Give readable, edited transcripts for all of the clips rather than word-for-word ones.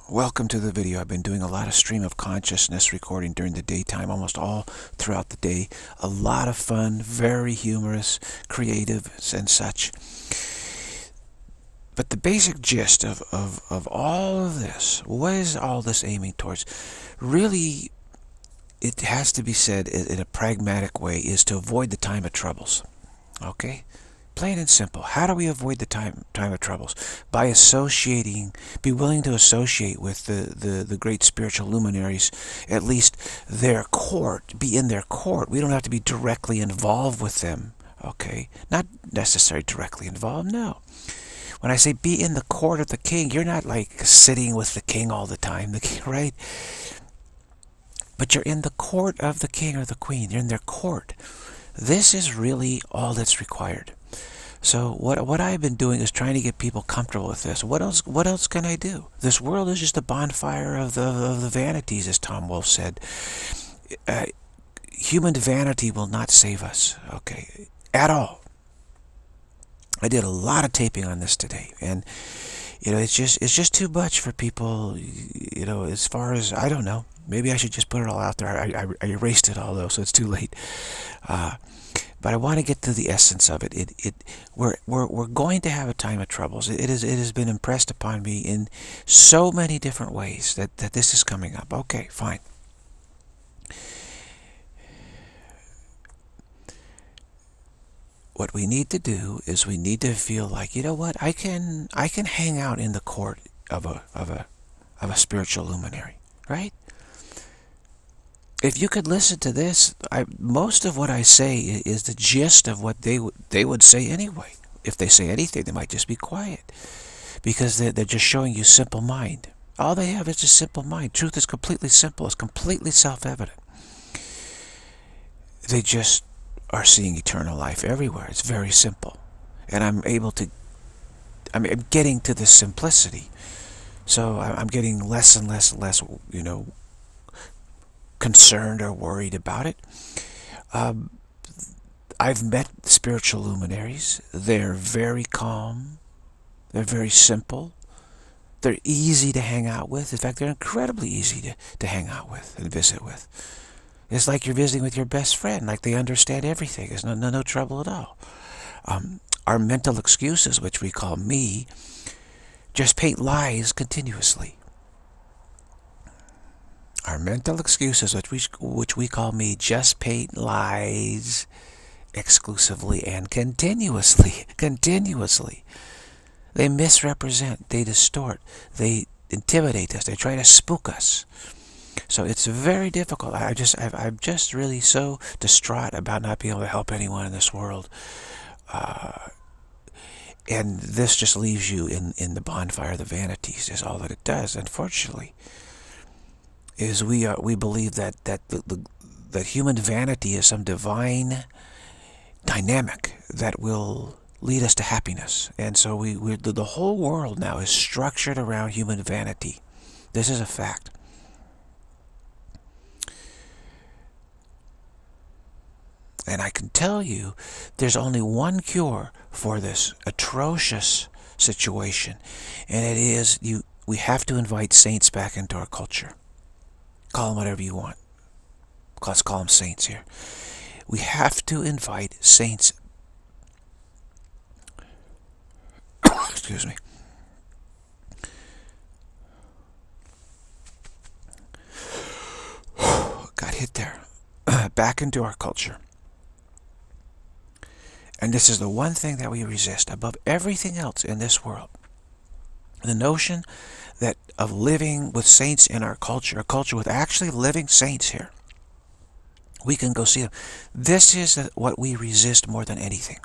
Welcome to the video. I've been doing a lot of stream of consciousness recording during the daytime, almost all throughout the day. A lot of fun, very humorous, creative, and such. But the basic gist of all of this, what is all this aiming towards? Really, it has to be said in a pragmatic way, is to avoid the time of troubles. Okay? Plain and simple. How do we avoid the time of troubles? By associating, be willing to associate with the great spiritual luminaries, at least their court, be in their court. We don't have to be directly involved with them, okay? Not necessarily directly involved, no. When I say be in the court of the king, you're not like sitting with the king all the time, the king, right? But you're in the court of the king or the queen. You're in their court. This is really all that's required. So what I've been doing is trying to get people comfortable with this. What else can I do? This world is just a bonfire of the vanities, as Tom Wolfe said. Human vanity will not save us, okay, at all. I did a lot of taping on this today, and it's just too much for people. As far as, I don't know, maybe I should just put it all out there. I erased it all though, so it's too late. But I want to get to the essence of it. We're going to have a time of troubles. It has been impressed upon me in so many different ways that this is coming up. Okay, fine. What we need to do is we need to feel like, you know what, I can hang out in the court of a spiritual luminary, right? If you could listen to this, most of what I say is the gist of what they would say anyway. If they say anything, they might just be quiet, because they're just showing you simple mind. All they have is a simple mind. Truth is completely simple. It's completely self-evident. They just are seeing eternal life everywhere. It's very simple, and I'm getting to this simplicity. So I'm getting less and less, concerned or worried about it. I've met spiritual luminaries. They're very calm. They're very simple. They're easy to hang out with. In fact, they're incredibly easy to hang out with and visit with. It's like you're visiting with your best friend. Like they understand everything. There's no trouble at all. Our mental excuses, which we call me, just paint lies continuously. Our mental excuses, which we call me, just paint lies exclusively and continuously. They misrepresent, they distort, they intimidate us, they try to spook us. So it's very difficult. I'm just really so distraught about not being able to help anyone in this world. And this just leaves you in the bonfire of the vanities, is all that it does, unfortunately. Is we believe that human vanity is some divine dynamic that will lead us to happiness, and so the whole world now is structured around human vanity. This is a fact. And I can tell you, there's only one cure for this atrocious situation, and it is we have to invite saints back into our culture. Call them whatever you want. Let's call them saints here. We have to invite saints. Excuse me. Got hit there. Back into our culture. And this is the one thing that we resist above everything else in this world. The notion that of living with saints in our culture, a culture with actually living saints here. We can go see them. This is what we resist more than anything.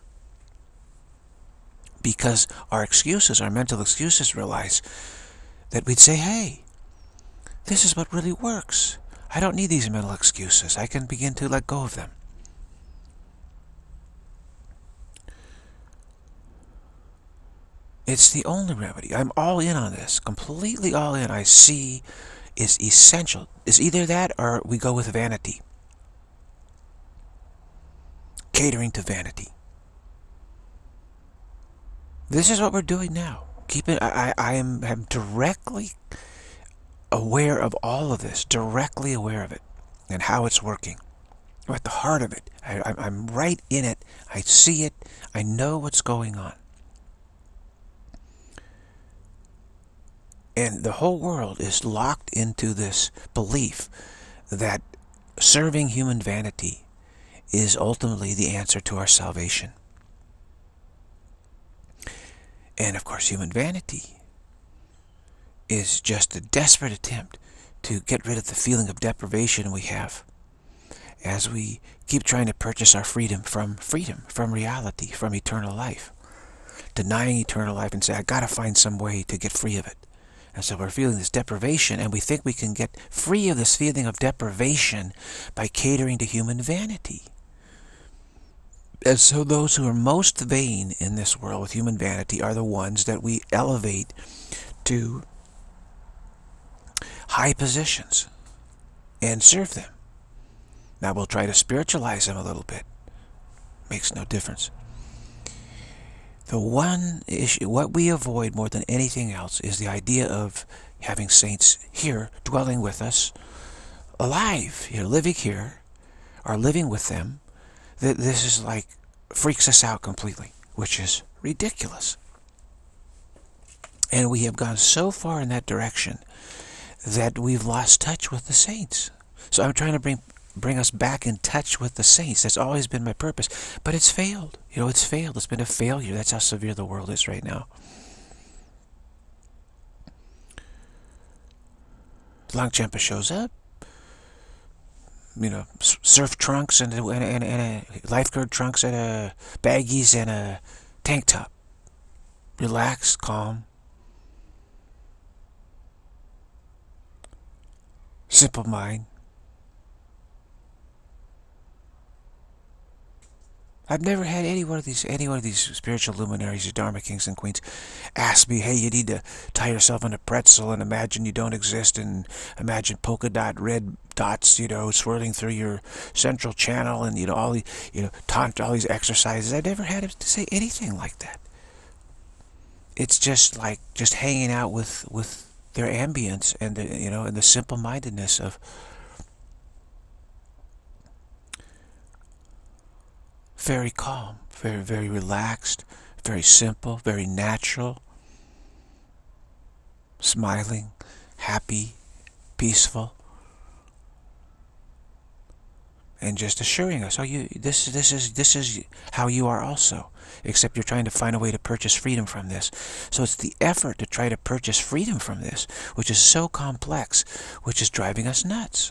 Because our excuses, our mental excuses, realize that we'd say, hey, this is what really works. I don't need these mental excuses. I can begin to let go of them. It's the only remedy. I'm all in on this. Completely all in. I see is essential. It's either that or we go with vanity. Catering to vanity. This is what we're doing now. I am directly aware of all of this, directly aware of it, and how it's working. I'm at the heart of it. I'm right in it. I see it. I know what's going on. And the whole world is locked into this belief that serving human vanity is ultimately the answer to our salvation. And of course, human vanity is just a desperate attempt to get rid of the feeling of deprivation we have as we keep trying to purchase our freedom, from reality, from eternal life. Denying eternal life and say, I gotta find some way to get free of it. And so we're feeling this deprivation, and we think we can get free of this feeling of deprivation by catering to human vanity. And so those who are most vain in this world with human vanity are the ones that we elevate to high positions and serve them. Now we'll try to spiritualize them a little bit. Makes no difference. The one issue, what we avoid more than anything else, is the idea of having saints here, dwelling with us, alive, living here, or living with them. This is like, freaks us out completely, which is ridiculous. And we have gone so far in that direction that we've lost touch with the saints. So I'm trying to bring us back in touch with the saints. That's always been my purpose. But it's failed. It's failed. It's been a failure. That's how severe the world is right now. Longchenpa shows up. Surf trunks and a lifeguard trunks and a baggies and a tank top. Relaxed, calm. Simple mind. I've never had any one of these spiritual luminaries or Dharma kings and queens ask me, hey, you need to tie yourself in a pretzel and imagine you don't exist, and imagine polka dot red dots, swirling through your central channel, and all these exercises. I've never had him to say anything like that. It's just like hanging out with their ambience and and the simple-mindedness of very calm, very, very relaxed, very simple, very natural, smiling, happy, peaceful, and just assuring us, this is how you are also, except you're trying to find a way to purchase freedom from this. So it's the effort to try to purchase freedom from this, which is so complex, which is driving us nuts.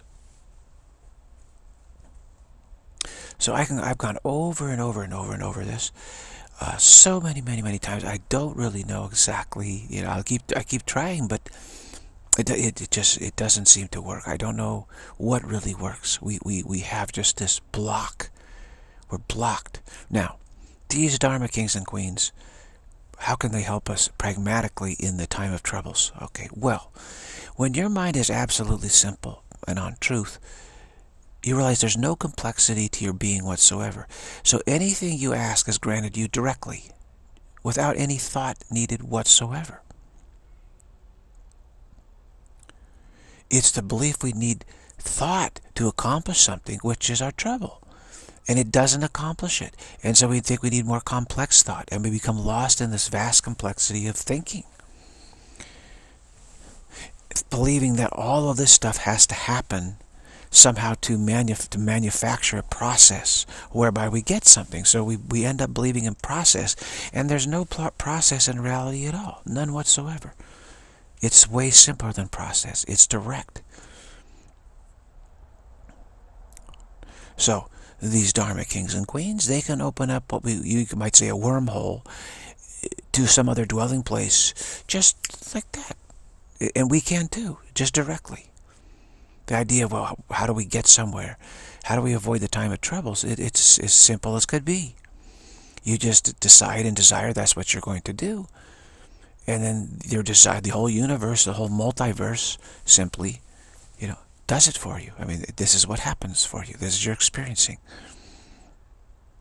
So I've gone over and over and over and over this so many times. I don't really know exactly. I keep trying, but it doesn't seem to work. I don't know what really works. We have just this block. We're blocked. Now, these Dharma kings and queens, how can they help us pragmatically in the time of troubles? Okay, well, when your mind is absolutely simple and on truth, you realize there's no complexity to your being whatsoever. So anything you ask is granted you directly, without any thought needed whatsoever. It's the belief we need thought to accomplish something, which is our trouble. And it doesn't accomplish it. And so we think we need more complex thought, and we become lost in this vast complexity of thinking. Believing that all of this stuff has to happen somehow to manufacture a process whereby we get something. So we end up believing in process, and there's no process in reality at all. None whatsoever. It's way simpler than process. It's direct. So these Dharma kings and queens, they can open up what you might say a wormhole to some other dwelling place, just like that. And we can too, just directly. The idea of, well, how do we get somewhere? How do we avoid the time of troubles? It's as simple as could be. You just decide and desire that's what you're going to do. And then the whole universe, the whole multiverse simply, does it for you. I mean, this is what happens for you. This is your experiencing.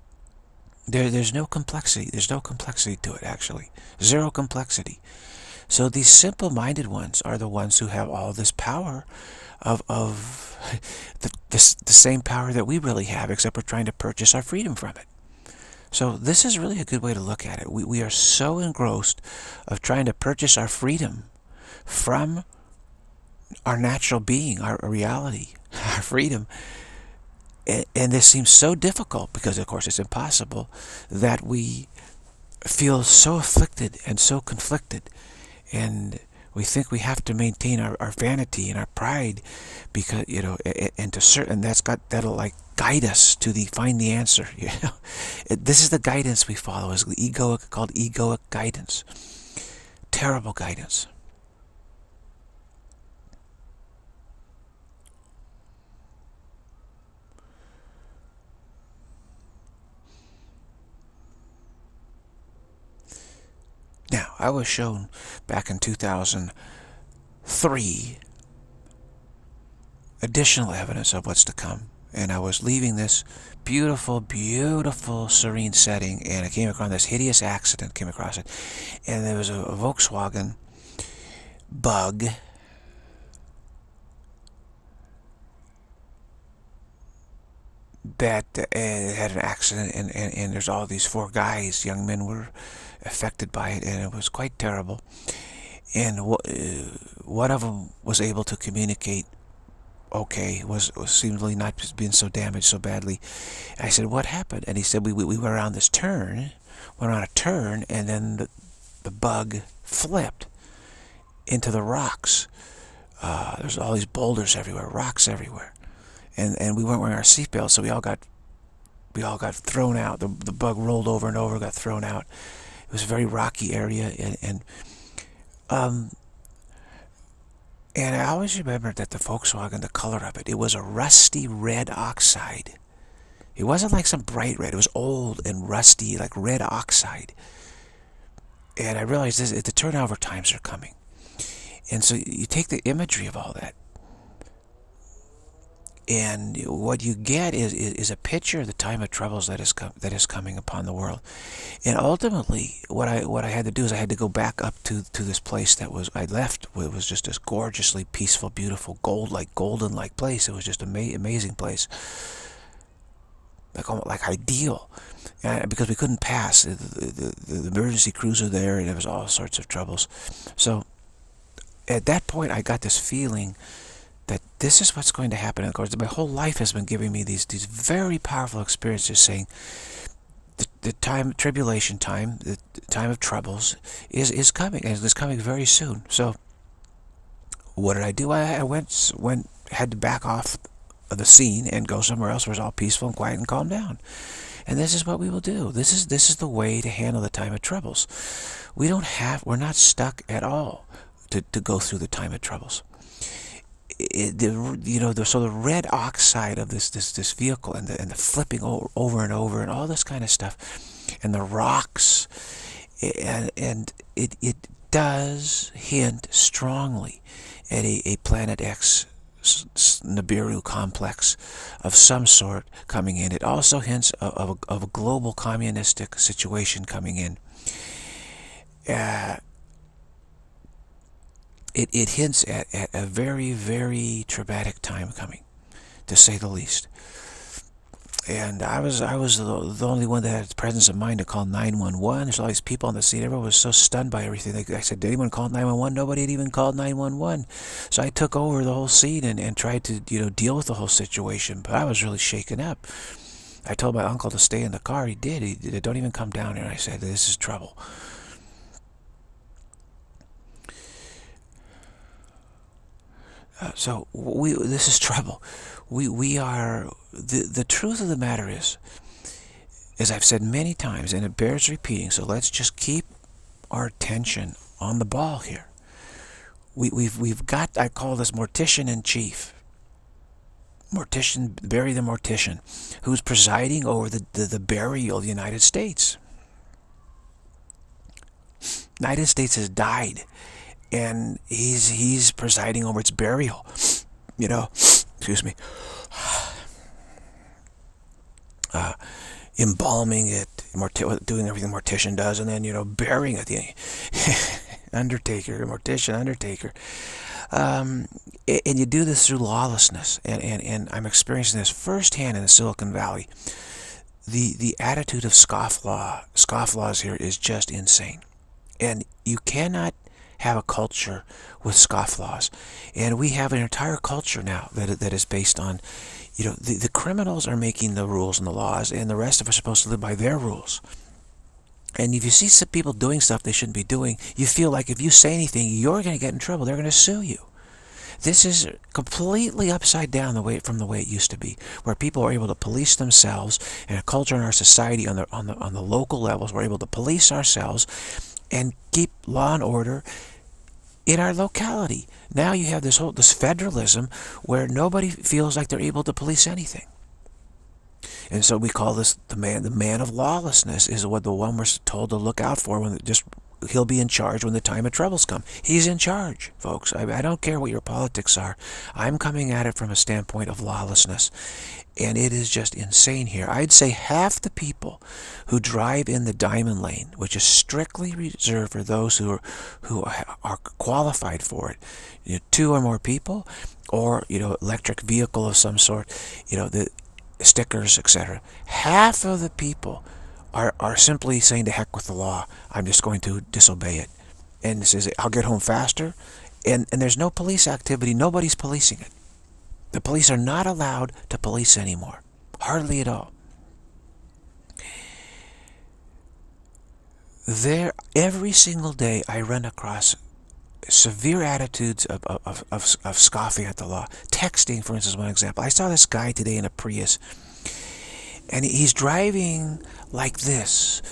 There's no complexity. There's no complexity to it, actually. Zero complexity. So these simple-minded ones are the ones who have all this power of the same power that we really have, except we're trying to purchase our freedom from it. So this is really a good way to look at it. We are so engrossed of trying to purchase our freedom from our natural being, our reality, our freedom. And this seems so difficult, because of course it's impossible, that we feel so afflicted and so conflicted. And we think we have to maintain our vanity and our pride, because, you know, and that'll like guide us to find the answer. You know, this is the guidance we follow, is called egoic guidance. Terrible guidance. Now, I was shown back in 2003 additional evidence of what's to come. And I was leaving this beautiful, beautiful, serene setting, and I came across this hideous accident, came across it. And there was a Volkswagen Bug that had an accident, and there's all these 4 guys, young men, were affected by it, and it was quite terrible. And one of them was able to communicate okay, was seemingly not being so damaged so badly. I said, what happened? And he said, we went around this turn, went around a turn, and then the Bug flipped into the rocks. There's all these boulders everywhere, rocks everywhere. And we weren't wearing our seatbelts, so we all got thrown out. The Bug rolled over and over, got thrown out. It was a very rocky area, and I always remember that the Volkswagen, the color of it, it was a rusty red oxide. It wasn't like some bright red. It was old and rusty, like red oxide. And I realized the turnover times are coming. And so you take the imagery of all that, and what you get is a picture of the time of troubles that is coming upon the world. And ultimately, what I had to do is I had to go back up to this place that I left. It was just this gorgeously peaceful, beautiful, golden-like place. It was just an amazing place, like ideal. Because we couldn't pass, the emergency crews were there, and there was all sorts of troubles. So at that point, I got this feeling that this is what's going to happen. And of course, my whole life has been giving me these very powerful experiences, saying the tribulation time, the time of troubles is coming, and it's coming very soon. So what did I do? I had to back off of the scene and go somewhere else where it's all peaceful and quiet and calm down. And this is what we will do. This is the way to handle the time of troubles. We're not stuck at all to go through the time of troubles. So the red oxide of this vehicle, and the flipping over and over, and all this kind of stuff, and the rocks, and it does hint strongly at a Planet X Nibiru complex of some sort coming in. It also hints of a global communistic situation coming in. It hints at a very, very traumatic time coming, to say the least. And I was the only one that had the presence of mind to call 911. There's all these people on the scene. Everyone was so stunned by everything. I said, did anyone call 911? Nobody had even called 911. So I took over the whole scene and tried to deal with the whole situation. But I was really shaken up. I told my uncle to stay in the car. He did. He did. Don't even come down here. I said, this is trouble. So this is trouble. We are, the truth of the matter is, as I've said many times, and it bears repeating, so let's just keep our attention on the ball here. We've got, I call this Mortician in Chief. Barry the Mortician, who's presiding over the burial of the United States. The United States has died, and he's presiding over its burial. Excuse me. Embalming it, doing everything Mortician does, and then burying it. undertaker, mortician, undertaker. And you do this through lawlessness. And I'm experiencing this firsthand in the Silicon Valley. The attitude of scofflaws here is just insane. And you cannot have a culture with scofflaws. And we have an entire culture now that is based on, the criminals are making the rules and the laws, and the rest of us are supposed to live by their rules. And if you see some people doing stuff they shouldn't be doing, you feel like if you say anything, you're going to get in trouble. They're going to sue you. This is completely upside down from the way it used to be, where people are able to police themselves, and a culture in our society on the local levels, we're able to police ourselves and keep law and order in our locality. Now you have this federalism where nobody feels like they're able to police anything. And so we call this the man of lawlessness is what the one we're told to look out for when he'll be in charge when the time of troubles come. He's in charge, folks. I don't care what your politics are. I'm coming at it from a standpoint of lawlessness. And it is just insane here. I'd say half the people who drive in the diamond lane, which is strictly reserved for those who are qualified for it, 2 or more people, or electric vehicle of some sort, the stickers, etc. Half of the people are simply saying to heck with the law. I'm just going to disobey it. And it says, I'll get home faster. And there's no police activity. Nobody's policing it. The police are not allowed to police anymore. Hardly at all. Every single day I run across severe attitudes of scoffing at the law. Texting, for instance, one example. I saw this guy today in a Prius, and he's driving like this.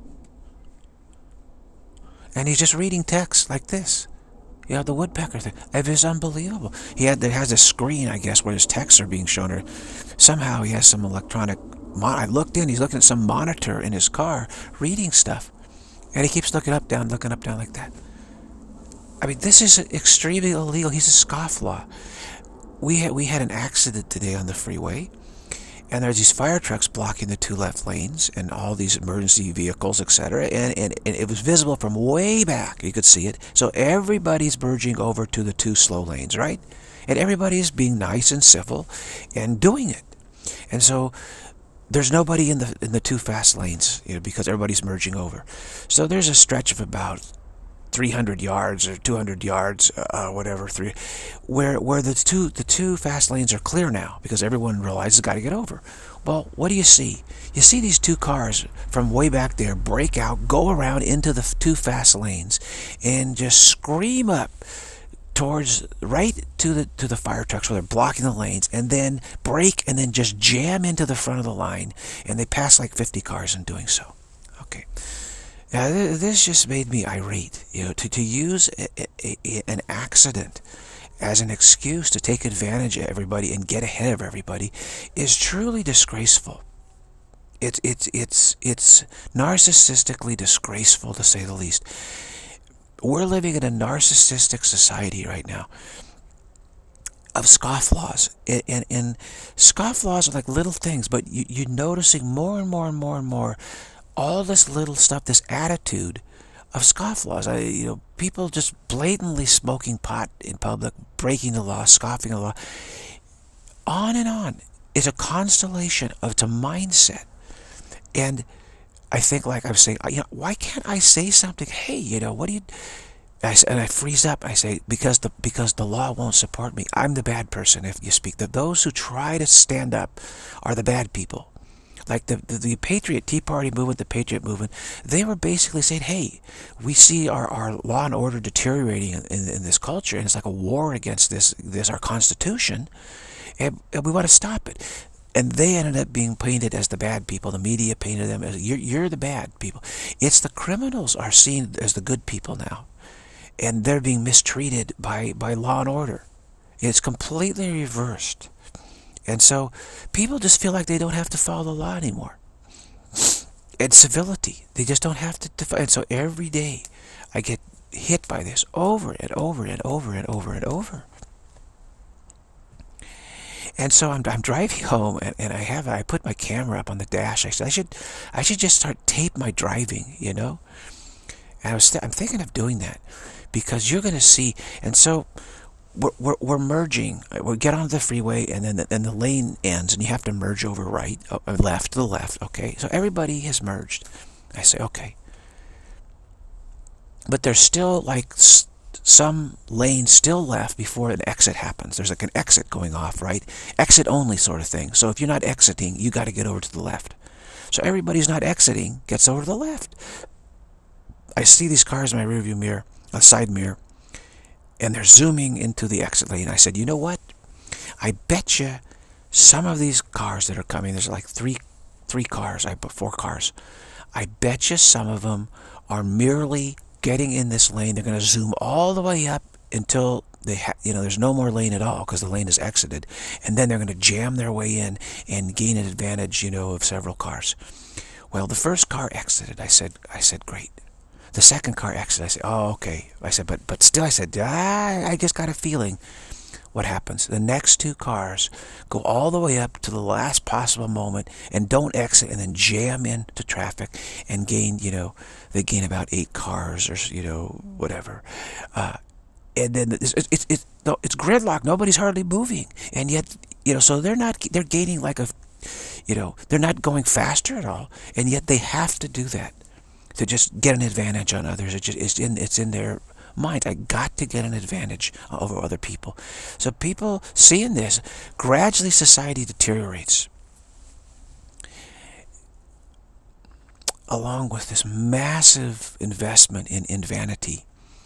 And he's just reading text like this. The woodpecker thing. It is unbelievable. There has a screen, I guess, where his texts are being shown, or somehow he has some electronic. I looked in. He's looking at some monitor in his car, reading stuff, and he keeps looking up, down like that. I mean, this is extremely illegal. He's a scofflaw. We had an accident today on the freeway, and there's these fire trucks blocking the 2 left lanes and all these emergency vehicles, etc. And it was visible from way back. You could see it. So everybody's merging over to the 2 slow lanes, right? And everybody's being nice and civil and doing it. And so there's nobody in the 2 fast lanes, because everybody's merging over. So there's a stretch of about 300 yards or 200 yards, whatever, where the two fast lanes are clear now because everyone realizes got to get over. Well, what do you see? You see these 2 cars from way back there break out, go around into the 2 fast lanes, and just scream up towards right to the fire trucks where they're blocking the lanes, and then brake and then just jam into the front of the line, and they pass like 50 cars in doing so. Okay. Now, this just made me irate. To use an accident as an excuse to take advantage of everybody and get ahead of everybody is truly disgraceful. It's narcissistically disgraceful, to say the least. We're living in a narcissistic society right now of scofflaws, and scofflaws are like little things, but you're noticing more and more and more and more all this little stuff, this attitude of scofflaws. People just blatantly smoking pot in public, breaking the law, scoffing the law, on and on. It's a constellation of a mindset. And I think, like I'm saying, why can't I say something? Hey, what do you? And I freeze up. I say, because the law won't support me. I'm the bad person. If you speak, those who try to stand up are the bad people. Like the Patriot Tea Party movement, the Patriot movement, they were basically saying, hey, we see our law and order deteriorating in this culture, and it's like a war against this our Constitution, and we want to stop it. And they ended up being painted as the bad people. The media painted them as, you're the bad people. It's the criminals are seen as the good people now, and they're being mistreated by law and order. It's completely reversed. And so people just feel like they don't have to follow the law anymore. And civility, they just don't have to. And so every day I get hit by this over and over and over and over and over. And so I'm driving home, and I put my camera up on the dash. I said I should just start tape my driving, And I'm thinking of doing that because you're going to see. And so we're merging. We get onto the freeway, and then the lane ends, and you have to merge over left to the left. Okay, so everybody has merged. I say, okay. But there's still like some lanes still left before an exit happens. There's like an exit going off, right? Exit only sort of thing. So if you're not exiting, you got to get over to the left. So everybody's not exiting gets over to the left. I see these cars in my rearview mirror, a side mirror, and they're zooming into the exit lane. I said, you know what? I bet you some of these cars that are coming, there's like three cars, four cars. I bet you some of them are merely getting in this lane. They're going to zoom all the way up until there's no more lane at all because the lane is exited, and then they're going to jam their way in and gain an advantage, of several cars. Well, the first car exited. I said, great. The second car exited. I said, oh, okay. I said, but still, I said, I just got a feeling. What happens? The next two cars go all the way up to the last possible moment and don't exit, and then jam into traffic and gain, they gain about 8 cars or, whatever. And then it's gridlock. Nobody's hardly moving. And yet, so they're gaining like they're not going faster at all. And yet they have to do that to just get an advantage on others. It's in their mind. I got to get an advantage over other people. So people seeing this, gradually society deteriorates along with this massive investment in vanity,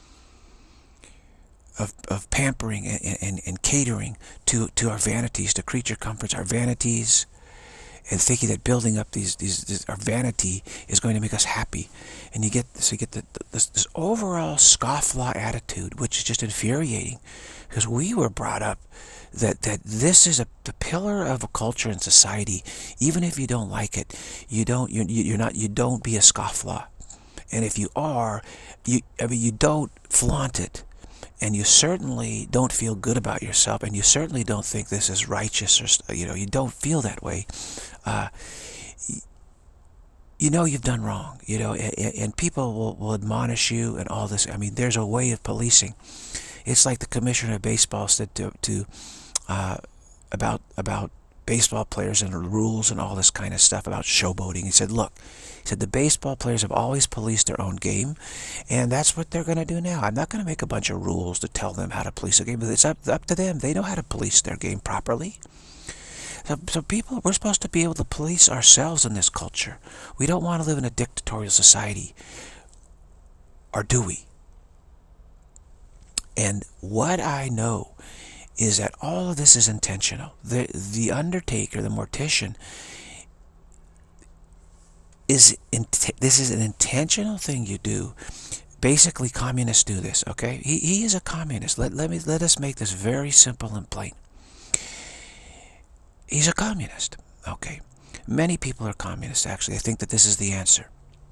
of pampering and catering to our vanities, to creature comforts, our vanities, and thinking that building up our vanity is going to make us happy. And you get this overall scofflaw attitude, which is just infuriating, because we were brought up that this is the pillar of a culture and society. Even if you don't like it, you don't be a scofflaw. And if you are, you don't flaunt it. And you certainly don't feel good about yourself, and you certainly don't think this is righteous, or you don't feel that way. You've done wrong, and people will admonish you and all this. I mean, there's a way of policing. It's like the commissioner of baseball said about baseball players and the rules and all this kind of stuff about showboating. He said, look, the baseball players have always policed their own game, and that's what they're going to do now. I'm not going to make a bunch of rules to tell them how to police a game, but it's up to them. They know how to police their game properly. So people, we're supposed to be able to police ourselves in this culture. We don't want to live in a dictatorial society, or do we? And what I know is that all of this is intentional. The undertaker, the mortician, this is an intentional thing you do. Basically, communists do this. Okay, he is a communist. Let us make this very simple and plain. He's a communist. Okay, many people are communists. Actually, I think that this is the answer.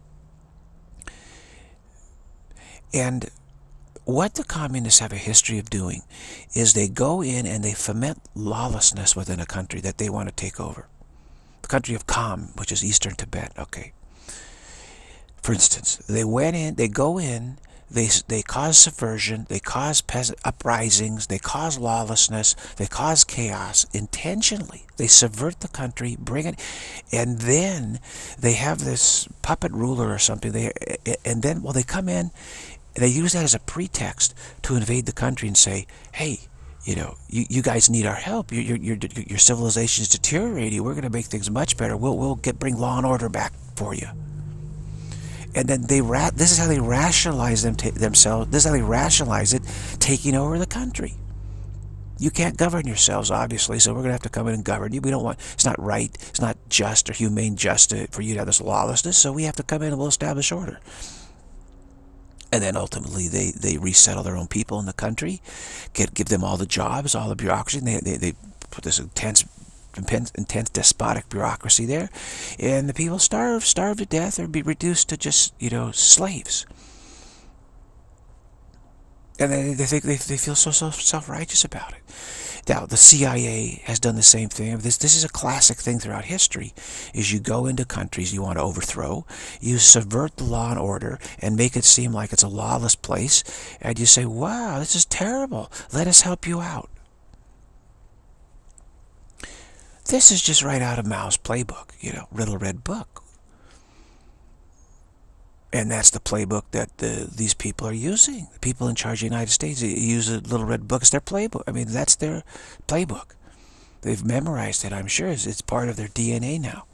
And what the communists have a history of doing is they go in and they foment lawlessness within a country that they want to take over. The country of Kham, which is eastern Tibet, okay. For instance, they go in, they cause subversion, they cause peasant uprisings, they cause lawlessness, they cause chaos intentionally. They subvert the country, bring it, and then they have this puppet ruler or something. And then they come in, they use that as a pretext to invade the country and say, hey, you guys need our help. Your civilization is deteriorating. We're going to make things much better. We'll bring law and order back for you. And then this is how they rationalize themselves. This is how they rationalize it, taking over the country. You can't govern yourselves, obviously, so we're going to have to come in and govern you. We don't want. It's not right. It's not just or humane for you to have this lawlessness. So we have to come in and we'll establish order. And then ultimately they resettle their own people in the country, give them all the jobs, all the bureaucracy. And they put this intense despotic bureaucracy there, and the people starve to death or be reduced to just slaves. And they think they feel so self-righteous about it. Now, the CIA has done the same thing. This is a classic thing throughout history, is you go into countries you want to overthrow, you subvert the law and order and make it seem like it's a lawless place, and you say, wow, this is terrible. Let us help you out. This is just right out of Mao's playbook, Little Red Book. And that's the playbook that these people are using. The people in charge of the United States use a Little Red Book as their playbook. I mean, that's their playbook. They've memorized it, I'm sure. It's part of their DNA now.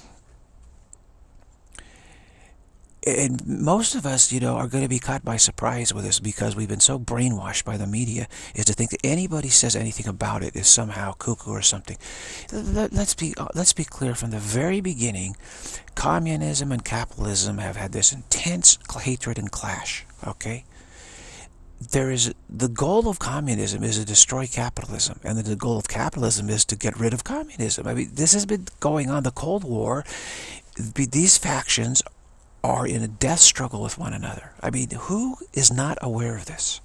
And most of us, are going to be caught by surprise with this because we've been so brainwashed by the media, is to think that anybody says anything about it is somehow cuckoo or something. Let's be clear from the very beginning. Communism and capitalism have had this intense hatred and clash. Okay, the goal of communism is to destroy capitalism, and the goal of capitalism is to get rid of communism. I mean, this has been going on the Cold War. These factions are in a death struggle with one another. I mean, who is not aware of this?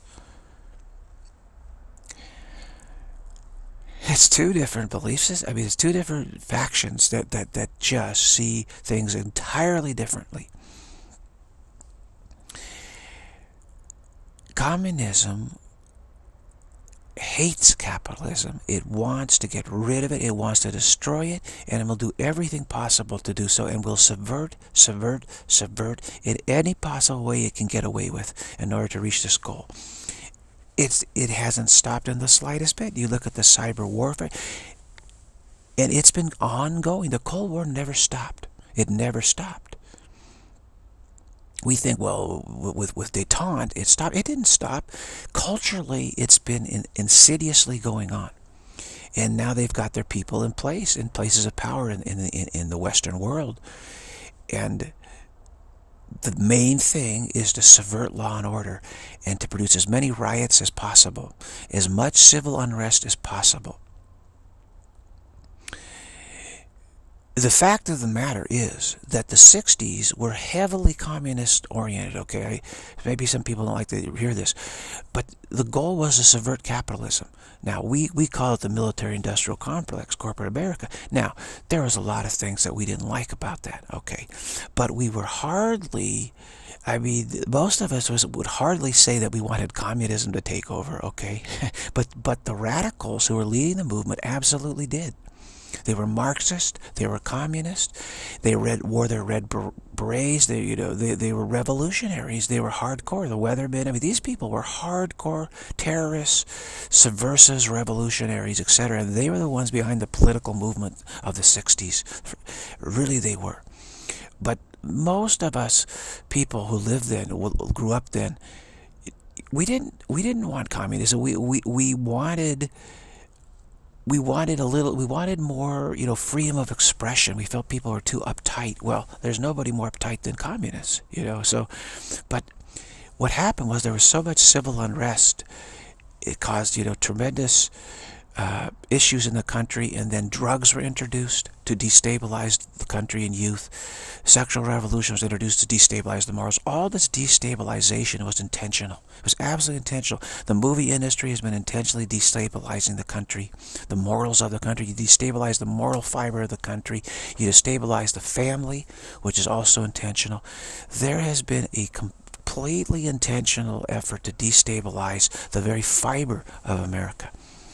It's two different beliefs. I mean, it's two different factions that just see things entirely differently. Communism hates capitalism. It wants to get rid of it. It wants to destroy it, and it will do everything possible to do so, and will subvert in any possible way it can get away with in order to reach this goal. It hasn't stopped in the slightest bit. You look at the cyber warfare, and it's been ongoing. The Cold War never stopped. It never stopped. We think, well, with détente, it stopped. It didn't stop. Culturally, it's been insidiously going on. And now they've got their people in place, in places of power in the Western world. And the main thing is to subvert law and order and to produce as many riots as possible, as much civil unrest as possible. The fact of the matter is that the 60s were heavily communist-oriented, okay? Maybe some people don't like to hear this, but the goal was to subvert capitalism. Now, we call it the military-industrial complex, corporate America. Now, there was a lot of things that we didn't like about that, okay? But we were hardly... I mean, most of us would hardly say that we wanted communism to take over, okay? But the radicals who were leading the movement absolutely did. They were Marxist. They were communist. They wore their red berets. They were revolutionaries. They were hardcore. The Weathermen. I mean, these people were hardcore terrorists, subversives, revolutionaries, etc. And they were the ones behind the political movement of the 60s. Really, they were. But most of us people who lived then, grew up then, we didn't want communism. We wanted more, freedom of expression. We felt people were too uptight. Well, there's nobody more uptight than communists, so, but what happened was there was so much civil unrest, it caused, tremendous issues in the country, and then drugs were introduced to destabilize the country and youth. Sexual revolution was introduced to destabilize the morals. All this destabilization was intentional. It was absolutely intentional. The movie industry has been intentionally destabilizing the country, the morals of the country. You destabilize the moral fiber of the country. You destabilize the family, which is also intentional. There has been a completely intentional effort to destabilize the very fiber of America,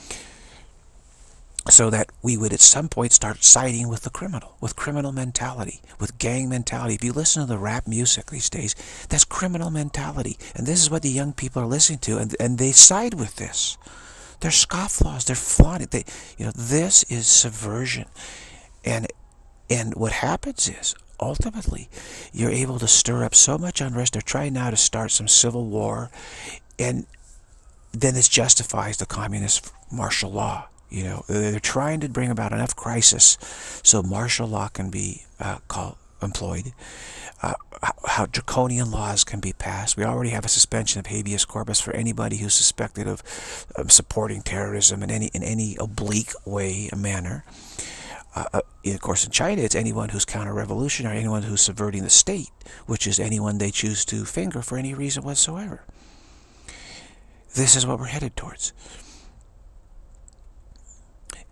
so that we would at some point start siding with the criminal, with criminal mentality, with gang mentality. If you listen to the rap music these days, that's criminal mentality. And this is what the young people are listening to, and they side with this. They're scofflaws, they're flaunting. This is subversion. And what happens is, ultimately, you're able to stir up so much unrest. They're trying now to start some civil war, and then this justifies the communist martial law. They're trying to bring about enough crisis so martial law can be employed. How draconian laws can be passed. We already have a suspension of habeas corpus for anybody who's suspected of supporting terrorism in any oblique way, manner. Of course, in China, it's anyone who's counter-revolutionary, anyone who's subverting the state, which is anyone they choose to finger for any reason whatsoever. This is what we're headed towards.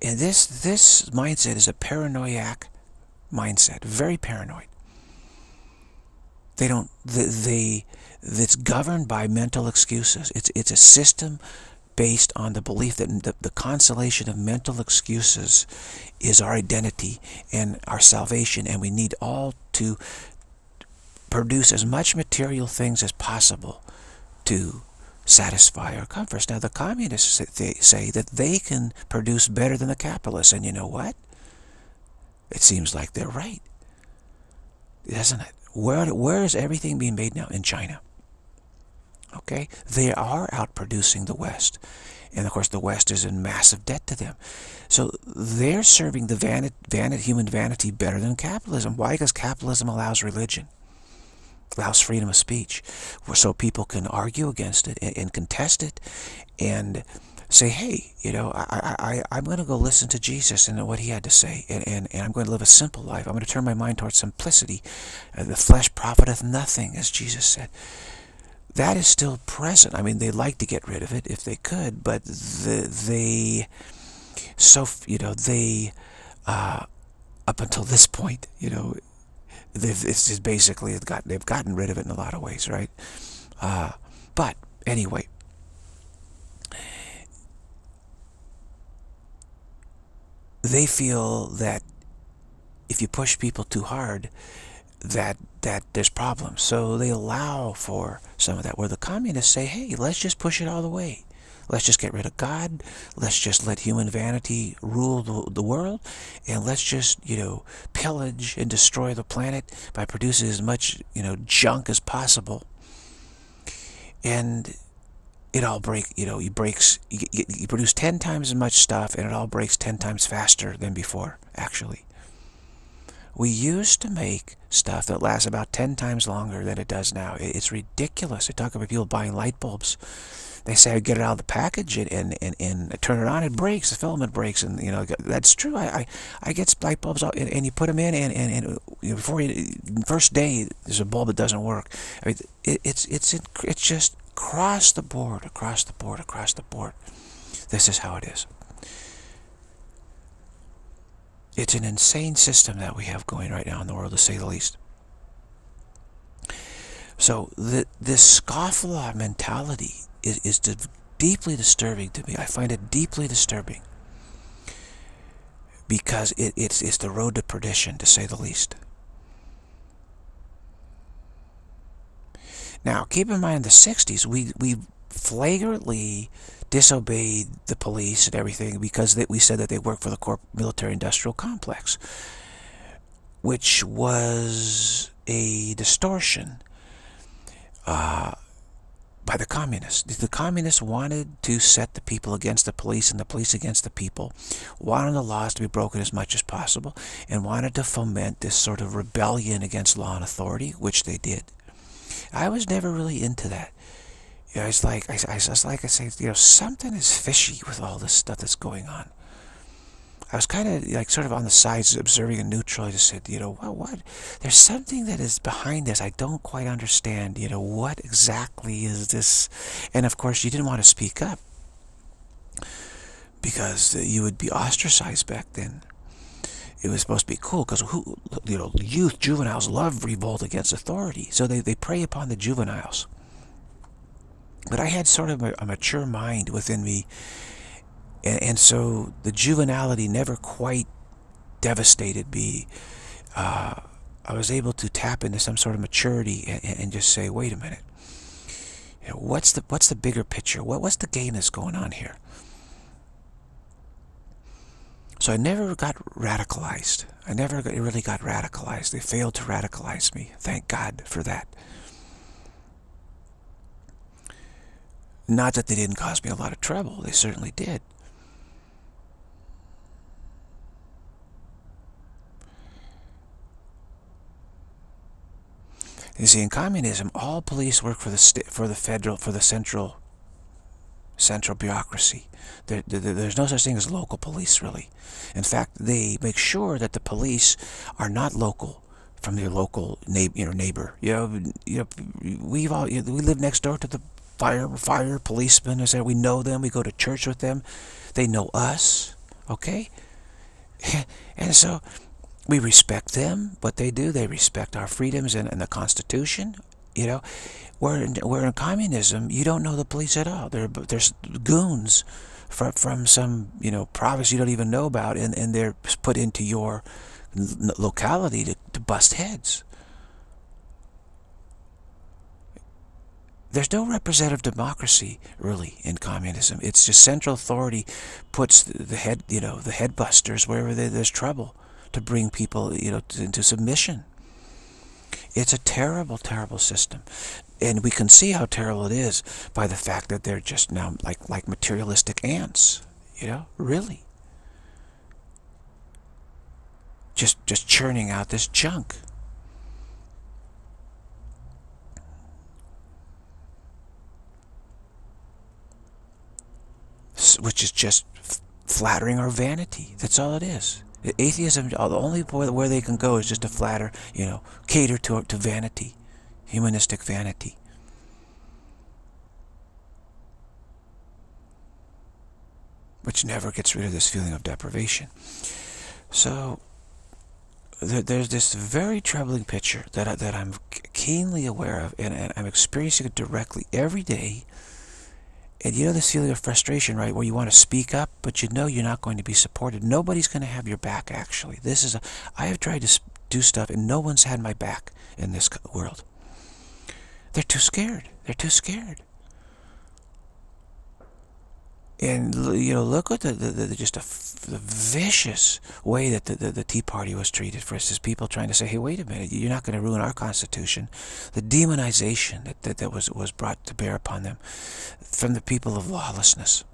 And this mindset is a paranoiac mindset, very paranoid. It's governed by mental excuses. It's a system based on the belief that the constellation of mental excuses is our identity and our salvation, and we need all to produce as much material things as possible to satisfy our comforts. Now, the communists say that they can produce better than the capitalists, and you know what? It seems like they're right, doesn't it? Where is everything being made now? In China. Okay? They are outproducing the West. And of course the West is in massive debt to them. So they're serving the human vanity better than capitalism. Why? Because capitalism allows religion, allows freedom of speech, so people can argue against it and contest it and say, hey, you know, I'm going to go listen to Jesus and what he had to say, and I'm going to live a simple life. I'm going to turn my mind towards simplicity. The flesh profiteth nothing, as Jesus said. That is still present. I mean, they'd like to get rid of it if they could, but up until this point, you know, it's just basically they've gotten rid of it in a lot of ways, right? But anyway, they feel that if you push people too hard, that there's problems. So they allow for some of that, where the communists say, hey, let's just push it all the way. Let's just get rid of God. Let's just let human vanity rule the world. And let's just, you know, pillage and destroy the planet by producing as much, you know, junk as possible. And it all breaks, you know, you produce 10 times as much stuff, and it all breaks 10 times faster than before, actually. We used to make stuff that lasts about 10 times longer than it does now. It's ridiculous. They talk about people buying light bulbs. They say, I get it out of the package and I turn it on, it breaks, the filament breaks, and you know, that's true. I get light bulbs out, and you put them in, and you know, before first day there's a bulb that doesn't work. I mean, it's just across the board. This is how it is. It's an insane system that we have going right now in the world, to say the least. So this scofflaw mentality is deeply disturbing to me. I find it deeply disturbing because it's the road to perdition, to say the least. Now, keep in mind, in the 60s, we flagrantly disobeyed the police and everything because we said that they worked for the military-industrial complex, which was a distortion by the communists. The communists wanted to set the people against the police and the police against the people, wanted the laws to be broken as much as possible, and wanted to foment this sort of rebellion against law and authority, which they did. I was never really into that. You know, it's like I say, you know, something is fishy with all this stuff that's going on. I was kind of like sort of on the sides, observing and neutral. I just said, you know, what? There's something that is behind this. I don't quite understand. You know, what exactly is this? And of course, you didn't want to speak up because you would be ostracized back then. It was supposed to be cool because you know, juveniles love revolt against authority, so they prey upon the juveniles. But I had sort of a mature mind within me, and so the juvenility never quite devastated me. I was able to tap into some sort of maturity and just say, wait a minute, you know, what's the bigger picture? What's the game that's going on here? So I never got radicalized. I never really got radicalized. They failed to radicalize me. Thank God for that. Not that they didn't cause me a lot of trouble. They certainly did. You see, in communism, all police work for the central bureaucracy. There's no such thing as local police, really. In fact, they make sure that the police are not local from your local neighbor. We live next door to the fire policemen. We know them. We go to church with them. They know us. Okay? And so we respect them, what they do. They respect our freedoms and the Constitution. You know, where in communism, you don't know the police at all. There's goons from some, province you don't even know about, and they're put into your locality to bust heads. There's no representative democracy really in communism. It's just central authority puts the head busters wherever there's trouble to bring people, into submission. It's a terrible, terrible system. And we can see how terrible it is by the fact that they're just now like materialistic ants, really. Just churning out this junk. Which is just flattering our vanity. That's all it is. Atheism, the only where they can go is just to flatter, cater to vanity, humanistic vanity. Which never gets rid of this feeling of deprivation. So there's this very troubling picture that I'm keenly aware of, and I'm experiencing it directly every day. And this feeling of frustration, right, where you want to speak up, but you're not going to be supported. Nobody's going to have your back, actually. I have tried to do stuff, and no one's had my back in this world. They're too scared. They're too scared. And, look at the vicious way that the Tea Party was treated. For instance, people trying to say, hey, wait a minute, you're not going to ruin our Constitution. The demonization that was brought to bear upon them from the people of lawlessness.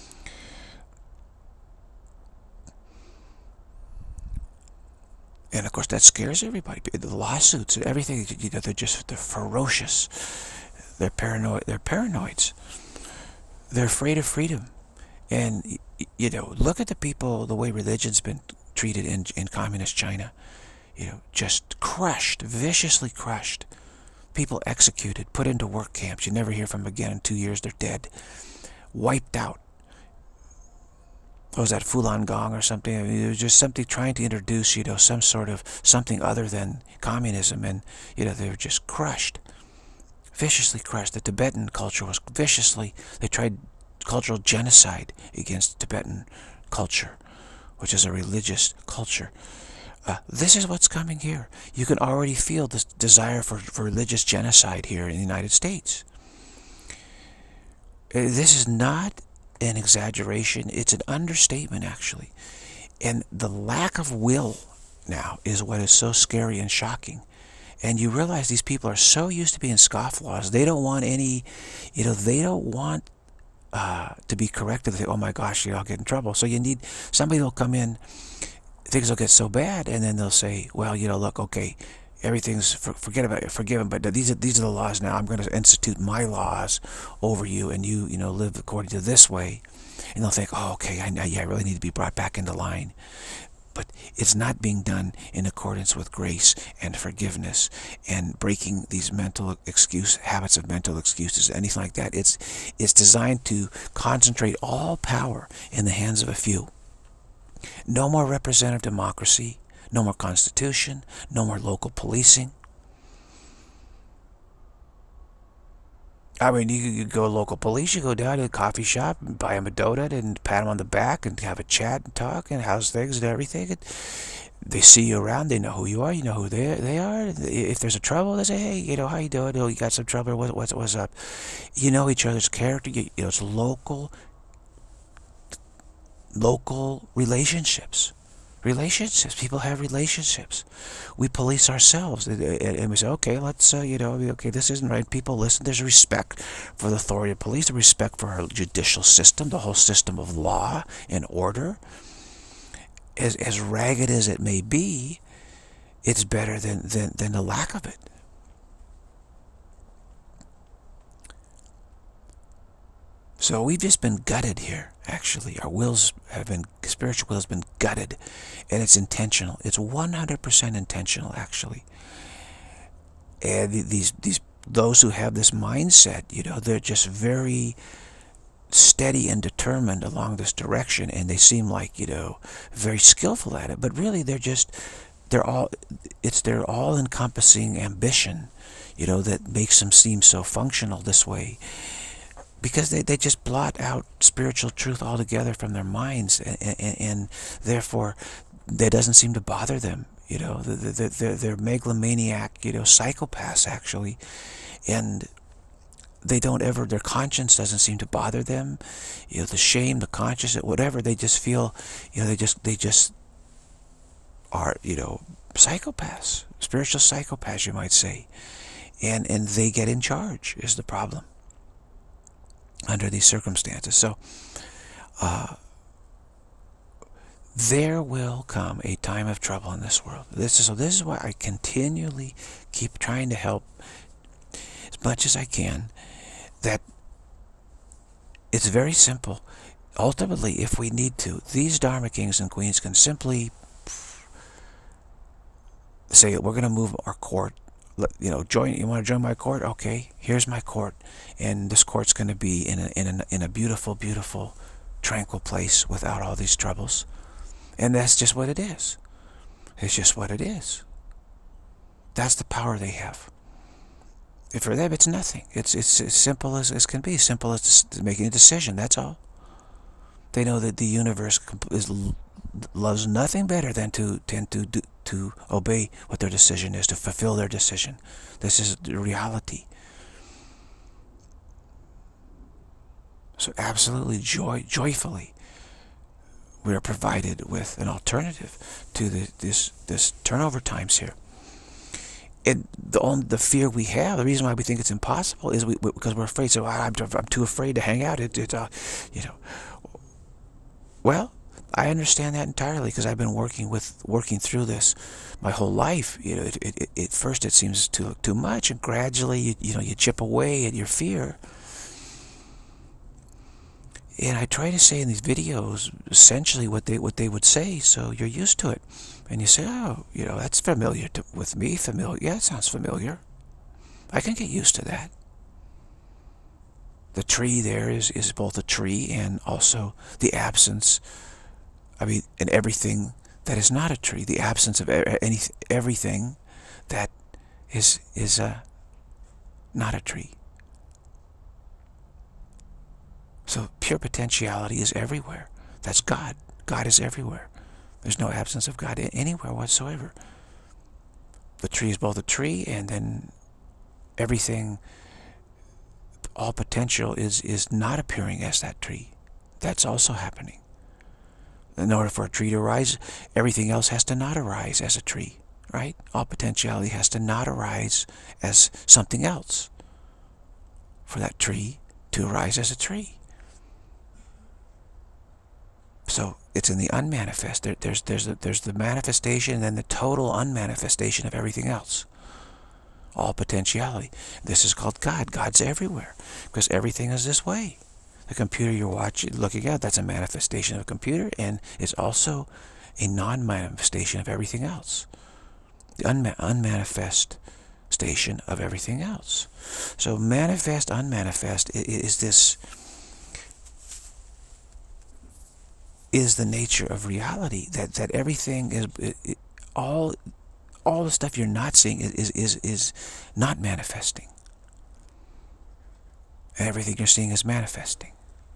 And, of course, that scares everybody. The lawsuits and everything, they're ferocious. They're paranoid. They're paranoids. They're afraid of freedom. And, look at the people, the way religion's been treated in communist China. Just crushed, viciously crushed. People executed, put into work camps. You never hear from them again. In 2 years, they're dead. Wiped out. What was that, Falun Gong or something? I mean, it was just something trying to introduce, some sort of something other than communism. And, they were just crushed. Viciously crushed. The Tibetan culture was they tried cultural genocide against Tibetan culture, which is a religious culture. This is what's coming here. You can already feel this desire for religious genocide here in the United States. This is not an exaggeration. It's an understatement, actually. And the lack of will now is what is so scary and shocking. And you realize these people are so used to being scofflaws. They don't want any, they don't want to be corrected. They think, oh my gosh, I'll get in trouble. So you need somebody who'll come in, things will get so bad, and then they'll say, well, look, okay, everything's forget about it, forgiven, but these are the laws now. I'm going to institute my laws over you, and you live according to this way. And they'll think, oh, okay, I really need to be brought back into line. But it's not being done in accordance with grace and forgiveness and breaking these habits of mental excuses, anything like that. It's designed to concentrate all power in the hands of a few. No more representative democracy, no more constitution, no more local policing. I mean, you go local police, you go down to a coffee shop and buy them a donut and pat them on the back and have a chat and talk and how's things and everything. And they see you around, they know who you are, you know who they are. If there's a trouble, they say, hey, how you doing? Oh, you got some trouble? What's up? You know each other's character. It's local relationships. People have relationships. We police ourselves, and we say, okay, let's, okay, this isn't right. People listen. There's a respect for the authority of police, a respect for our judicial system, the whole system of law and order. As ragged as it may be, it's better than the lack of it. So we've just been gutted here, actually. Our spiritual will has been gutted. And it's intentional. It's 100% intentional, actually. And those who have this mindset, they're just very steady and determined along this direction, and they seem like, very skillful at it, but really it's their all-encompassing ambition, that makes them seem so functional this way, because they just blot out spiritual truth altogether from their minds, and therefore that doesn't seem to bother them. They're megalomaniac, psychopaths actually, and they don't ever, their conscience doesn't seem to bother them. The shame, the conscience, whatever, they just feel, they just are, psychopaths, spiritual psychopaths, you might say. And they get in charge is the problem under these circumstances. So there will come a time of trouble in this world. This is why I continually keep trying to help as much as I can, that it's very simple. Ultimately, if we need to, these Dharma kings and queens can simply say, we're going to move our court. You want to join my court? Okay, here's my court, and this court's going to be in a beautiful, beautiful, tranquil place without all these troubles. And that's just what it is. It's just what it is. That's the power they have. For them, it's nothing. It's as simple as can be. Simple as making a decision. That's all. They know that the universe loves nothing better than to obey what their decision is, to fulfill their decision. This is the reality. So absolutely joyfully, we are provided with an alternative to this turnover times here. And the fear we have, the reason why we think it's impossible, is because we're afraid. So I'm too afraid to hang out. Well, I understand that entirely, because I've been working through this my whole life. At first it seems too much, and gradually you chip away at your fear. And I try to say in these videos essentially what they would say, so you're used to it. And you say, oh, that's familiar with me. Familiar? Yeah, it sounds familiar. I can get used to that. The tree there is both a tree and also the absence. And everything that is not a tree, the absence of everything that is not a tree. So pure potentiality is everywhere. That's God. God is everywhere. There's no absence of God anywhere whatsoever. The tree is both a tree, and then everything, all potential is not appearing as that tree. That's also happening. In order for a tree to arise, everything else has to not arise as a tree, right? All potentiality has to not arise as something else for that tree to arise as a tree. So it's in the unmanifest. There's the manifestation and then the total unmanifestation of everything else. All potentiality. This is called God. God's everywhere, because everything is this way. The computer you're looking at, that's a manifestation of a computer, and it's also a non-manifestation of everything else. The unmanifest station of everything else. So manifest, unmanifest is the nature of reality. That everything is all the stuff you're not seeing is not manifesting, and everything you're seeing is manifesting.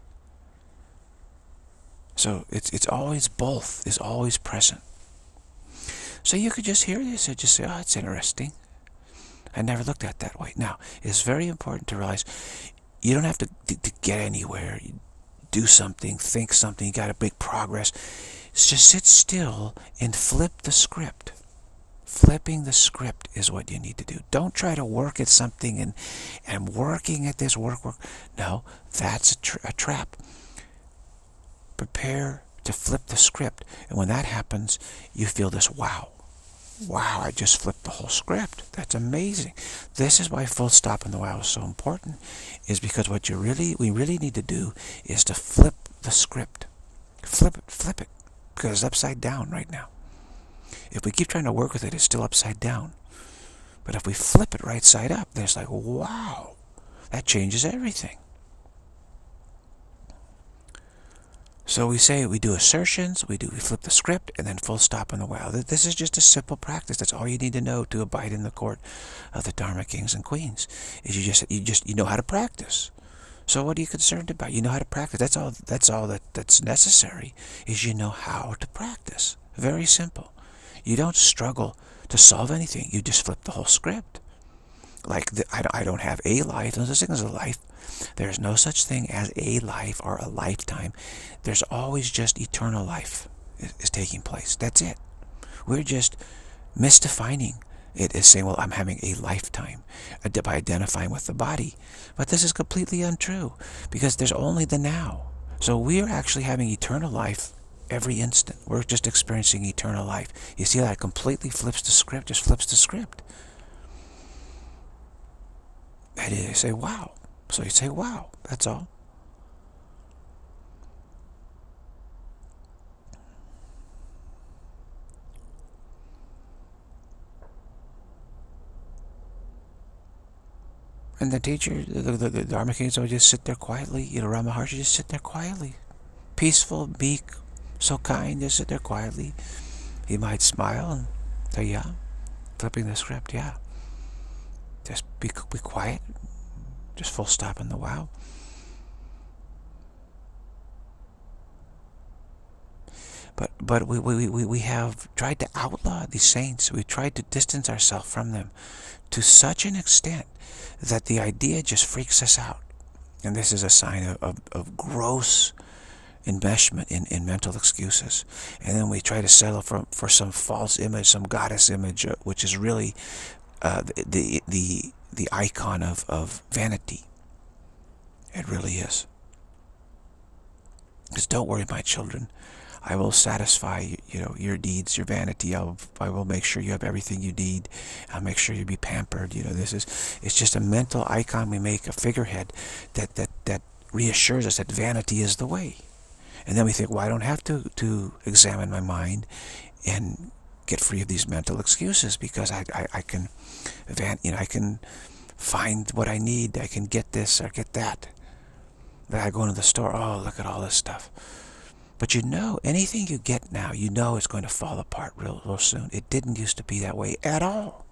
So it's always both, is always present. So you could just hear this and just say, oh, it's interesting. I never looked at it that way. Now, it's very important to realize you don't have to get anywhere. You do something, think something, you got to make progress. Just sit still and flip the script. Flipping the script is what you need to do. Don't try to work at something and working at this, work. No, that's a trap. Prepare to flip the script. And when that happens, you feel this, wow, I just flipped the whole script. That's amazing. This is why full stop in the wow is so important, is because what we really need to do is to flip the script. Flip it, because it's upside down right now. If we keep trying to work with it, it's still upside down. But if we flip it right side up, then it's like, wow, that changes everything. So we say, we do assertions, we flip the script, and then full stop on the wow. This is just a simple practice. That's all you need to know to abide in the court of the Dharma kings and queens. Is you know how to practice. So what are you concerned about? You know how to practice. That's all that's necessary, is you know how to practice. Very simple. You don't struggle to solve anything. You just flip the whole script. Like, I don't have a life. There's no such thing as a life. There's no such thing as a life or a lifetime. There's always just eternal life is taking place. That's it. We're just misdefining it as saying, well, I'm having a lifetime by identifying with the body. But this is completely untrue, because there's only the now. So we are actually having eternal life every instant. We're just experiencing eternal life. You see that it completely flips the script, just flips the script. And you say, wow. So you say, wow, that's all. And the teacher, the Dharma kings would just sit there quietly. You know, Rama Maharshi just sit there quietly. Peaceful, meek, so kind, just sit there quietly. He might smile and say, yeah, flipping the script, yeah. Just be quiet. Just full stop on the wow. But we have tried to outlaw these saints. We tried to distance ourselves from them to such an extent that the idea just freaks us out. And this is a sign of gross enmeshment in mental excuses. And then we try to settle for some false image, some goddess image, which is really the icon of vanity. It really is. Just don't worry, my children. I will satisfy, your needs, your vanity. I will make sure you have everything you need. I'll make sure you be pampered. It's just a mental icon we make, a figurehead that reassures us that vanity is the way. And then we think, well, I don't have to examine my mind and get free of these mental excuses, because I can, I can find what I need. I can get this or get that. Then I go into the store. Oh, look at all this stuff. But anything you get now, it's going to fall apart real soon. It didn't used to be that way at all.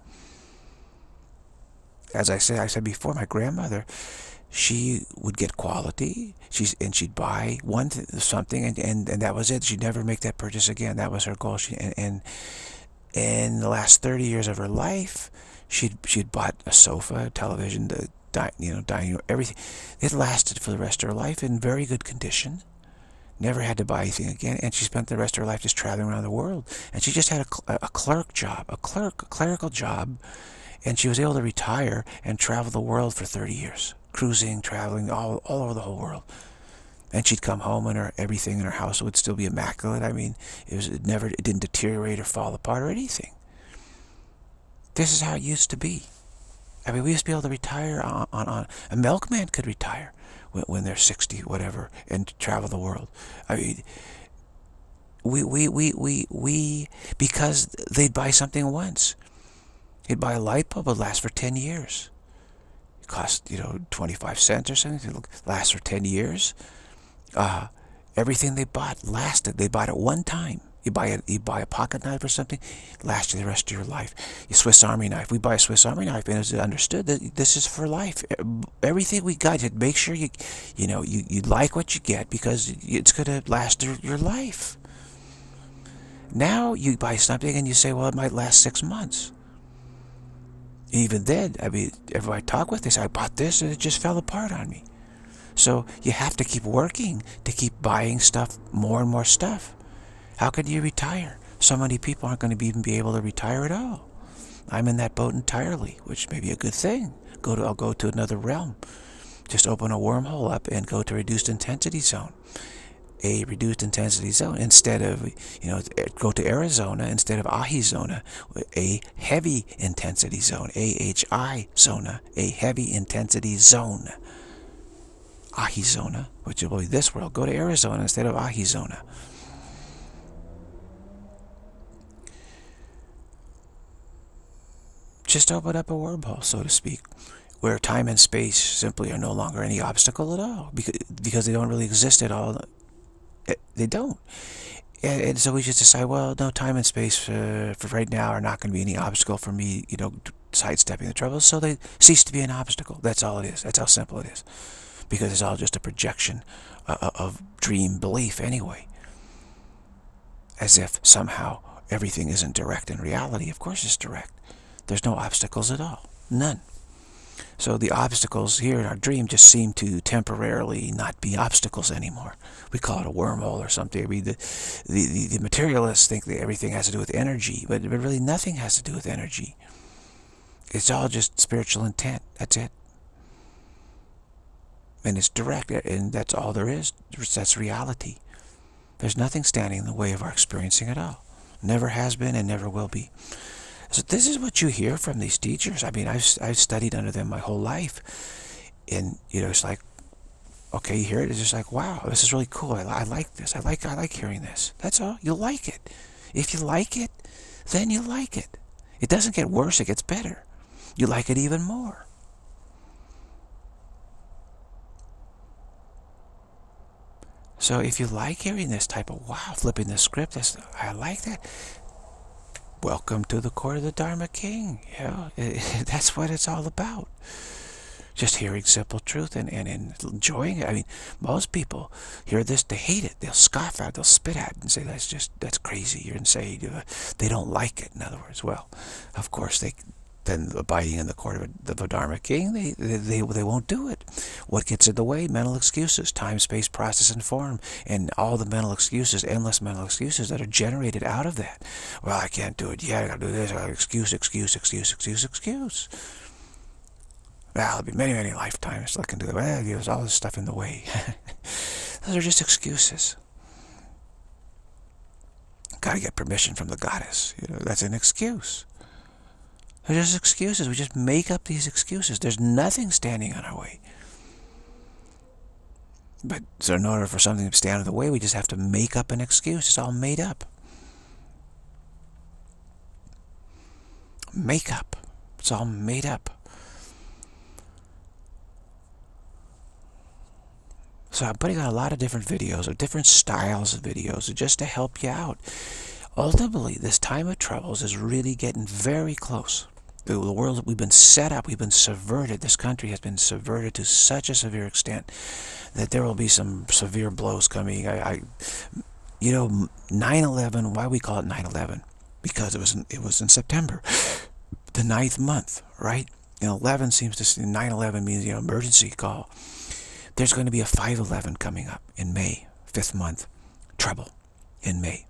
As I said before, my grandmother, she would get quality. She'd buy something, and that was it. She'd never make that purchase again. That was her goal. And in the last 30 years of her life, she'd bought a sofa, a television, the dining room, everything. It lasted for the rest of her life in very good condition. Never had to buy anything again, and she spent the rest of her life just traveling around the world. And she just had a clerical job, and she was able to retire and travel the world for 30 years, cruising, traveling all over the whole world. And she'd come home, and everything in her house would still be immaculate. I mean, it didn't deteriorate or fall apart or anything. This is how it used to be. I mean, we used to be able to retire on a milkman could retire when they're 60, whatever, and travel the world. I mean, we because they'd buy something once. He'd buy a light bulb, it would last for 10 years. It cost, 25 cents or something. It lasts for 10 years. Everything they bought lasted. They bought it one time. You buy a pocket knife or something, it lasts you the rest of your life. A Swiss Army knife. We buy a Swiss Army knife, and it's understood that this is for life. Everything we got, make sure you like what you get, because it's going to last your life. Now you buy something and you say, well, it might last 6 months. Even then, I mean, everybody I talk with, they say, I bought this and it just fell apart on me. So you have to keep working to keep buying stuff, more and more stuff. How can you retire? So many people aren't going to even be able to retire at all. I'm in that boat entirely, which may be a good thing. I'll go to another realm. Just open a wormhole up and go to reduced intensity zone. A reduced intensity zone instead of, go to Arizona instead of Ahizona. A heavy intensity zone. AHI zona. A heavy intensity zone. Ahizona, which will be this world. Go to Arizona instead of Ahizona. Just open up a wormhole, so to speak, where time and space simply are no longer any obstacle at all, because they don't really exist at all They don't. And so we just decide, well, no, time and space for right now are not going to be any obstacle for me, sidestepping the troubles. So they cease to be an obstacle. That's all it is. That's how simple it is. Because it's all just a projection of dream belief anyway. As if somehow everything isn't direct in reality. Of course it's direct. There's no obstacles at all. None. So the obstacles here in our dream just seem to temporarily not be obstacles anymore. We call it a wormhole or something. I mean, the materialists think that everything has to do with energy, but really nothing has to do with energy. It's all just spiritual intent. That's it. And it's direct, and that's all there is. That's reality. There's nothing standing in the way of our experiencing it all. Never has been and never will be. So this is what you hear from these teachers. I mean, I've studied under them my whole life. And, it's like, okay, you hear it, it's just like, wow, this is really cool. I like this. I like hearing this. That's all. You'll like it. If you like it, then you like it. It doesn't get worse, it gets better. You like it even more. So if you like hearing this type of, wow, flipping the script, I like that. Welcome to the court of the Dharma King. That's what it's all about. Just hearing simple truth and enjoying it. I mean, most people hear this, they hate it. They'll scoff at it, they'll spit at it and say, that's crazy, you're insane. They don't like it, in other words. Well, of course, then abiding in the court of the Dharma King, they won't do it. What gets in the way? Mental excuses, time, space, process, and form, and all the mental excuses, endless mental excuses that are generated out of that. Well, I can't do it yet. I gotta do this. I gotta excuse. Well, it'll be many, many lifetimes looking to there's all this stuff in the way. Those are just excuses. Gotta get permission from the goddess. That's an excuse. They're just excuses. We just make up these excuses. There's nothing standing on our way. But so in order for something to stand in the way, we just have to make up an excuse. It's all made up. Make up. It's all made up. So I'm putting out a lot of different videos, or different styles of videos, just to help you out. Ultimately, this time of troubles is really getting very close. The world, we've been set up, we've been subverted. This country has been subverted to such a severe extent that there will be some severe blows coming. 9/11, why we call it 9/11? Because it was in September, the 9th month, right? 11 seems to, 9/11 means, emergency call. There's going to be a 5/11 coming up in May, 5th month, trouble in May.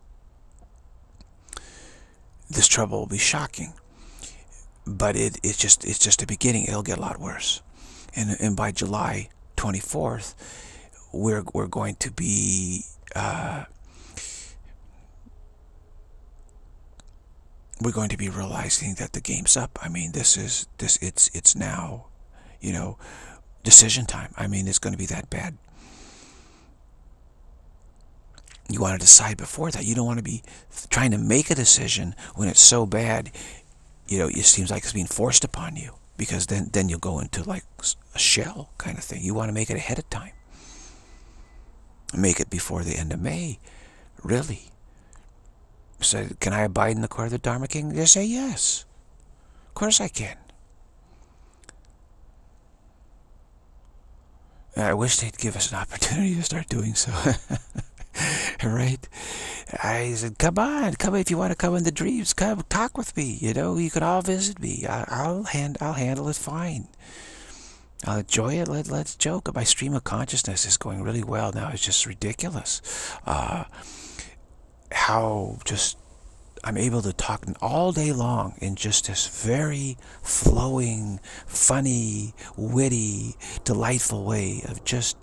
This trouble will be shocking. But it's just the beginning. It'll get a lot worse, and by July 24th, we're going to be realizing that the game's up. I mean, it's now, decision time. I mean, it's going to be that bad. You want to decide before that. You don't want to be trying to make a decision when it's so bad. It seems like it's being forced upon you, because then you'll go into like a shell kind of thing. You want to make it ahead of time. Make it before the end of May, really. So, can I abide in the court of the Dharma King? They say yes. Of course I can. I wish they'd give us an opportunity to start doing so. Right? I said, come on, if you want to come in the dreams, come talk with me. You could all visit me. I'll handle it fine. I'll enjoy it. Let's joke. My stream of consciousness is going really well now. It's just ridiculous. How just I'm able to talk all day long in just this very flowing, funny, witty, delightful way of just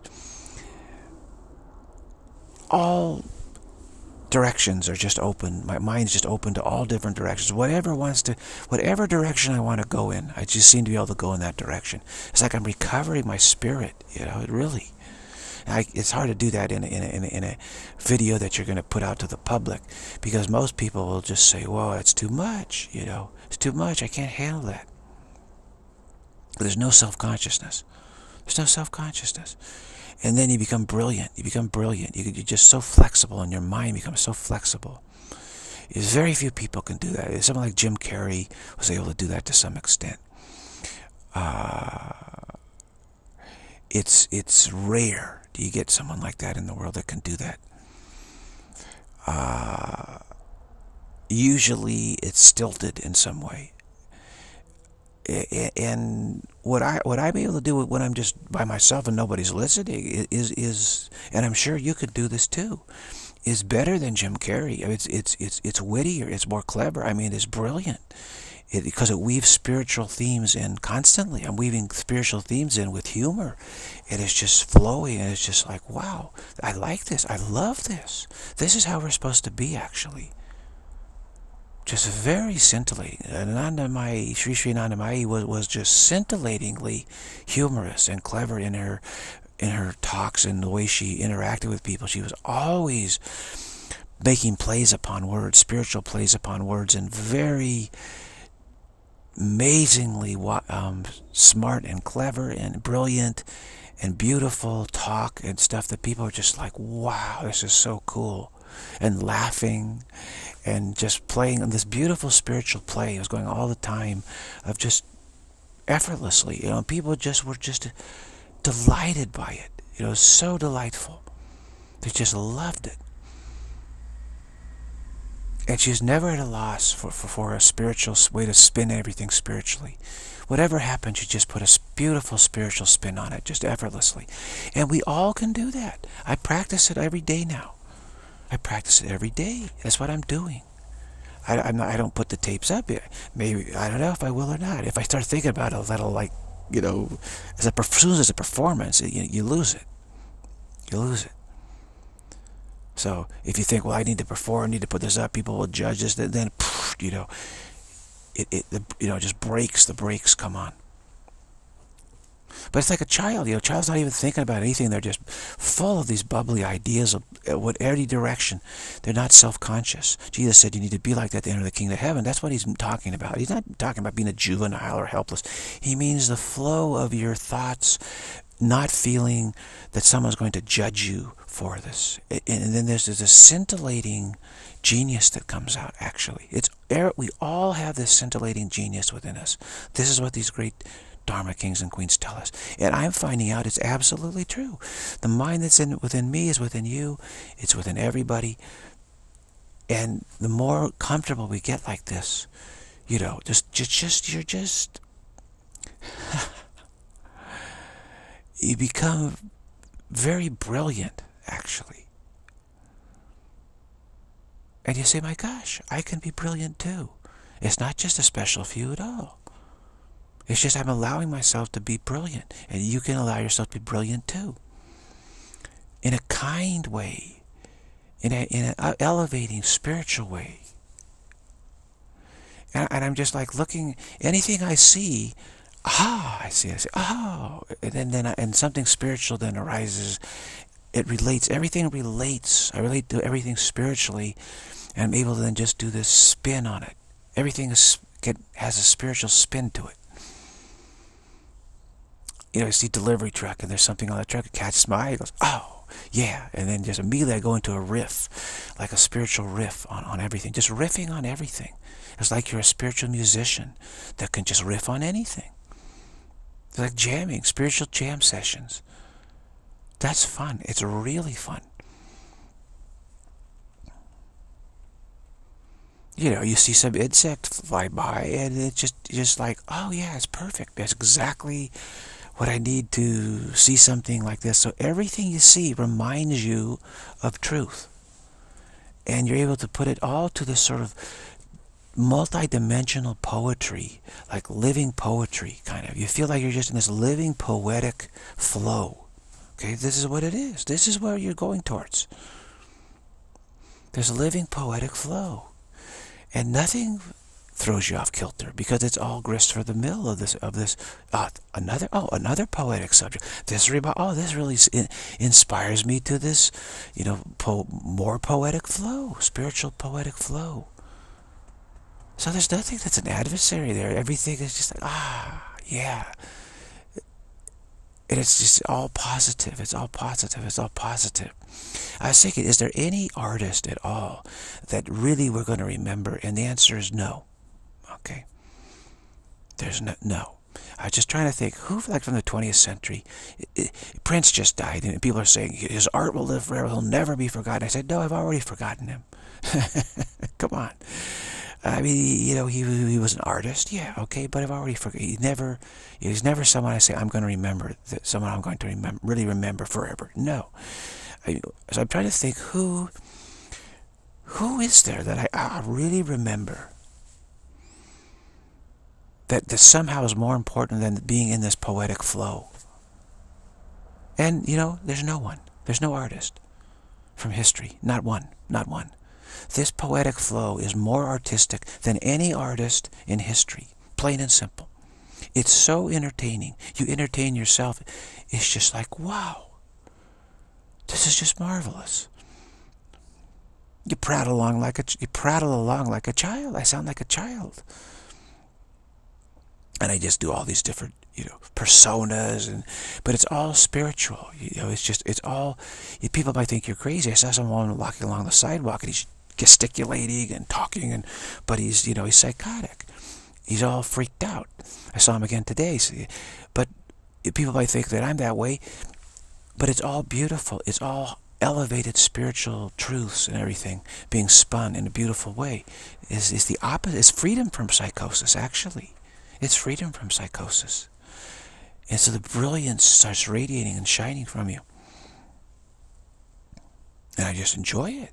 all directions are just open. My mind's just open to all different directions. Whatever direction I want to go in, I just seem to be able to go in that direction. It's like I'm recovering my spirit. It really. It's hard to do that in a video that you're going to put out to the public, because most people will just say, "Whoa, it's too much." It's too much. I can't handle that. There's no self-consciousness. There's no self-consciousness. And then you become brilliant. You become brilliant. You're just so flexible, and your mind becomes so flexible. There's very few people can do that. Someone like Jim Carrey was able to do that to some extent. It's rare. Do you get someone like that in the world that can do that? Usually it's stilted in some way. And what I'm able to do when I'm just by myself and nobody's listening is and I'm sure you could do this too, is better than Jim Carrey. I mean, it's wittier, it's more clever. I mean, it's brilliant. Because it weaves spiritual themes in constantly. I'm weaving spiritual themes in with humor. And it's just flowing, and it's just like, wow, I like this. I love this. This is how we're supposed to be, actually. Just very scintillating. Sri Sri Anandamayi was just scintillatingly humorous and clever in her talks and the way she interacted with people. She was always making plays upon words, spiritual plays upon words, and very amazingly smart and clever and brilliant and beautiful talk and stuff that people are just like, wow, this is so cool, and laughing and just playing on this beautiful spiritual play. It was going all the time of just effortlessly, people just were just delighted by it. It was so delightful. They just loved it. And she's never at a loss for a spiritual way to spin everything spiritually. Whatever happens, you just put a beautiful spiritual spin on it, just effortlessly. And we all can do that. I practice it every day now. I practice it every day. That's what I'm doing. I don't put the tapes up yet. Maybe, I don't know if I will or not. If I start thinking about it, that'll as soon as it's a performance, you lose it. You lose it. So if you think, well, I need to perform, I need to put this up, people will judge this, then just breaks, the brakes come on. But it's like a child, a child's not even thinking about anything. They're just full of these bubbly ideas of any direction. They're not self-conscious. Jesus said you need to be like that to enter the kingdom of heaven. That's what he's talking about. He's not talking about being a juvenile or helpless. He means the flow of your thoughts, not feeling that someone's going to judge you for this. And then there's this scintillating genius that comes out, actually. We all have this scintillating genius within us. This is what these great Dharma kings and queens tell us. And I'm finding out it's absolutely true. The mind that's within me is within you. It's within everybody. And the more comfortable we get like this, you're just you become very brilliant, actually. And you say, my gosh, I can be brilliant too. It's not just a special few at all. It's just I'm allowing myself to be brilliant. And you can allow yourself to be brilliant too. In a kind way. In an elevating, spiritual way. And I'm just like looking, anything I see, I say, oh, and then something spiritual then arises. It relates, everything relates. I relate to everything spiritually, and I'm able to then just do this spin on it. Everything has a spiritual spin to it. I see delivery truck, and there's something on the truck. It catches my eye. It goes, oh, yeah. And then just immediately I go into a riff, like a spiritual riff on everything. Just riffing on everything. It's like you're a spiritual musician that can just riff on anything. It's like jamming, spiritual jam sessions. That's fun. It's really fun. You see some insect fly by, and it's just like, oh yeah, it's perfect. That's exactly what I need to see something like this. So everything you see reminds you of truth. And you're able to put it all to this sort of multi-dimensional poetry, like living poetry, kind of. You feel like you're just in this living poetic flow. Okay, this is what it is. This is where you're going towards. There's a living poetic flow. And nothing throws you off kilter, because it's all grist for the mill of this another poetic subject. This really inspires me to this, more poetic flow, spiritual poetic flow. So there's nothing that's an adversary there. Everything is just like, yeah. And it's just all positive. It's all positive. It's all positive. I was thinking, is there any artist at all that really we're going to remember? And the answer is no. Okay. There's no. I was just trying to think, who, like from the 20th century, Prince just died, and people are saying his art will live forever, he'll never be forgotten. I said, no, I've already forgotten him. Come on. I mean, you know, he was an artist, yeah, okay, but I've already forgotten. He's never someone I say I'm going to remember, someone I'm going to really remember forever. No. So I'm trying to think, who is there that I really remember that somehow is more important than being in this poetic flow? And, you know, there's no one. There's no artist from history. Not one. Not one. This poetic flow is more artistic than any artist in history. Plain and simple. It's so entertaining. You entertain yourself. It's just like, wow. This is just marvelous. You prattle along like a child. I sound like a child. And I just do all these different, you know, personas, but it's all spiritual. You know, it's all. People might think you're crazy. I saw someone walking along the sidewalk and he's gesticulating and talking, but he's, you know, he's psychotic. He's all freaked out. I saw him again today. But people might think that I'm that way, but it's all beautiful. It's all elevated spiritual truths and everything being spun in a beautiful way. Is the opposite. It's freedom from psychosis, actually. It's freedom from psychosis. And so the brilliance starts radiating and shining from you. And I just enjoy it.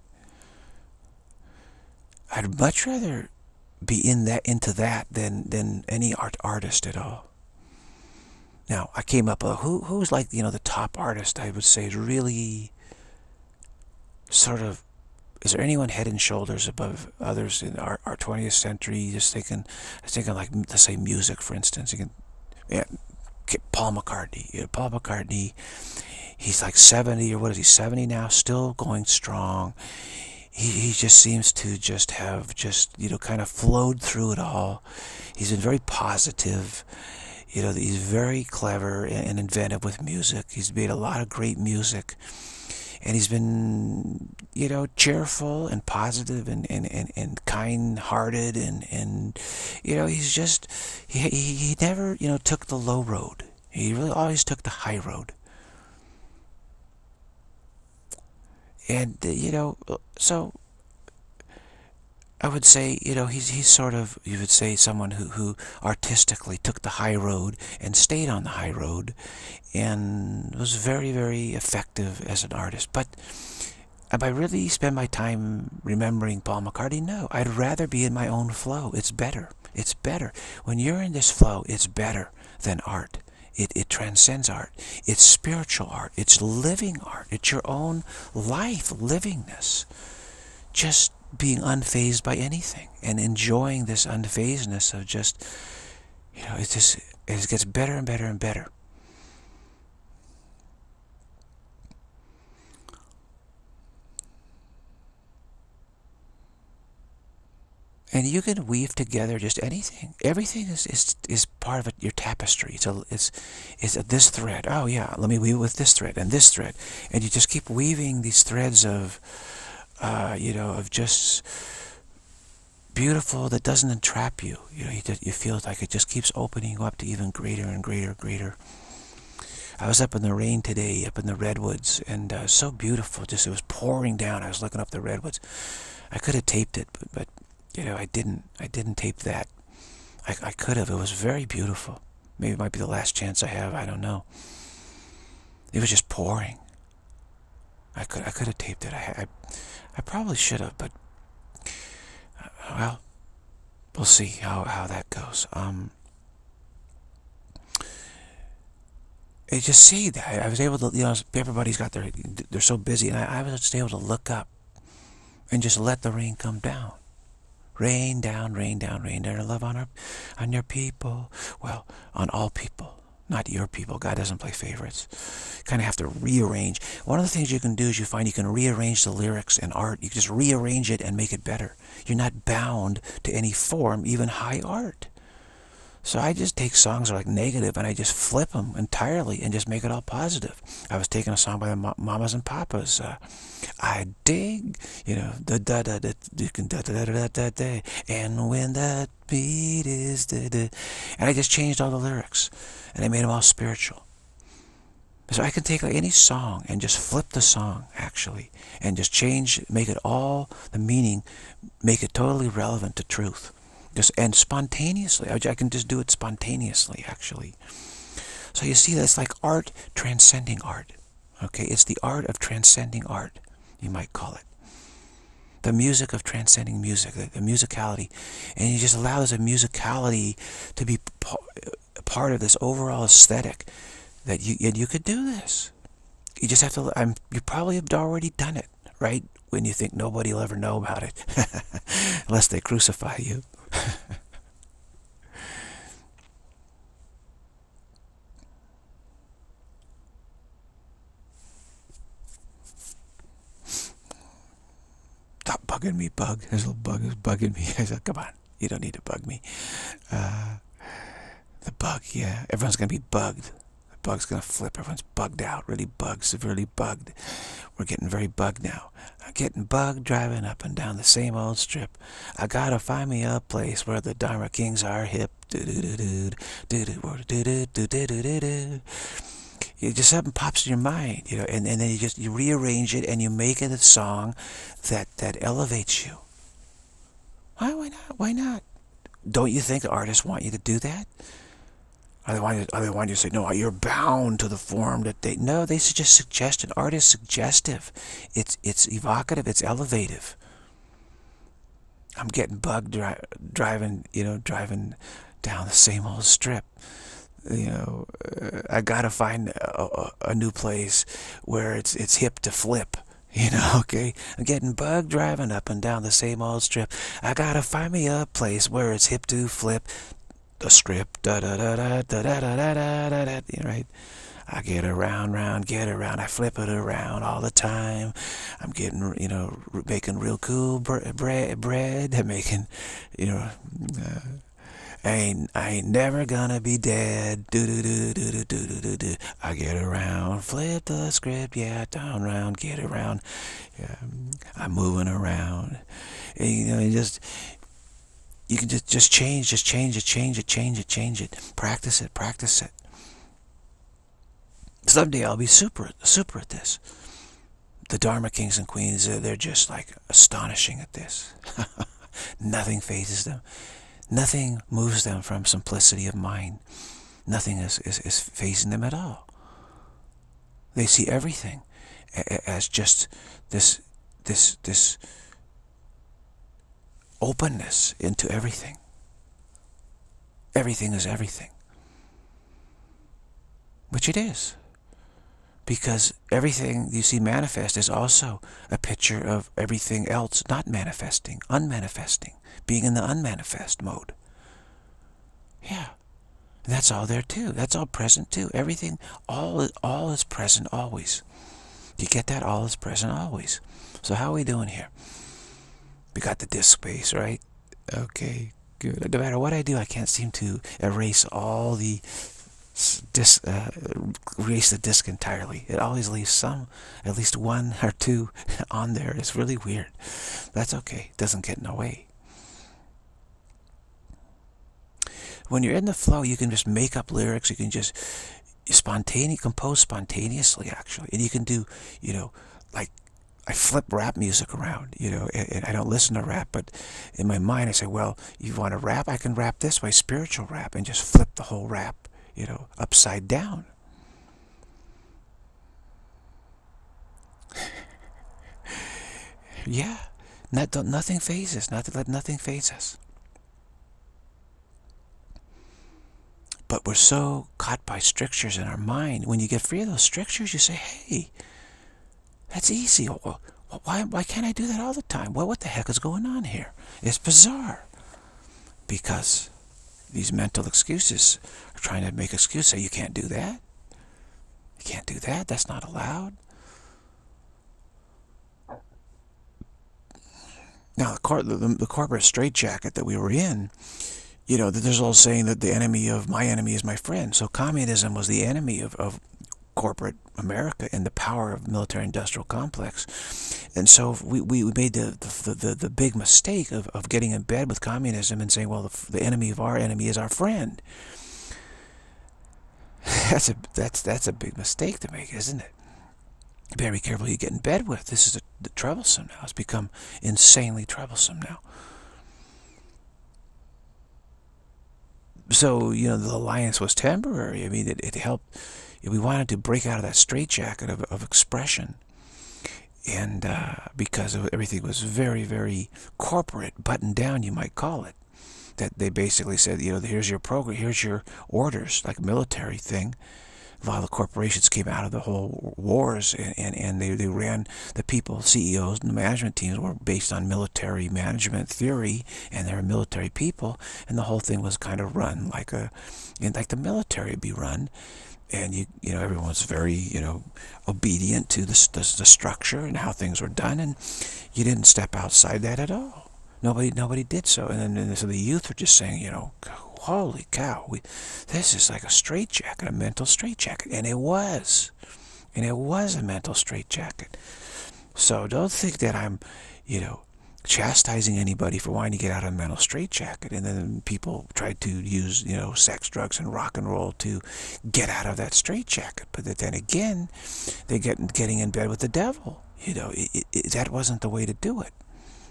I'd much rather be into that than any artist at all. Now, I came up with who's like, you know, the top artist, I would say, is really sort of, is there anyone head and shoulders above others in our 20th century? I was thinking like, let's say music, for instance. Paul McCartney. You know, Paul McCartney, he's like 70, or what is he, 70 now, still going strong. He just seems to just have you know, kind of flowed through it all. He's been very positive. You know, he's very clever and inventive with music. He's made a lot of great music. And he's been, you know, cheerful and positive and kind-hearted and you know, he's just, he never, you know, took the low road. He really always took the high road. And, you know, so I would say, you know, he's sort of, you would say, someone who artistically took the high road and stayed on the high road and was very, very effective as an artist. But if I really spend my time remembering Paul McCartney, no. I'd rather be in my own flow. It's better. It's better. When you're in this flow, it's better than art. It transcends art. It's spiritual art. It's living art. It's your own life, livingness. Just being unfazed by anything and enjoying this unfazedness of just, you know, it gets better and better and better. And you can weave together just anything. Everything is part of your tapestry. It's this thread. Oh yeah, let me weave with this thread and this thread, and you just keep weaving these threads of, you know, of just beautiful that doesn't entrap you. You know, you feel like it just keeps opening you up to even greater and greater. I was up in the rain today, up in the redwoods, and so beautiful. Just, it was pouring down. I was looking up the redwoods. I could have taped it, but you know, I didn't tape that. I could have. It was very beautiful. Maybe it might be the last chance I have. I don't know. It was just pouring. I could have taped it. I probably should have, but well, we'll see how that goes. I just see that I was able to, you know, everybody's got they're so busy, and I was just able to look up and just let the rain come down. Rain down, rain down, rain down. Love on your people. Well, on all people, not your people. God doesn't play favorites. You kind of have to rearrange. One of the things you can do is you can rearrange the lyrics in art. You can just rearrange it and make it better. You're not bound to any form, even high art. So I just take songs that are like negative and I just flip them entirely and just make it all positive. I was taking a song by the Mamas and Papas. I dig, you know, da da da da da da da da da, and when that beat is da da, and I just changed all the lyrics and I made them all spiritual. So I can take like any song and just flip the song actually, and just change, make it all the meaning, make it totally relevant to truth. Just and spontaneously, I can just do it spontaneously actually. So you see, that's like art transcending art. Okay, it's the art of transcending art, you might call it. The music of transcending music, the musicality, and you just allow the musicality to be part of this overall aesthetic. That you could do this. You just have to. You probably have already done it, right? When you think nobody will ever know about it, unless they crucify you. Stop bugging me, bug. There's a little bug who's bugging me. I said, come on, you don't need to bug me. The bug, yeah. Everyone's going to be bugged. The bug's going to flip. Everyone's bugged out. Really bugged, severely bugged. We're getting very bugged now. I'm getting bugged driving up and down the same old strip. I gotta find me a place where the Dharma Kings are hip. You just something pops in your mind, you know, and then you rearrange it and you make it a song that elevates you. Why not? Why not? Don't you think the artists want you to do that? Or they want you to say, no, you're bound to the form that they... No, they just suggest. An art is suggestive. It's evocative. It's elevative. I'm getting bugged driving down the same old strip. You know, I gotta find a new place where it's hip to flip. You know, okay? I'm getting bugged driving up and down the same old strip. I gotta find me a place where it's hip to flip the script. Da da da da da da da da da da da. Right? I get around, get around. I flip it around all the time. I'm getting, you know, making real cool bread. I'm making, you know. I ain't never gonna be dead. Do do do do do do do do do. I get around, flip the script, yeah, down round, get around. Yeah, I'm moving around. And, you know, you can just change it. Practice it. Someday I'll be super at this. The Dharma Kings and Queens, they're just like astonishing at this. Nothing phases them. Nothing moves them from simplicity of mind. Nothing is phasing them at all. They see everything as just this openness into everything. Everything is everything. Which it is. Because everything you see manifest is also a picture of everything else not manifesting, unmanifesting, being in the unmanifest mode. Yeah. And that's all there too. That's all present too. Everything, all is present always. You get that? All is present always. So how are we doing here? We got the disk space, right? Okay, good. No matter what I do, I can't seem to erase all the erase the disk entirely. It always leaves some, at least one or two on there. It's really weird. That's okay. It doesn't get in the way. When you're in the flow, you can just make up lyrics. You can just compose spontaneously, actually. And you can do, you know, like, I flip rap music around, you know, and I don't listen to rap, but in my mind I say, well, you want to rap? I can rap this way, spiritual rap, and just flip the whole rap, you know, upside down. Yeah, nothing phases. Let nothing phase us. But we're so caught by strictures in our mind. When you get free of those strictures, you say, hey, that's easy. Why can't I do that all the time? Well, what the heck is going on here? It's bizarre. Because these mental excuses are trying to make excuses. Say, you can't do that. You can't do that. That's not allowed. Now, the corporate straitjacket that we were in, there's a little saying that the enemy of my enemy is my friend. So communism was the enemy of corporate America and the power of military-industrial complex. And so we made the big mistake of getting in bed with communism and saying, well, the enemy of our enemy is our friend. That's a big mistake to make, isn't it? You better be careful who you get in bed with. This is troublesome now. It's become insanely troublesome now. So, the alliance was temporary. I mean, it helped. We wanted to break out of that straitjacket of expression. And because everything was very, very corporate, buttoned down, you might call it. That they basically said, here's your program, here's your orders, like a military thing. A lot of the corporations came out of the whole wars, and they ran the people, CEOs, and the management teams were based on military management theory, and they were military people, and the whole thing was kind of run like the military would be run. And everyone's very obedient to the structure and how things were done, and you didn't step outside that at all. Nobody did so. And so the youth were just saying, holy cow, this is like a straitjacket, a mental straitjacket, and it was a mental straitjacket. So don't think that I'm chastising anybody for wanting to get out of a mental straitjacket. And then people tried to use sex, drugs, and rock and roll to get out of that straitjacket. But then again, they're getting in bed with the devil. That wasn't the way to do it.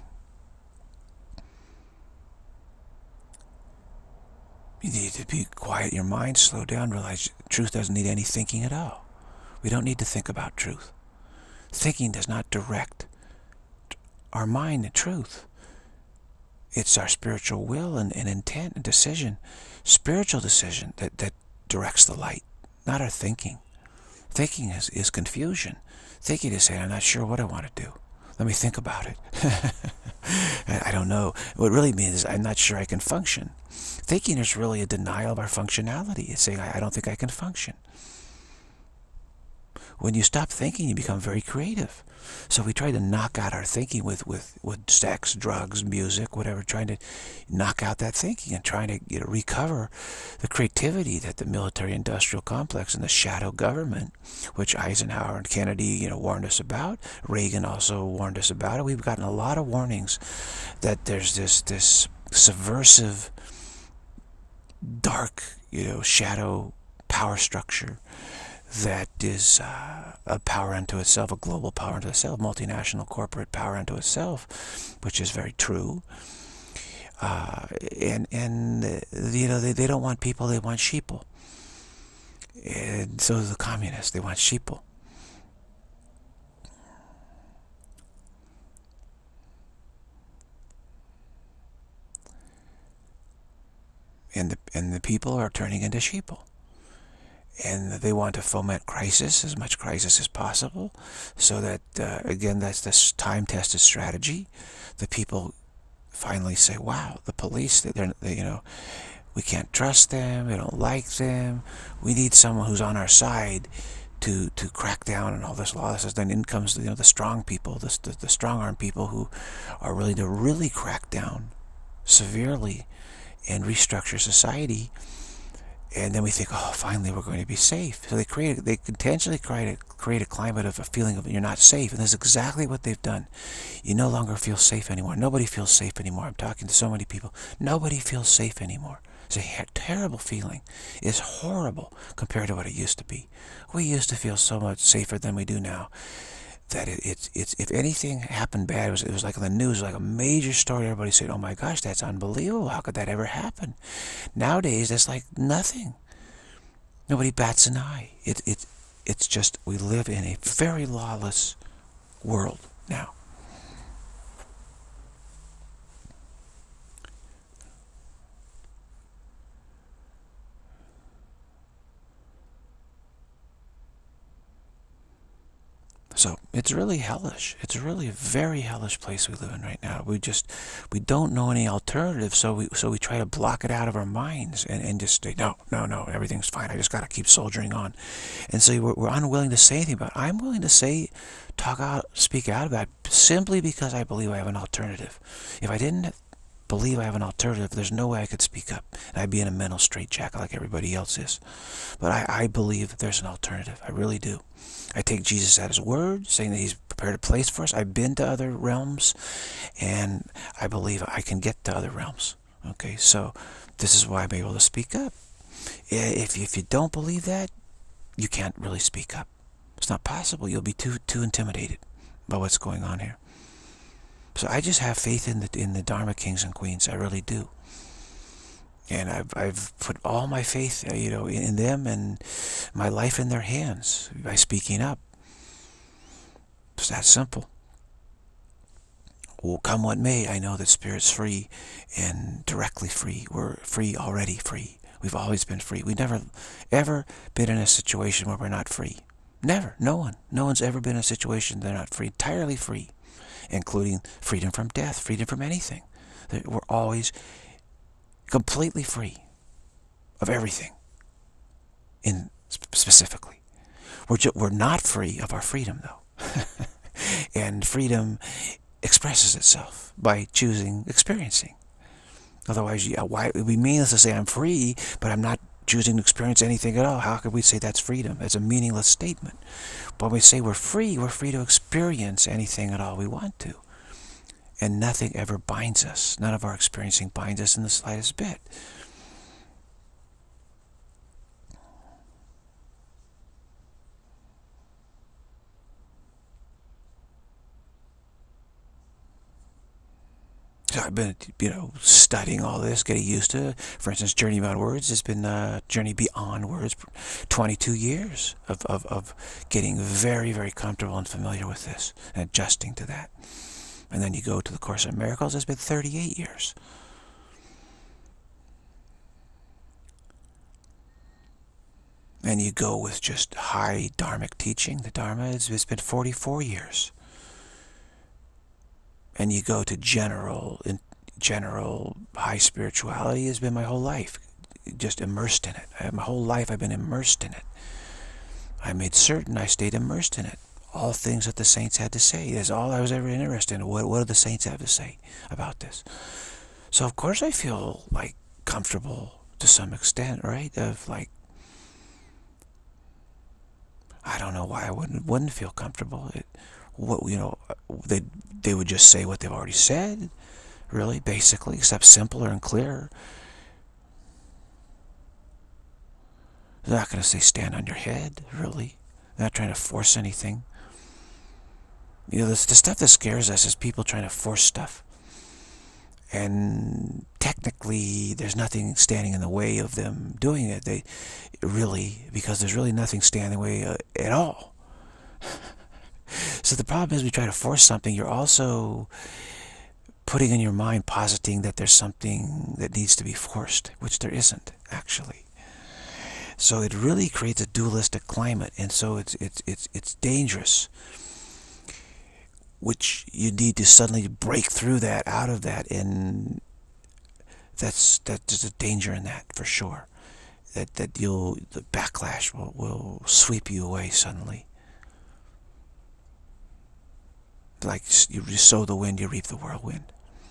You need to be quiet your mind, slow down, realize truth doesn't need any thinking at all. We don't need to think about truth. Thinking does not direct our mind to truth. It's our spiritual will and intent and decision, spiritual decision that directs the light, not our thinking. Thinking is confusion. Thinking is saying, I'm not sure what I want to do. Let me think about it. I don't know. What it really means is I'm not sure I can function. Thinking is really a denial of our functionality. It's saying, I don't think I can function. When you stop thinking, you become very creative. So we try to knock out our thinking with sex, drugs, music, whatever, trying to knock out that thinking and trying to recover the creativity that the military-industrial complex and the shadow government, which Eisenhower and Kennedy, warned us about. Reagan also warned us about it. We've gotten a lot of warnings that there's this subversive, dark, shadow power structure that is a power unto itself, a global power unto itself, multinational corporate power unto itself, which is very true. And they don't want people, they want sheeple. And so the communists, they want sheeple. And the people are turning into sheeple. And they want to foment crisis, as much crisis as possible, so that, again, that's this time-tested strategy. The people finally say, wow, the police, we can't trust them, we don't like them, we need someone who's on our side to crack down on all this lawlessness. Then in comes, the strong people, the strong-armed people who are willing to really crack down severely and restructure society. And then we think, oh, finally we're going to be safe. So they intentionally create a climate of a feeling of you're not safe. And that's exactly what they've done. You no longer feel safe anymore. Nobody feels safe anymore. I'm talking to so many people. Nobody feels safe anymore. It's a terrible feeling. It's horrible compared to what it used to be. We used to feel so much safer than we do now. That it's if anything happened bad, it was like on the news, like a major story. Everybody said, oh my gosh, that's unbelievable. How could that ever happen? Nowadays, that's like nothing. Nobody bats an eye. It's just, we live in a very lawless world now. So it's really hellish. It's really a very hellish place we live in right now. We don't know any alternative, so we try to block it out of our minds and just say, no, everything's fine. I just got to keep soldiering on. And so we're unwilling to say anything about it. I'm willing to speak out about it simply because I believe I have an alternative. If I didn't believe I have an alternative, there's no way I could speak up. And I'd be in a mental straitjacket like everybody else is. But I believe that there's an alternative. I really do. I take Jesus at his word, saying that he's prepared a place for us. I've been to other realms, and I believe I can get to other realms. Okay, so this is why I'm able to speak up. If you don't believe that, you can't really speak up. It's not possible. You'll be too intimidated by what's going on here. So I just have faith in the Dharma kings and queens. I really do. And I've put all my faith, in them and my life in their hands by speaking up. It's that simple. Well, come what may, I know that Spirit's free and directly free. We're free, already free. We've always been free. We've never, ever been in a situation where we're not free. Never. No one. No one's ever been in a situation they're not free. Entirely free. Including freedom from death, freedom from anything. We're always completely free of everything. Specifically. We're not free of our freedom, though. And freedom expresses itself by choosing experiencing. Otherwise, why it would be meaningless to say I'm free, but I'm not choosing to experience anything at all. How could we say that's freedom? It's a meaningless statement. But when we say we're free to experience anything at all we want to. And nothing ever binds us. None of our experiencing binds us in the slightest bit. So I've been, studying all this, getting used to it. For instance, Journey Beyond Words has been Journey Beyond Words, 22 years of getting very, very comfortable and familiar with this and adjusting to that. And then you go to the Course in Miracles, it's been 38 years. And you go with just high Dharmic teaching, the Dharma, it's been 44 years. And you go to general high spirituality, has been my whole life, just immersed in it. My whole life I've been immersed in it. I made certain I stayed immersed in it. All things that the saints had to say. That's all I was ever interested in. What do the saints have to say about this? So of course I feel like comfortable to some extent, right? Of like, I don't know why I wouldn't feel comfortable. They would just say what they've already said, really, basically, except simpler and clearer. They're not going to say stand on your head, really. They're not trying to force anything. The stuff that scares us is people trying to force stuff. And technically, there's nothing standing in the way of them doing it. Because there's really nothing standing in the way at all. So the problem is we try to force something, you're also putting in your mind, positing that there's something that needs to be forced, which there isn't, actually. So it really creates a dualistic climate, and so it's dangerous, which you need to suddenly break through that, out of that, and there's a danger in that, for sure. That the backlash will sweep you away suddenly. Like you sow the wind, you reap the whirlwind.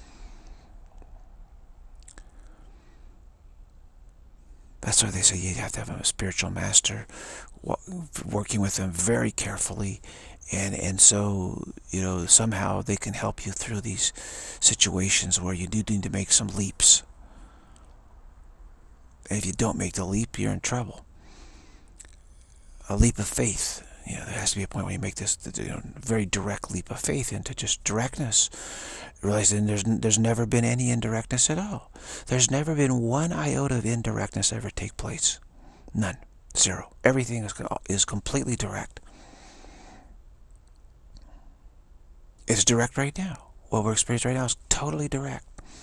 That's why they say you have to have a spiritual master, working with them very carefully, and so somehow they can help you through these situations where you do need to make some leaps. And if you don't make the leap, you're in trouble. A leap of faith. There has to be a point where you make this very direct leap of faith into just directness. Realizing there's never been any indirectness at all. There's never been one iota of indirectness ever take place. None. Zero. Everything is completely direct. It's direct right now. What we're experiencing right now is totally direct.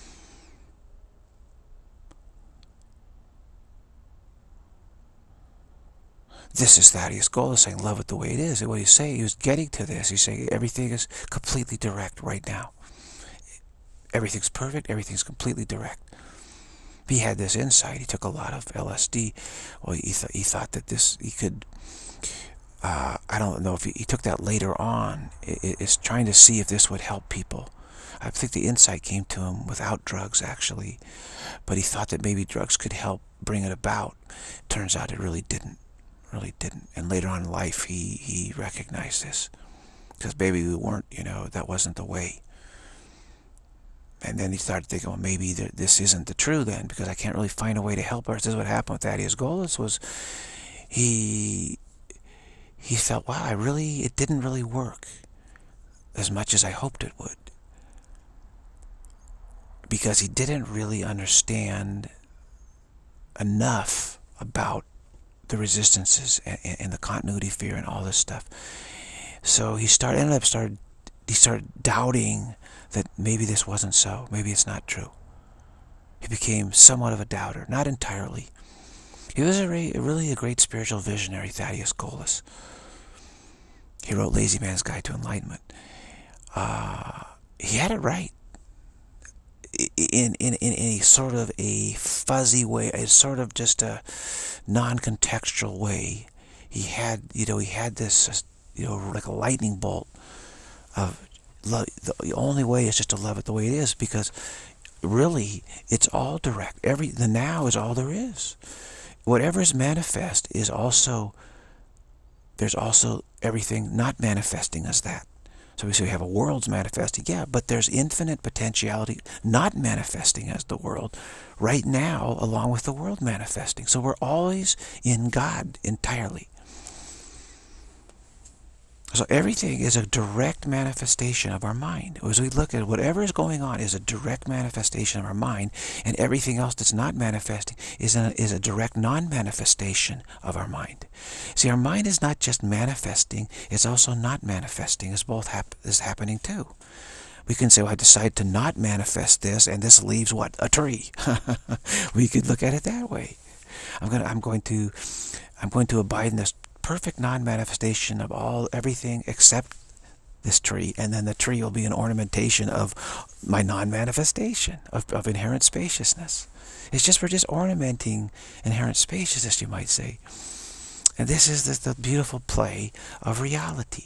This is Thaddeus Gold saying, love it the way it is. And what he's saying, he was getting to this. He's saying everything is completely direct right now. Everything's perfect. Everything's completely direct. He had this insight. He took a lot of LSD. Well, he thought that he could. I don't know if he took that later on. It's trying to see if this would help people. I think the insight came to him without drugs, actually, but he thought that maybe drugs could help bring it about. Turns out it really didn't. Really didn't. And later on in life, he recognized this. Because maybe we weren't, that wasn't the way. And then he started thinking, well, maybe this isn't the true then, because I can't really find a way to help her. This is what happened with Thaddeus Golas, was he felt, wow, it didn't really work as much as I hoped it would. Because he didn't really understand enough about the resistances and the continuity fear and all this stuff. So he started doubting that maybe this wasn't so. Maybe it's not true. He became somewhat of a doubter, not entirely. He was really a great spiritual visionary, Thaddeus Golas. He wrote Lazy Man's Guide to Enlightenment. He had it right. In a sort of a fuzzy way, a sort of just a non-contextual way. He had this, like a lightning bolt of love. The only way is just to love it the way it is, because really it's all direct. The now is all there is. Whatever is manifest is also, there's also everything not manifesting as that. So we say we have a world's manifesting, yeah, but there's infinite potentiality not manifesting as the world right now, along with the world manifesting. So we're always in God entirely. So everything is a direct manifestation of our mind. As we look at whatever is going on is a direct manifestation of our mind, and everything else that's not manifesting is a direct non-manifestation of our mind. See, our mind is not just manifesting, it's also not manifesting. It's both is happening too. We can say, well, I decide to not manifest this, and this leaves what? A tree. We could look at it that way. I'm going to abide in this perfect non-manifestation of everything except this tree, and then the tree will be an ornamentation of my non-manifestation of inherent spaciousness. It's just, we're just ornamenting inherent spaciousness, you might say. And this is the beautiful play of reality.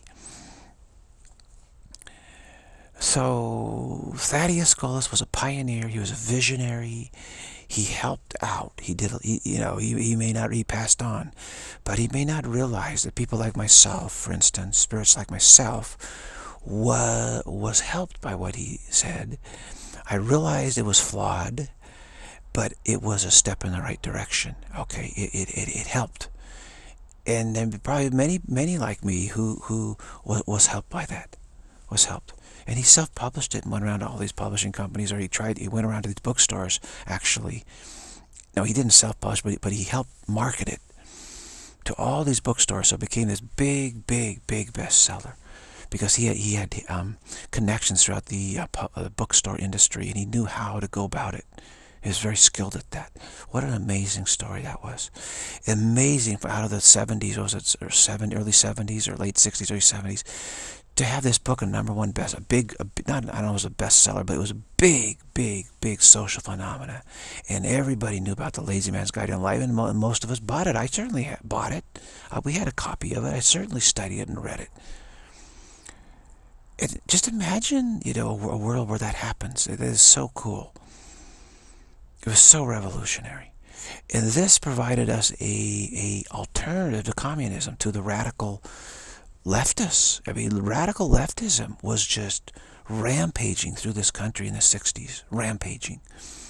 So Thaddeus Golas was a pioneer. He was a visionary. He helped out. He passed on, but he may not realize that people like myself, for instance, spirits like myself, was helped by what he said. I realized it was flawed, but it was a step in the right direction. Okay, it helped, and then probably many like me who was helped by that, was helped. And he self-published it and went around to all these publishing companies, or he went around to these bookstores, actually. No, he didn't self-publish, but he helped market it to all these bookstores, so it became this big bestseller, because he had connections throughout the bookstore industry, and he knew how to go about it. He was very skilled at that. What an amazing story that was. Amazing, for out of the 70s, early 70s or late 60s, early 70s, to have this book a #1 best, I don't know if it was a bestseller, but it was a big social phenomena, and everybody knew about the Lazy Man's Guide to Enlightenment, and most of us bought it. I certainly bought it. We had a copy of it. I certainly studied it and read it. And just imagine, a world where that happens. It is so cool. It was so revolutionary. And this provided us a alternative to communism, to the radical leftists. I mean, radical leftism was just rampaging through this country in the 60s. Rampaging.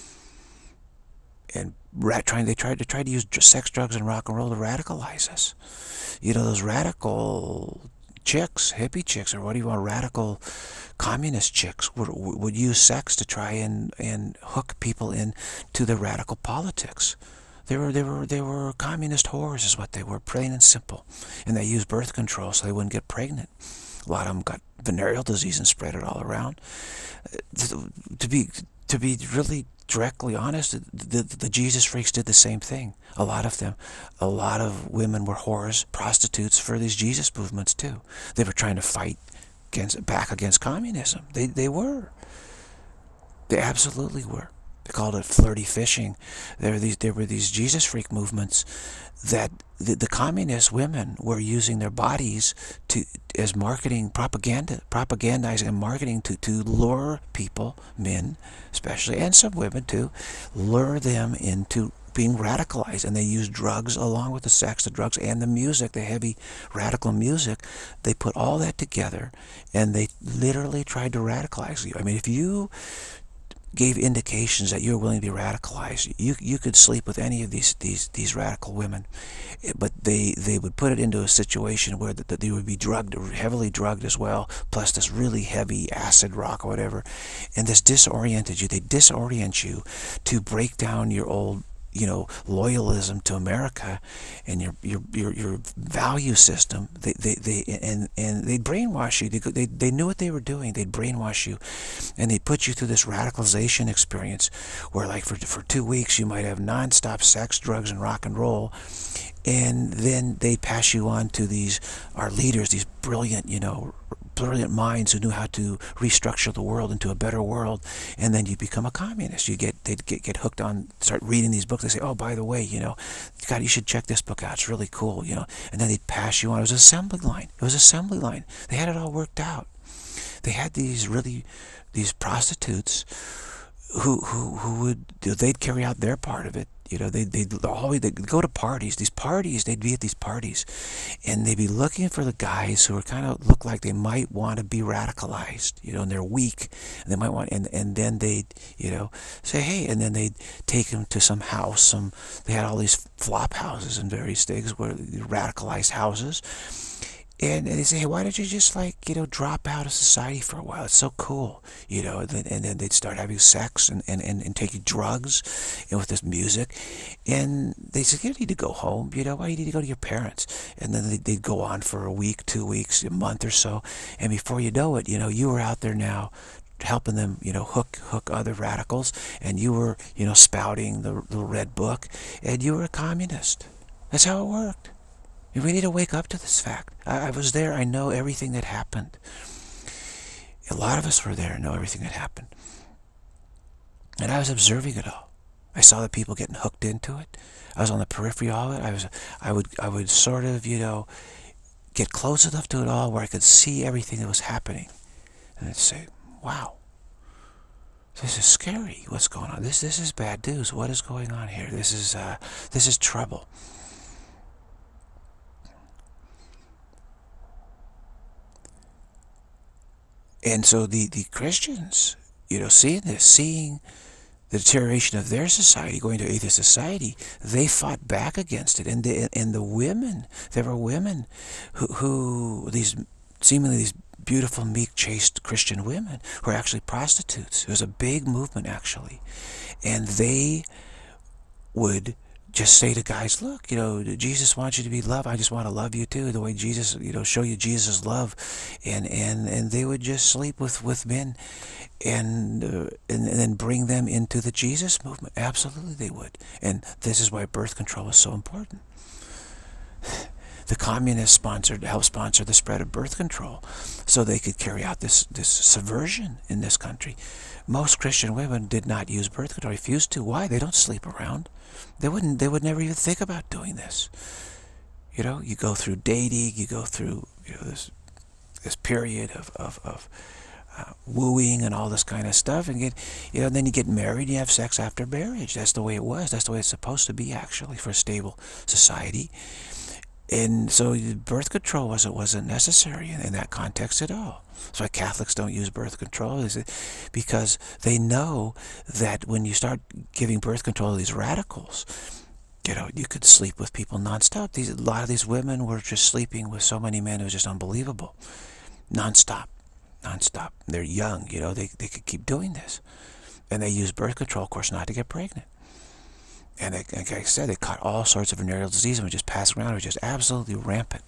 And they tried to use sex, drugs, and rock and roll to radicalize us. Those radical chicks, hippie chicks, or what do you want, radical communist chicks would use sex to try and hook people into the radical politics. They were communist whores, is what they were, plain and simple. And they used birth control so they wouldn't get pregnant. A lot of them got venereal disease and spread it all around. To be really directly honest, the Jesus freaks did the same thing. A lot of them, a lot of women were whores, prostitutes for these Jesus movements too. They were trying to fight back against communism. They were. They absolutely were. They called it flirty fishing. There were these Jesus freak movements that the communist women were using their bodies to as marketing propagandizing and marketing to lure people, men especially, and some women too, lure them into being radicalized. And they used drugs along with the sex, the drugs, and the music, the heavy radical music. They put all that together, and they literally tried to radicalize you. I mean, if you gave indications that you were willing to be radicalized, you could sleep with any of these radical women, but they would put it into a situation where that they would be drugged, heavily drugged as well, plus this really heavy acid rock or whatever, and this disoriented you. They disorient you to break down your old, you know, loyalism to America and your value system. They they'd brainwash you. They knew what they were doing. They'd brainwash you, and they'd put you through this radicalization experience where, like, for 2 weeks you might have nonstop sex, drugs, and rock and roll, and then they'd pass you on to our leaders, these brilliant, you know, brilliant minds who knew how to restructure the world into a better world. And then you become a communist. They'd get hooked on, start reading these books. They say, oh, by the way, you know, God, you should check this book out, it's really cool, you know. And then they'd pass you on. It was assembly line. It was assembly line. They had it all worked out. They had these prostitutes they'd carry out their part of it. You know, they'd go to parties. They'd be at these parties, and they'd be looking for the guys who look like they might want to be radicalized, you know, and they're weak, and they might want, and then they'd, you know, say, hey, and then they'd take them to some house. They had all these flop houses in various things, where radicalized houses. And they say, hey, why don't you just, like, you know, drop out of society for a while? It's so cool, you know. And then they'd start having sex and taking drugs, and with this music. And they said, you don't need to go home, you know. Why do you need to go to your parents? And then they'd go on for a week, 2 weeks, a month or so. And before you know it, you know, you were out there now helping them, you know, hook other radicals. And you were, you know, spouting the red book. And you were a communist. That's how it worked. We need to wake up to this fact. I was there. I know everything that happened. A lot of us were there and know everything that happened. And I was observing it all. I saw the people getting hooked into it. I was on the periphery of it. I would sort of, you know, get close enough to it all where I could see everything that was happening. And I'd say, wow, this is scary. What's going on? This is bad news. What is going on here? This is trouble. And so the Christians, you know, seeing the deterioration of their society, going to atheist society, they fought back against it. And the women, there were women who seemingly these beautiful, meek, chaste Christian women who were actually prostitutes. It was a big movement, actually. And they would just say to guys, look, you know, Jesus wants you to be loved. I just want to love you too, the way Jesus, you know, show you Jesus' love. And they would just sleep with men and then bring them into the Jesus movement. Absolutely they would. And this is why birth control is so important. The communists helped sponsor the spread of birth control so they could carry out this subversion in this country. Most Christian women did not use birth control, refused to. Why? They don't sleep around. They would never even think about doing this. You know, you go through dating, you go through, you know, this period of wooing and all this kind of stuff, and then you get married and you have sex after marriage. That's the way it was. That's the way it's supposed to be, actually, for a stable society. And so birth control wasn't necessary in that context at all. That's why Catholics don't use birth control, because they know that when you start giving birth control to these radicals, you know, you could sleep with people nonstop. A lot of these women were just sleeping with so many men. It was just unbelievable. Nonstop. They're young, you know, they could keep doing this. And they use birth control, of course, not to get pregnant. And like I said, they caught all sorts of venereal disease and were just passing around. It was just absolutely rampant.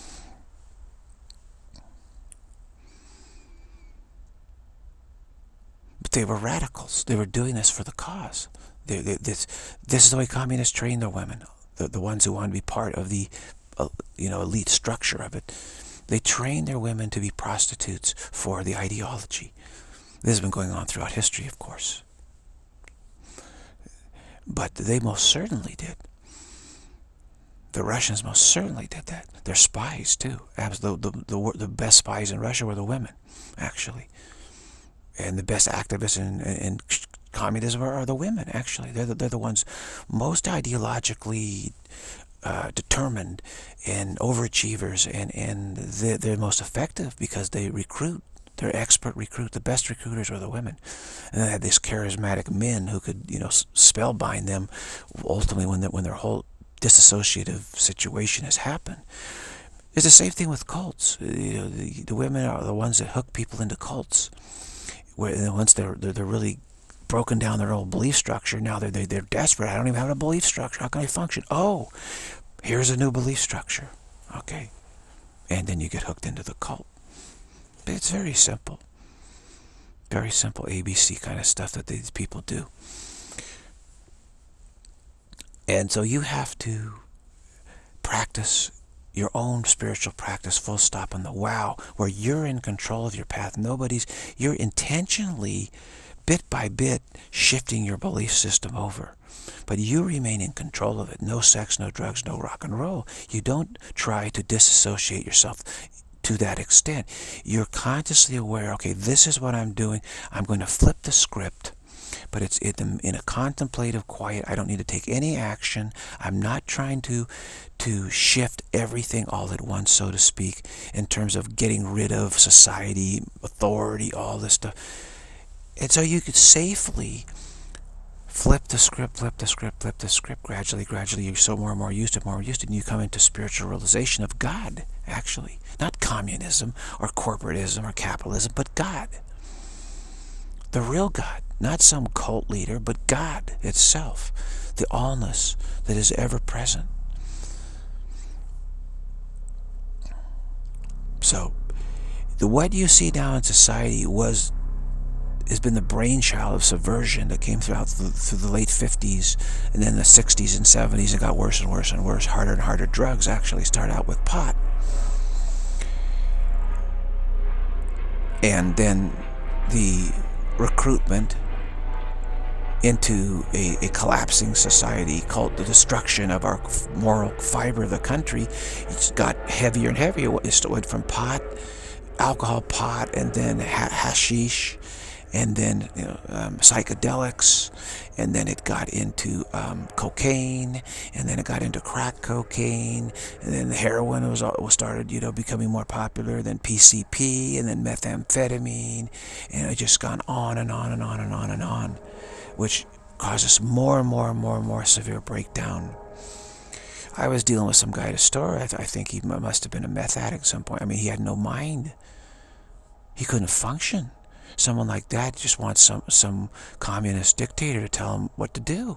But they were radicals. They were doing this for the cause. This is the way communists train their women, the ones who want to be part of the you know, elite structure of it. They train their women to be prostitutes for the ideology. This has been going on throughout history, of course. But they most certainly did. The Russians most certainly did that. They're spies too. The best spies in Russia were the women, actually. And the best activists in communism are the women, actually. They're the ones most ideologically determined and overachievers, and they're most effective because they recruit. They're expert recruit. The best recruiters were the women. And they had these charismatic men who could, spellbind them ultimately when their whole dissociative situation has happened. It's the same thing with cults. The women are the ones that hook people into cults. Where once they're really broken down their old belief structure, now they're desperate. I don't even have a belief structure. How can I function? Oh, here's a new belief structure. Okay. And then you get hooked into the cult. It's very simple. Very simple ABC kind of stuff that these people do. And so you have to practice your own spiritual practice, full stop, on the wow, where you're in control of your path. You're intentionally, bit by bit, shifting your belief system over. But you remain in control of it. No sex, no drugs, no rock and roll. You don't try to disassociate yourself to that extent. You're consciously aware, okay, this is what I'm doing. I'm going to flip the script. But it's in a contemplative, quiet, I don't need to take any action. I'm not trying to shift everything all at once, so to speak, in terms of getting rid of society, authority, all this stuff. And so you could safely flip the script, gradually, you're so more and more used to it, and you come into spiritual realization of God, actually. Not communism, or corporatism, or capitalism, but God. The real God. Not some cult leader, but God itself. The allness that is ever present. So, what you see now in society has been the brainchild of subversion that came through the late 50s, and then the 60s and 70s. It got worse and worse and worse. Harder and harder drugs actually start out with pot. And then the recruitment into a collapsing society called the destruction of our moral fiber of the country. It's got heavier and heavier. It went from pot, alcohol, pot, and then hashish, and then psychedelics, and then it got into cocaine, and then it got into crack cocaine, and then the heroin was started becoming more popular, then PCP, and then methamphetamine, and it just gone on and on and on and on and on, which causes more and more and more and more severe breakdown. I was dealing with some guy at a store. I think he must have been a meth addict at some point. I mean, he had no mind. He couldn't function. Someone like that just wants some communist dictator to tell him what to do.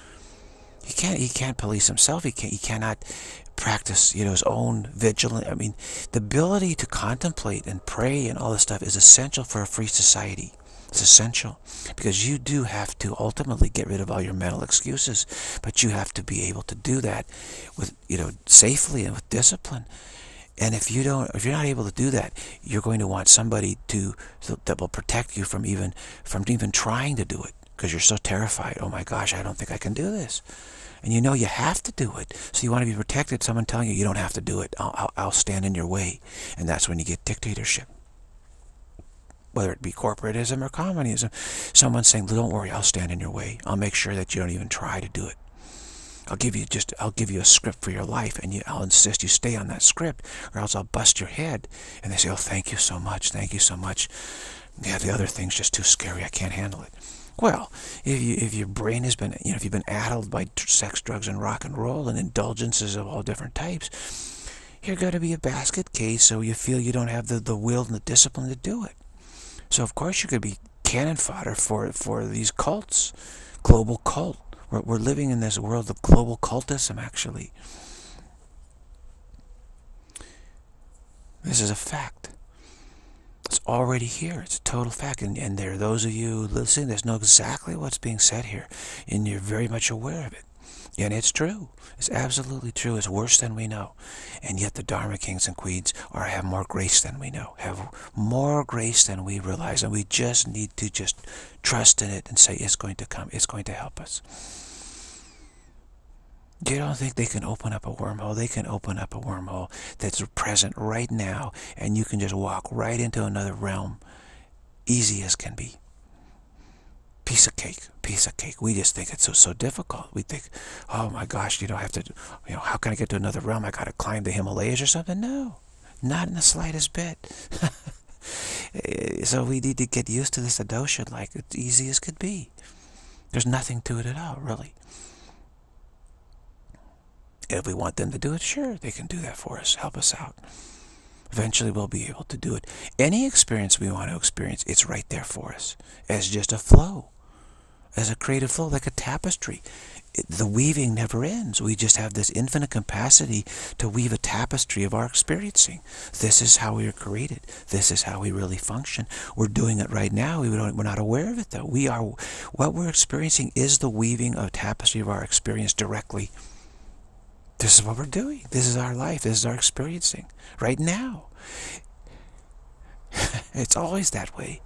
He can't police himself. He cannot practice his own vigilance. I mean, the ability to contemplate and pray and all this stuff is essential for a free society. It's essential, because you do have to ultimately get rid of all your mental excuses, but you have to be able to do that with safely and with discipline. And if you're not able to do that, you're going to want somebody that will protect you from even trying to do it, because you're so terrified. Oh my gosh, I don't think I can do this. And you have to do it. So you want to be protected. Someone telling you don't have to do it. I'll stand in your way. And that's when you get dictatorship. Whether it be corporatism or communism. Someone saying, don't worry, I'll stand in your way. I'll make sure that you don't even try to do it. I'll give you a script for your life, and I'll insist you stay on that script, or else I'll bust your head. And they say, oh, thank you so much, thank you so much. Yeah, the other thing's just too scary, I can't handle it. Well, if your brain has been, if you've been addled by sex, drugs, and rock and roll, and indulgences of all different types, you're going to be a basket case, so you feel you don't have the will and the discipline to do it. So of course you could be cannon fodder for these cults, global cult. We're living in this world of global cultism, actually. This is a fact. It's already here. It's a total fact. And there are those of you listening that know exactly what's being said here, and you're very much aware of it. And it's true. It's absolutely true. It's worse than we know. And yet the Dharma kings and queens have more grace than we know, have more grace than we realize. And we just need to just trust in it and say, it's going to come. It's going to help us. You don't think they can open up a wormhole? They can open up a wormhole that's present right now, and you can just walk right into another realm, easy as can be. Piece of cake, piece of cake. We just think it's so difficult. We think, oh my gosh, I have to, how can I get to another realm? I got to climb the Himalayas or something? No, not in the slightest bit. So we need to get used to this adosha like it's easy as could be. There's nothing to it at all, really. If we want them to do it, sure, they can do that for us, help us out. Eventually we'll be able to do it. Any experience we want to experience, it's right there for us as just a flow, as a creative flow, like a tapestry. The weaving never ends. We just have this infinite capacity to weave a tapestry of our experiencing. This is how we are created. This is how we really function. We're doing it right now. We're not aware of it, though. What we're experiencing is the weaving of tapestry of our experience directly. This is what we're doing. This is our life. This is our experiencing right now. It's always that way.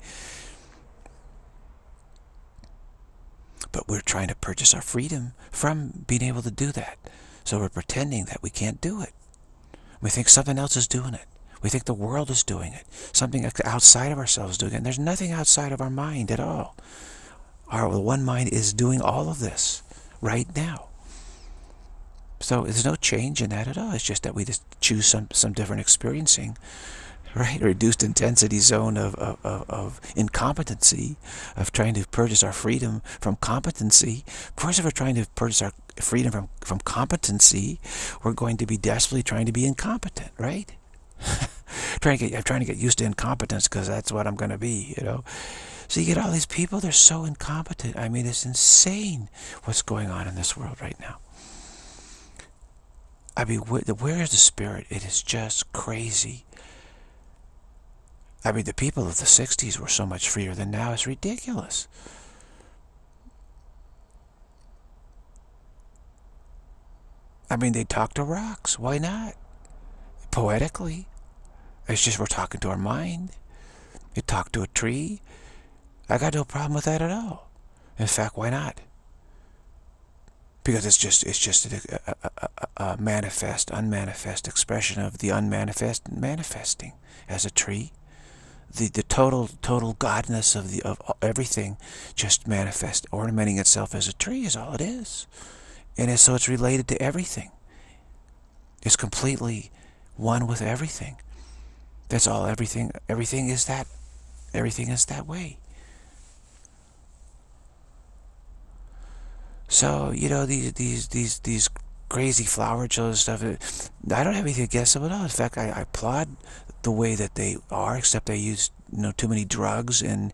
But we're trying to purchase our freedom from being able to do that. So we're pretending that we can't do it. We think something else is doing it. We think the world is doing it. Something outside of ourselves is doing it. And there's nothing outside of our mind at all. Our one mind is doing all of this right now. So there's no change in that at all. It's just that we just choose some different experiencing, right? Reduced intensity zone of incompetency, of trying to purchase our freedom from competency. Of course, if we're trying to purchase our freedom from competency, we're going to be desperately trying to be incompetent, right? I'm trying to get used to incompetence because that's what I'm going to be, So you get all these people, they're so incompetent. I mean, it's insane what's going on in this world right now. I mean, where is the spirit? It is just crazy. I mean, the people of the 60s were so much freer than now. It's ridiculous. I mean, they talk to rocks. Why not? Poetically. It's just we're talking to our mind. You talk to a tree. I got no problem with that at all. In fact, why not? Because it's just a manifest, unmanifest expression of the unmanifest manifesting as a tree. The total godness of everything just manifest, ornamenting itself as a tree is all it is. And so it's related to everything. It's completely one with everything. That's all everything is that. Everything is that way. So, these crazy flower shows and stuff, I don't have anything against them at all. In fact, I applaud the way that they are, except they use, too many drugs and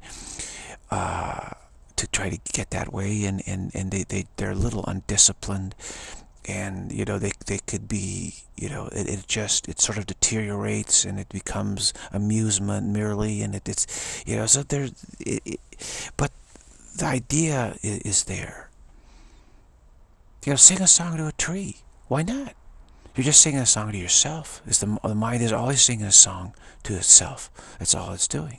to try to get that way, and they're a little undisciplined, and they could be, it sort of deteriorates and it becomes amusement merely, and it's so there, but the idea is there. Sing a song to a tree. Why not? You're just singing a song to yourself. The mind is always singing a song to itself. That's all it's doing.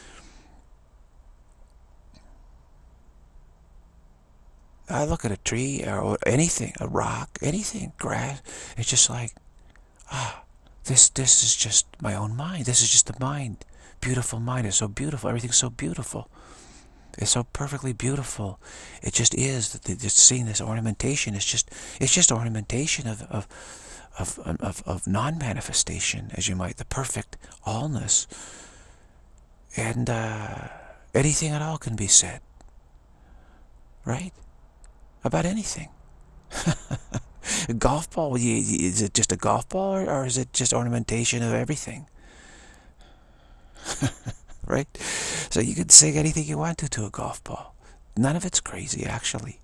I look at a tree or anything, a rock, anything, grass. It's just like, this is just my own mind. This is just the mind. Beautiful mind. It's so beautiful. Everything's so beautiful. It's so perfectly beautiful. It just is. Just seeing this ornamentation, it's just ornamentation of non-manifestation, as you might, the perfect allness. And anything at all can be said, right? About anything. A golf ball, is it just a golf ball, or is it just ornamentation of everything? Right? So you can sing anything you want to a golf ball. None of it's crazy, actually.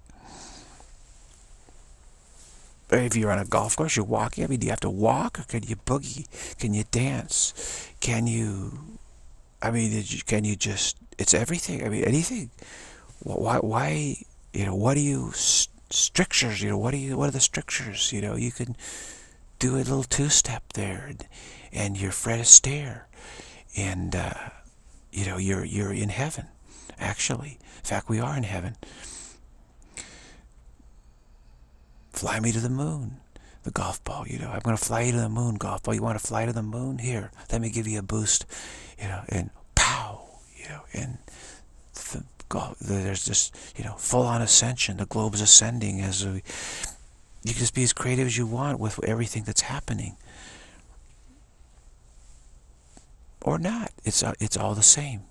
If you're on a golf course, you're walking. I mean, do you have to walk, or can you boogie? Can you dance? Can you just, it's everything. I mean, anything. Why, what are you, strictures, what are the strictures? You can do a little two-step there, and you're Fred Astaire, and, you're in heaven, actually. In fact, we are in heaven. Fly me to the moon. The golf ball, I'm going to fly you to the moon, golf ball. You want to fly to the moon? Here, let me give you a boost, and pow, and there's this, full-on ascension. The globe's ascending as you can just be as creative as you want with everything that's happening. Or not. It's all the same.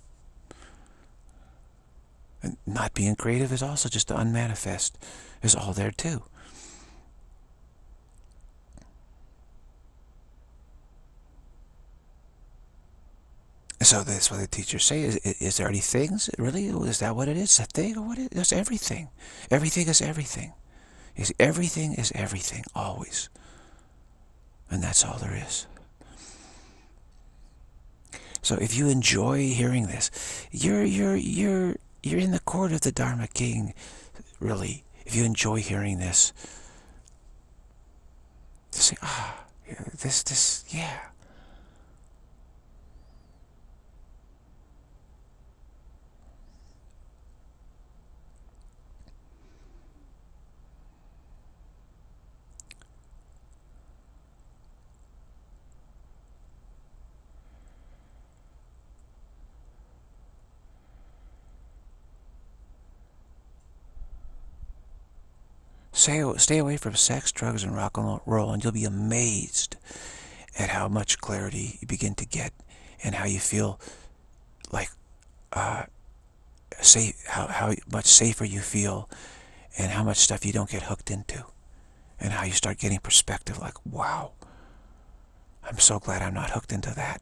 And not being creative is also just the unmanifest. Is all there too. So that's what the teachers say. Is there any things? Really? Is that what it is? A thing? Or what? It's everything. Everything is everything. Everything is everything, always. And that's all there is. So if you enjoy hearing this, you're in the court of the Dharma King, really. If you enjoy hearing this, just say, yeah. Stay away from sex, drugs, and rock and roll, and you'll be amazed at how much clarity you begin to get, and how you feel like safe, how much safer you feel, and how much stuff you don't get hooked into, and how you start getting perspective. Like, wow, I'm so glad I'm not hooked into that.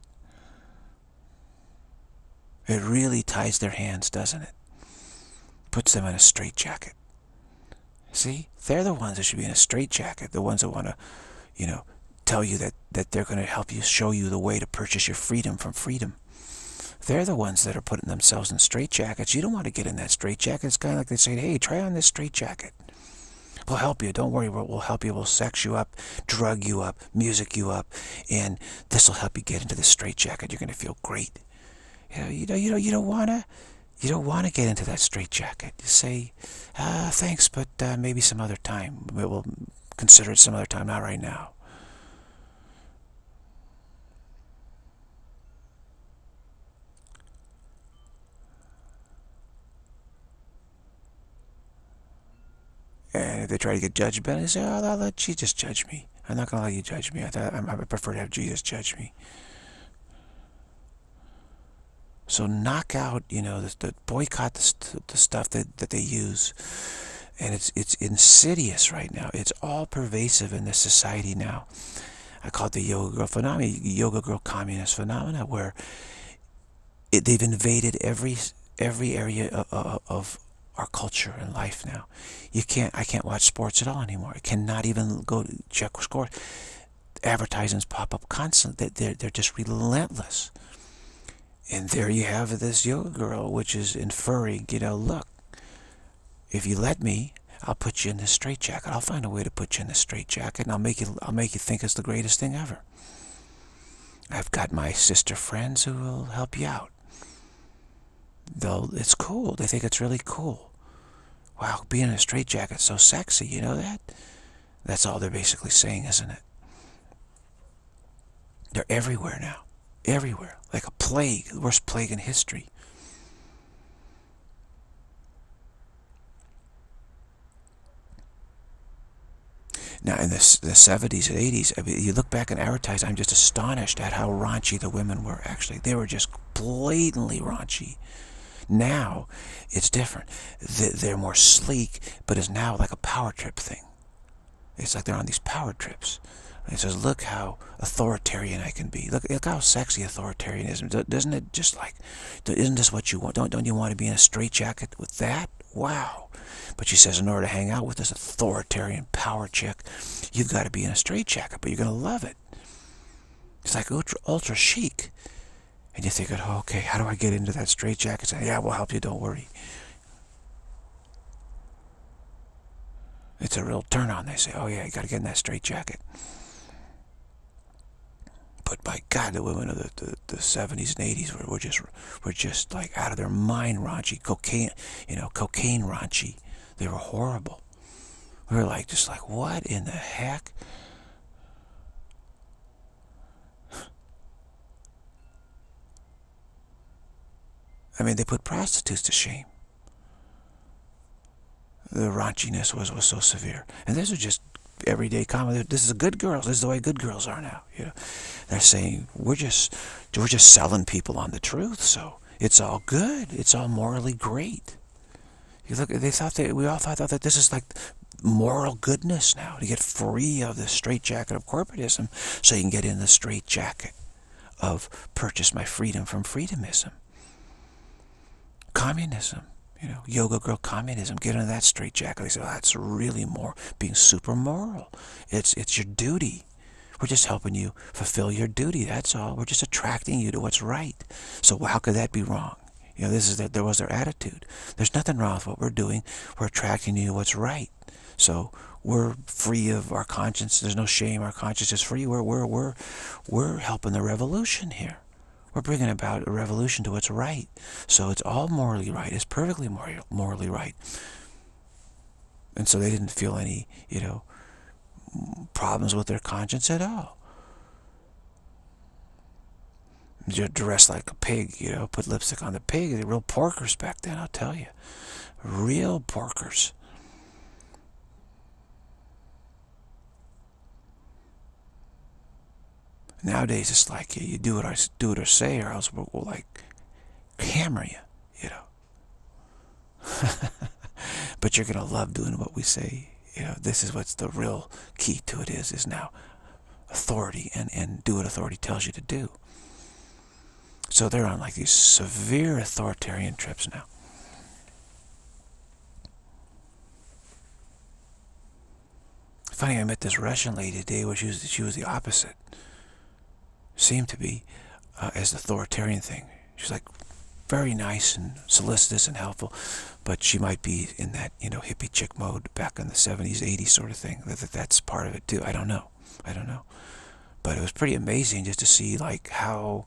It really ties their hands, doesn't it? Puts them in a straitjacket. See, they're the ones that should be in a straitjacket. The ones that want to, tell you that they're going to help you, show you the way to purchase your freedom from freedom. They're the ones that are putting themselves in straitjackets. You don't want to get in that straitjacket. It's kind of like they say, hey, try on this straitjacket. We'll help you. Don't worry. We'll help you. We'll sex you up, drug you up, music you up, and this will help you get into this straitjacket. You're going to feel great. You don't want to. You don't want to get into that straitjacket. You say, thanks, but maybe some other time. We'll consider it some other time, not right now. And if they try to get judgmental, they say, I'll let Jesus judge me. I'm not going to let you judge me. I prefer to have Jesus judge me. So knock out, the boycott the stuff that they use, and it's insidious right now. It's all pervasive in this society now. I call it the yoga girl phenomena, yoga girl communist phenomena, where they've invaded every area of our culture and life now. I can't watch sports at all anymore. I cannot even go to check scores. Advertisements pop up constantly. They're just relentless. And there you have this yoga girl, which is inferring, look, if you let me, I'll put you in this straitjacket. I'll find a way to put you in this straitjacket, and I'll make you think it's the greatest thing ever. I've got my sister friends who will help you out. It's cool. They think it's really cool. Wow, being in a straitjacket's so sexy. You know that? That's all they're basically saying, isn't it? They're everywhere now. Everywhere. Like a plague. The worst plague in history. Now, in the 70s and 80s, I mean, you look back and advertise, I'm just astonished at how raunchy the women were, actually. They were just blatantly raunchy. Now, it's different. They're more sleek, but it's now like a power trip thing. It's like they're on these power trips. It says, look how authoritarian I can be. Look how sexy authoritarianism. Doesn't it just like, isn't this what you want? Don't you want to be in a straitjacket with that? Wow. But she says, in order to hang out with this authoritarian power chick, you've got to be in a straitjacket, but you're going to love it. It's like ultra chic. And you think, oh, okay, how do I get into that straitjacket? Yeah, we'll help you, don't worry. It's a real turn on. They say, oh yeah, you got to get in that straitjacket. But by God, the women of the 70s and 80s were just like out of their mind raunchy. Cocaine raunchy. They were horrible. We were like, just like, what in the heck? I mean, they put prostitutes to shame. The raunchiness was so severe. And this was just everyday comedy. This is good girls. This is the way good girls are now. You know, they're saying we're just selling people on the truth. So it's all good. It's all morally great. You look. We all thought that this is like moral goodness now, to get free of the straitjacket of corporatism, so you can get in the straitjacket of purchase my freedom from freedomism. Communism. You know, yoga girl communism, get into that straitjacket. They say, well, that's really more being super moral. It's your duty. We're just helping you fulfill your duty. That's all. We're just attracting you to what's right. So how could that be wrong? You know, there was their attitude. There's nothing wrong with what we're doing. We're attracting you to what's right. So we're free of our conscience. There's no shame. Our conscience is free. We're helping the revolution here. We're bringing about a revolution to what's right. So it's all morally right. It's perfectly morally right. And so they didn't feel any, you know, problems with their conscience at all. Just dress like a pig, you know, put lipstick on the pig. They're real porkers back then, I'll tell you. Real porkers. Nowadays, it's like you do what I do it or say, or else we'll like hammer you, you know. But you're gonna love doing what we say. You know, this is what's the real key to it is now authority, and do what authority tells you to do. So they're on like these severe authoritarian trips now. Funny, I met this Russian lady today where she was the opposite. Seemed to be as the authoritarian thing. She's like very nice and solicitous and helpful, but she might be in that, you know, hippie chick mode back in the 70s, 80s sort of thing. That's part of it too. I don't know. But it was pretty amazing just to see like how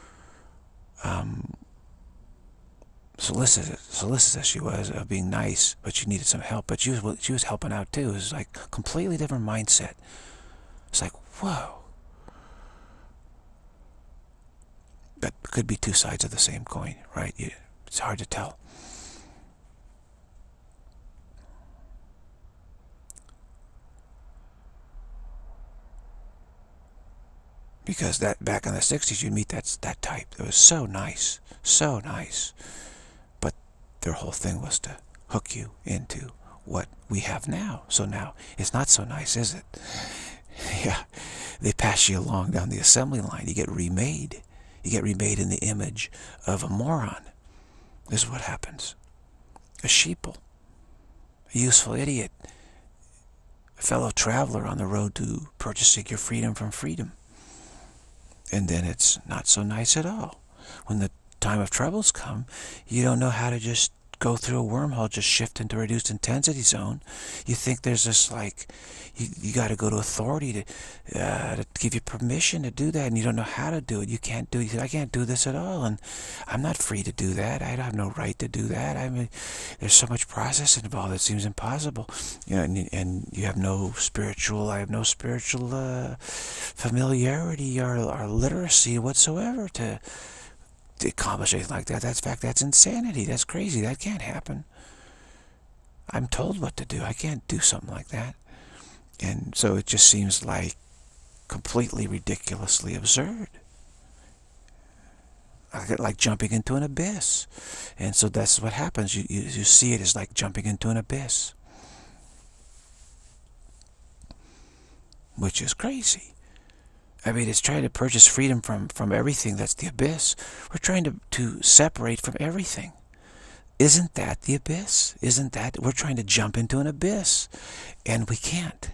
solicitous she was of being nice, but she needed some help. But she was helping out too. It was like completely different mindset. It's like, whoa. That could be two sides of the same coin, right? It's hard to tell. Because that back in the 60s, you'd meet that type. It was so nice, so nice. But their whole thing was to hook you into what we have now. So now, it's not so nice, is it? Yeah, they pass you along down the assembly line. You get remade. You get remade in the image of a moron. This is what happens. A sheeple. A useful idiot. A fellow traveler on the road to purchasing your freedom from freedom. And then it's not so nice at all. When the time of troubles come, you don't know how to just go through a wormhole, just shift into reduced intensity zone. You think there's this like, you got to go to authority to give you permission to do that, and you don't know how to do it. You can't do it. You say, I can't do this at all, and I'm not free to do that. I have no right to do that. I mean, there's so much process involved that seems impossible. You know, and you have no spiritual. I have no spiritual familiarity or literacy whatsoever to accomplish anything like that. That's insanity. That's crazy. That can't happen. I'm told what to do. I can't do something like that. And so it just seems like completely ridiculously absurd. Like jumping into an abyss. And so that's what happens. You see it as like jumping into an abyss. Which is crazy. I mean, it's trying to purchase freedom from everything. That's the abyss. We're trying to separate from everything. Isn't that the abyss? Isn't that? We're trying to jump into an abyss. And we can't.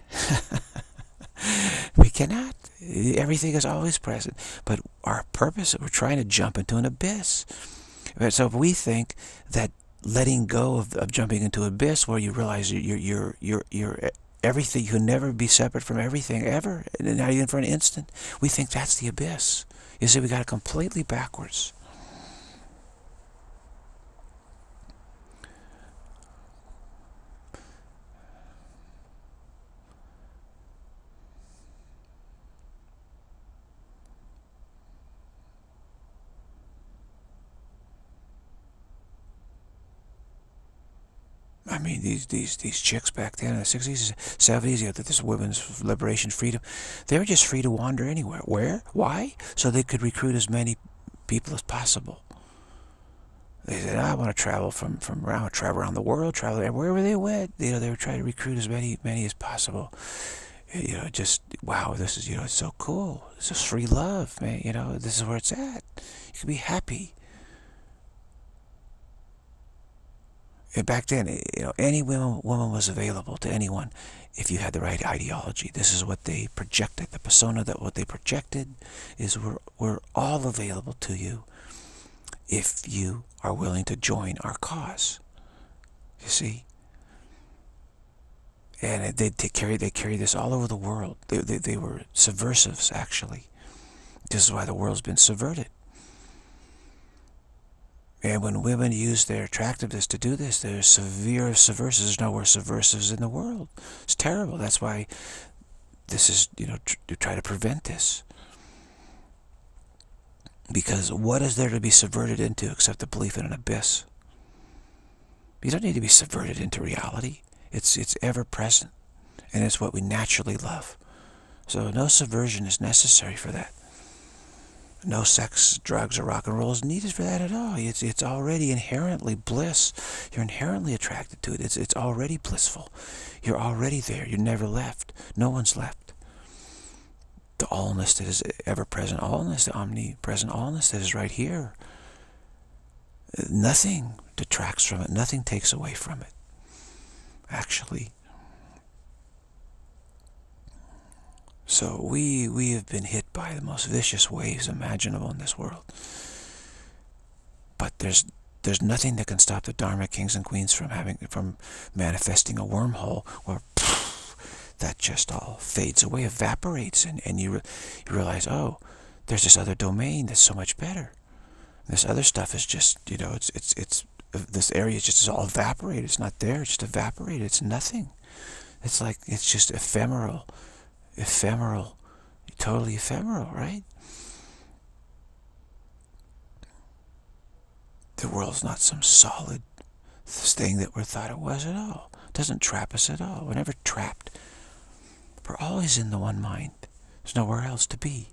We cannot. Everything is always present. But our purpose, we're trying to jump into an abyss. So if we think that letting go of jumping into an abyss, where you realize you're everything, you can never be separate from everything, ever, not even for an instant. We think that's the abyss. You see, we got it completely backwards. I mean, these chicks back then in the 60s, 70s, you know, this women's liberation, freedom, they were just free to wander anywhere. Where? Why? So they could recruit as many people as possible. They said, I want to travel from around, travel around the world, travel wherever they went. You know, they were trying to recruit as many as possible. You know, just, wow, this is, you know, it's so cool. This is free love, man. You know, this is where it's at. You can be happy. And back then, you know, any woman was available to anyone if you had the right ideology. This is what they projected. The persona that what they projected is we're all available to you if you are willing to join our cause. You see? And they carry this all over the world. They were subversives, actually. This is why the world's been subverted. And when women use their attractiveness to do this, they're severe subversives. There's no more subversives in the world. It's terrible. That's why this is, you know, to try to prevent this. Because what is there to be subverted into except the belief in an abyss? You don't need to be subverted into reality. It's ever present, and it's what we naturally love. So no subversion is necessary for that. No sex, drugs, or rock and roll is needed for that at all. It's already inherently bliss. You're inherently attracted to it. It's already blissful. You're already there. You're never left. No one's left. The allness that is ever-present allness, the omnipresent allness that is right here. Nothing detracts from it. Nothing takes away from it. Actually. So we have been hit by the most vicious waves imaginable in this world. But there's nothing that can stop the Dharma kings and queens from manifesting a wormhole where that just all fades away, evaporates, and you realize, oh, there's this other domain that's so much better. This other stuff is just, you know, it's this area is just all evaporated. It's not there. It's just evaporated. It's nothing. It's like, it's just ephemeral, totally ephemeral, right? The world's not some solid thing that we thought it was at all. It doesn't trap us at all. We're never trapped. We're always in the one mind. There's nowhere else to be.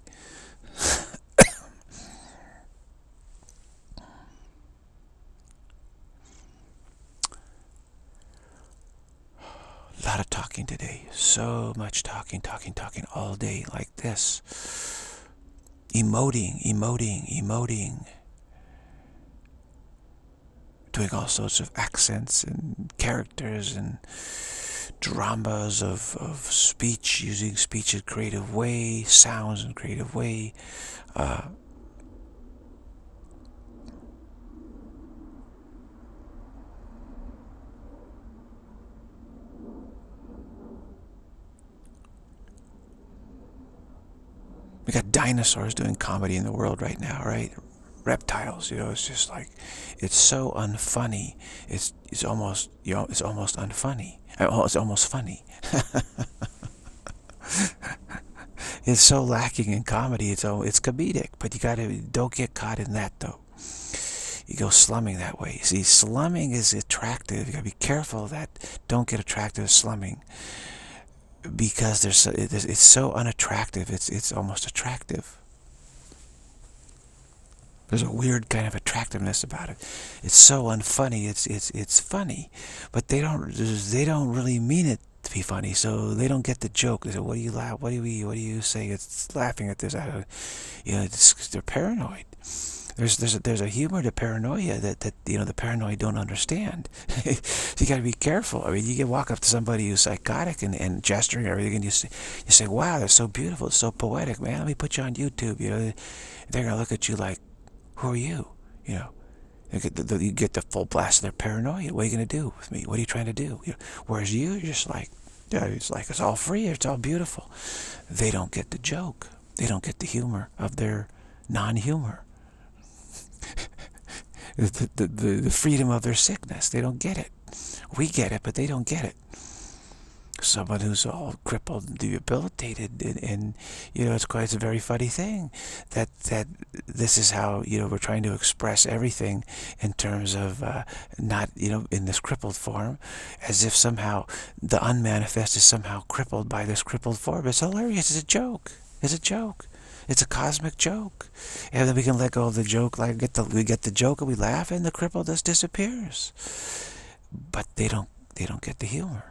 A lot of talking today. So much talking all day like this. Emoting. Doing all sorts of accents and characters and dramas of speech, using speech in a creative way, sounds in a creative way. We got dinosaurs doing comedy in the world right now, right? Reptiles, you know, it's just like, it's so unfunny. It's almost, you know, it's almost unfunny. It's almost funny. It's so lacking in comedy. It's comedic, but don't get caught in that though. You go slumming that way. See, slumming is attractive. You gotta be careful of that. Don't get attracted to slumming. Because it's so unattractive, it's almost attractive. There's a weird kind of attractiveness about it. It's so unfunny. It's funny, but they don't really mean it to be funny, so they don't get the joke. They say, "What do you laugh? What do you say? It's laughing at this." You know, they're paranoid. There's a humor to paranoia that you know the paranoid don't understand. So you got to be careful. I mean, you can walk up to somebody who's psychotic and gesturing and everything, and you say, "Wow, that's so beautiful. It's so poetic, man. Let me put you on YouTube." You know, they're gonna look at you like, "Who are you?" You know, you get the full blast of their paranoia. What are you gonna do with me? What are you trying to do? You know, whereas you're just like, yeah, it's like it's all free. It's all beautiful. They don't get the joke. They don't get the humor of their non-humor. The freedom of their sickness. They don't get it. We get it, but they don't get it. someone who's all crippled and debilitated, and it's a very funny thing that this is how we're trying to express everything in terms of not in this crippled form, as if somehow the unmanifest is somehow crippled by this crippled form. It's hilarious. It's a joke. It's a joke. It's a cosmic joke, and then we can let go of the joke, like we get the joke and we laugh, and the cripple just disappears. But they don't get the humor.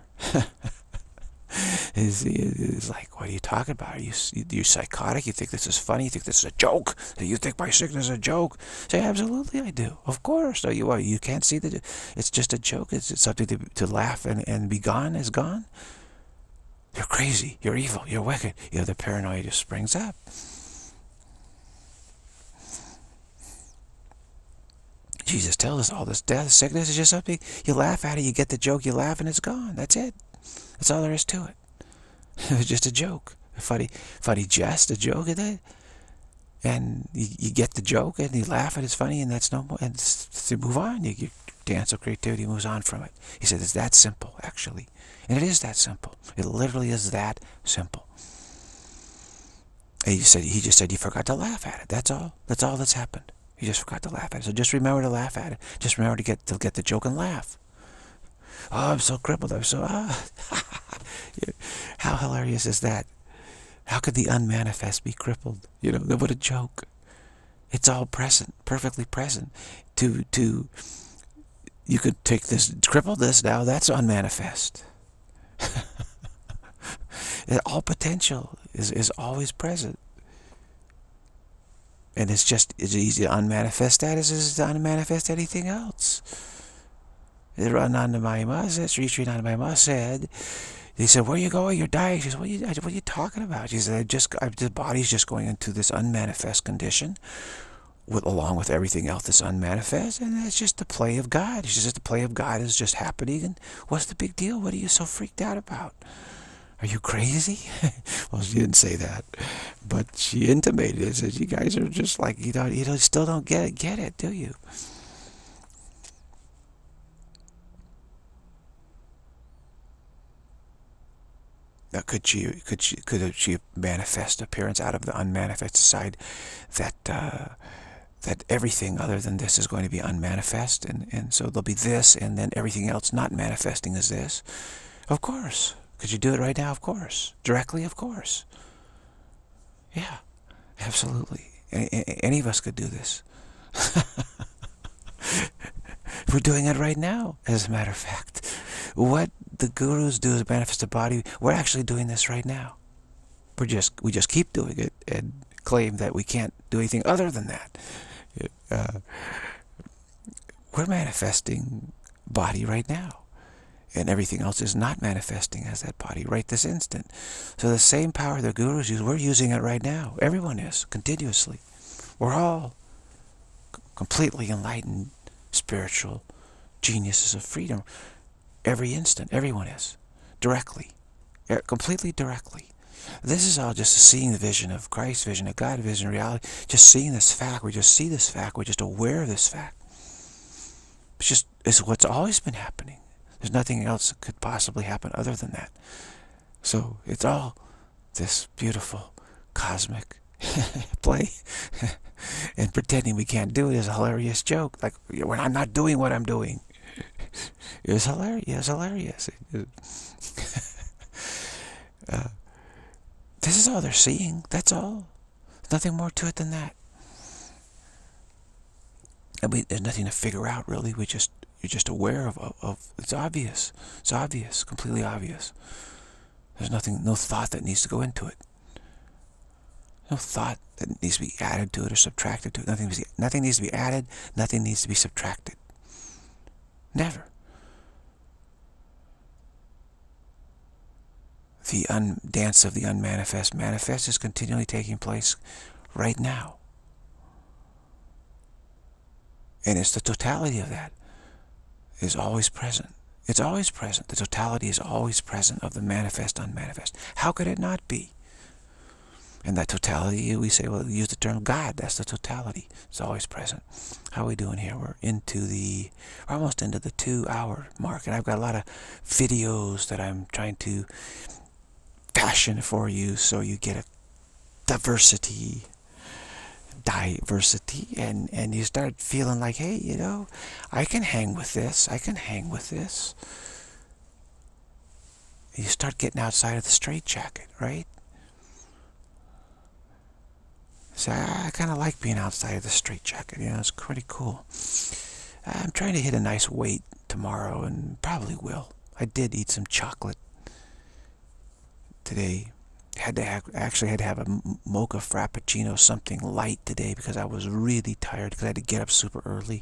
It's like, what are you talking about? You're psychotic? You think this is funny? You think this is a joke? You think my sickness is a joke? Say, absolutely I do. Of course. No, you can't see that it's just a joke. It's something to laugh and be gone is gone. You're crazy. You're evil. You're wicked. The paranoia just springs up. Jesus tells us all this death, sickness is just something. You laugh at it, you get the joke, you laugh, and it's gone. That's it. That's all there is to it. It was just a joke, a funny jest, a joke, and you get the joke, and you laugh, and it's funny, and that's no more. And you move on. You dance of creativity moves on from it. He said it's that simple, actually, and it is that simple. It literally is that simple. And he just said you forgot to laugh at it. That's all. That's all that's happened. You just forgot to laugh at it. So just remember to laugh at it. Just remember to get the joke and laugh. Oh, I'm so crippled. I'm so How hilarious is that? How could the unmanifest be crippled? What a joke. It's all present, perfectly present. You could take this, cripple this now. That's unmanifest. All potential is always present. And it's easy to unmanifest that as to unmanifest anything else. Ananda Mayama said, Sri Ananda Mayama said, he said, where are you going? You're dying. She said, what are you talking about? She said, the body's just going into this unmanifest condition, along with everything else that's unmanifest, and that's just the play of God. She says the play of God is just happening, and what's the big deal? What are you so freaked out about? Are you crazy? Well, she didn't say that, but she intimated it. Said, you guys are just like, you still don't get it, do you? Now, could she manifest appearance out of the unmanifest side, that everything other than this is going to be unmanifest, and so there'll be this, and then everything else not manifesting is this? Of course. Could you do it right now? Of course. Directly? Of course. Yeah, absolutely. Any of us could do this. We're doing it right now, as a matter of fact. What the gurus do is manifest a body. We're actually doing this right now. We just keep doing it and claim that we can't do anything other than that. We're manifesting body right now. And everything else is not manifesting as that body right this instant. So the same power the gurus use, we're using it right now. Everyone is, continuously. We're all completely enlightened, spiritual geniuses of freedom. Every instant, everyone is. Directly. Completely directly. This is all just seeing the vision of Christ, vision of God, vision of reality. Just seeing this fact. We just see this fact. We're just aware of this fact. It's what's always been happening. There's nothing else that could possibly happen other than that. So it's all this beautiful cosmic play. And pretending we can't do it is a hilarious joke. Like, when I'm not doing what I'm doing. It's hilarious. It's hilarious. This is all they're seeing. That's all. There's nothing more to it than that. There's nothing to figure out, really. You're just aware of it's obvious. It's obvious, completely obvious. There's no thought that needs to go into it. No thought that needs to be added to it or subtracted to it. Nothing needs to be added, nothing needs to be subtracted. Never. The dance of the unmanifest manifest is continually taking place right now. And it's the totality of that is always present. It's always present. The totality is always present of the manifest, unmanifest. How could it not be? And that totality, we say, well, use the term God. That's the totality. It's always present. How are we doing here? We're almost into the 2-hour mark, and I've got a lot of videos that I'm trying to fashion for you, so you get a diversity, and you start feeling like, hey, I can hang with this. I can hang with this. You start getting outside of the straitjacket, right? So I kind of like being outside of the straitjacket. It's pretty cool. I'm trying to hit a nice weight tomorrow, and probably will. I did eat some chocolate today. Actually had to have a mocha frappuccino, something light today, because I was really tired, because I had to get up super early.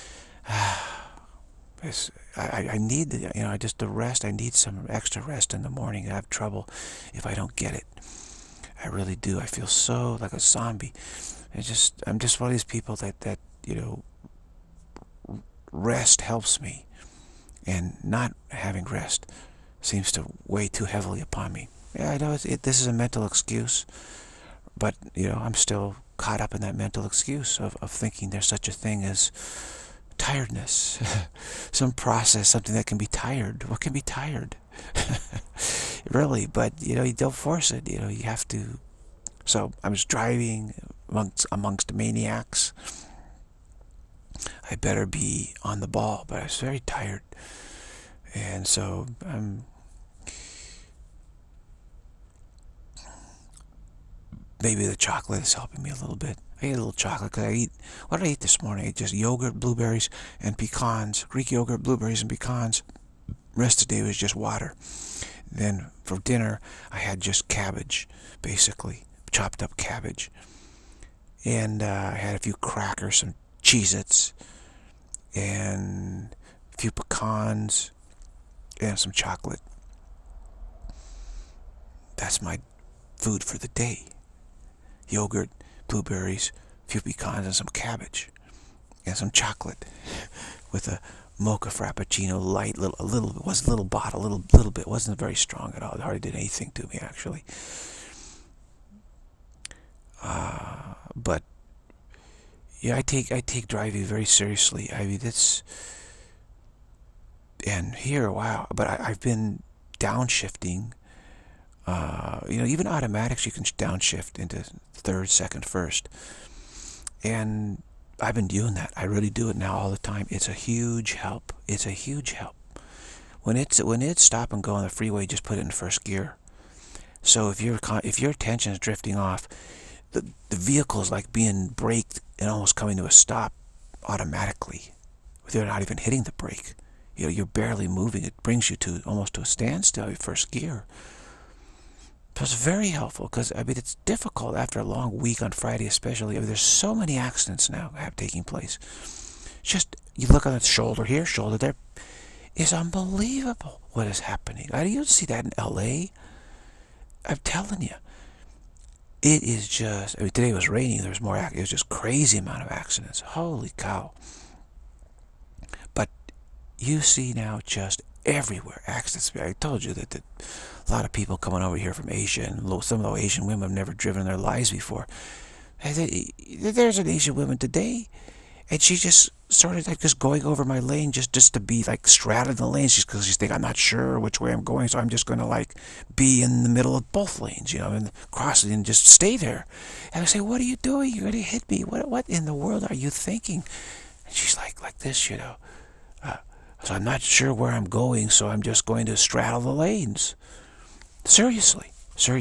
I need the rest. I need some extra rest in the morning. I have trouble if I don't get it. I really do. I feel so like a zombie. I'm just one of these people that rest helps me, and not having rest seems to weigh too heavily upon me. Yeah, I know this is a mental excuse, but I'm still caught up in that mental excuse of thinking there's such a thing as tiredness. Some process, something that can be tired. What can be tired? Really, but you don't force it. You have to. So I was driving amongst maniacs. I better be on the ball, but I was very tired, and so maybe the chocolate is helping me a little bit. I ate a little chocolate because what did I eat this morning? I ate just yogurt, blueberries, and pecans. Greek yogurt, blueberries, and pecans. Rest of the day was just water. Then for dinner, I had just cabbage, basically, chopped up cabbage. And I had a few crackers, some Cheez-Its, and a few pecans, and some chocolate. That's my food for the day. Yogurt, blueberries, a few pecans, and some cabbage, and some chocolate, with a mocha frappuccino light, a little bit, was a little bottle, little bit, wasn't very strong at all. It hardly did anything to me, actually. But yeah, I take driving very seriously. I mean, and here, wow. But I've been downshifting. Even automatics, you can downshift into third, second, first. And I've been doing that. I really do it now all the time. It's a huge help. It's a huge help. When it's stop and go on the freeway, just put it in first gear. So if your attention is drifting off, the vehicle is like being braked and almost coming to a stop automatically, without not even hitting the brake. You're barely moving. It brings you almost to a standstill. First gear. So it's very helpful, because it's difficult after a long week on Friday, especially. There's so many accidents now taking place. Just you look on the shoulder here, shoulder there. It's unbelievable what is happening. I don't see that in LA. I'm telling you, it is just. Today was raining. There was more. It was just crazy amount of accidents. Holy cow! But you see now just everywhere accidents. I told you that a lot of people coming over here from Asia, and some of the Asian women have never driven in their lives before. There's an Asian woman today, and she just started like just going over my lane just to be like straddling the lanes, because she's thinking, I'm not sure which way I'm going, so I'm just going to like be in the middle of both lanes, and cross it and just stay there. And I say, what are you doing? You're going to hit me. What in the world are you thinking? And she's like this, so I'm not sure where I'm going, so I'm just going to straddle the lanes. Seriously.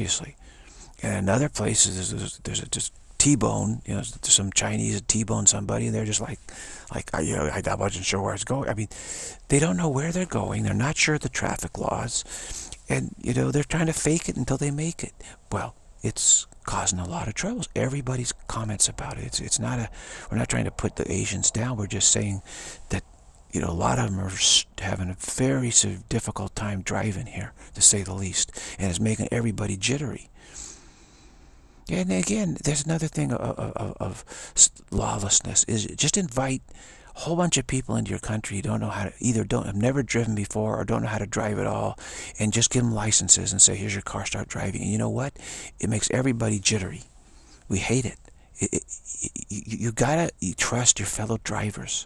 And in other places, there's just T-bone, there's some Chinese T-bone somebody, and they're just like, I wasn't sure where I was going. They don't know where they're going. They're not sure of the traffic laws, and they're trying to fake it until they make it. Well, it's causing a lot of troubles. Everybody's comments about it. It's not we're not trying to put the Asians down. We're just saying that a lot of them are having a very difficult time driving here, to say the least, and it's making everybody jittery. And again, there's another thing of lawlessness, is just invite whole bunch of people into your country who don't know how to, either have never driven before or don't know how to drive at all, and just give them licenses and say, here's your car, start driving. And you know what? It makes everybody jittery. We hate it. You gotta trust your fellow drivers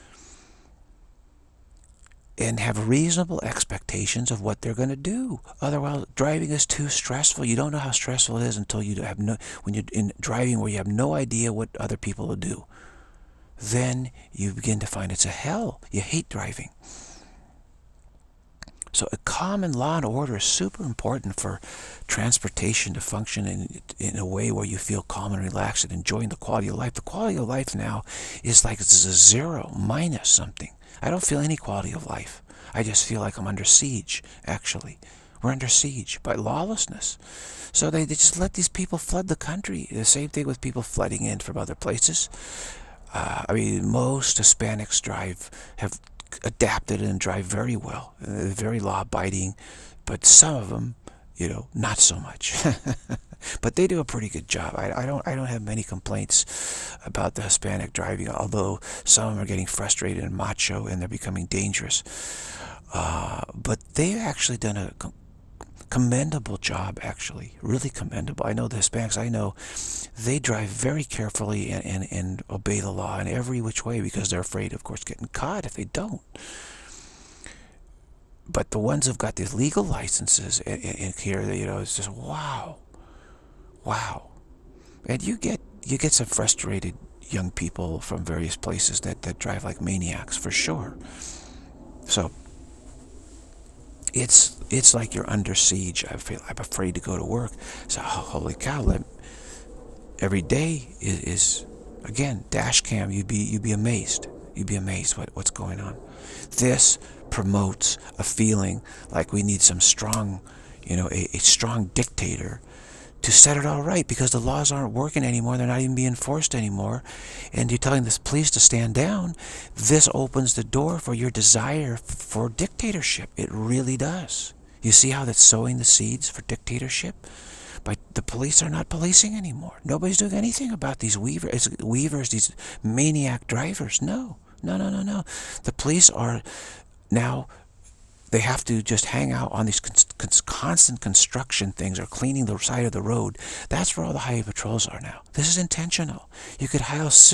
and have reasonable expectations of what they're going to do. Otherwise, driving is too stressful. You don't know how stressful it is until you have when you're in driving where you have no idea what other people will do. Then you begin to find it's a hell. You hate driving. So a common law and order is super important for transportation to function in a way where you feel calm and relaxed and enjoying the quality of life. The quality of life now is like it's a zero, minus something. I don't feel any quality of life. I just feel like I'm under siege, actually. We're under siege by lawlessness. So they just let these people flood the country. The same thing with people flooding in from other places. I mean, most Hispanics have adapted and drive very well. Very law-abiding, but some of them, you know, not so much. But they do a pretty good job. I don't have many complaints about the Hispanic driving, although some of them are getting frustrated and macho and they're becoming dangerous. But they've actually done a commendable job, actually. Really commendable. I know the Hispanics I know, they drive very carefully and obey the law in every which way because they're afraid, of course, getting caught if they don't. But the ones who've got these legal licenses in here, you know, it's just wow. Wow. And you get some frustrated young people from various places that drive like maniacs, for sure. So it's like you're under siege. I'm afraid to go to work. So holy cow, every day is again dash cam. You'd be amazed. You'd be amazed what's going on. This promotes a feeling like we need some strong, you know, a strong dictator to set it all right, because the laws aren't working anymore. They're not even being enforced anymore. And you're telling the police to stand down. This opens the door for your desire for dictatorship. It really does. You see how that's sowing the seeds for dictatorship? But the police are not policing anymore. Nobody's doing anything about these weavers, these maniac drivers. No. The police are now, they have to just hang out on these constant construction things or cleaning the side of the road. That's where all the highway patrols are now. This is intentional. You could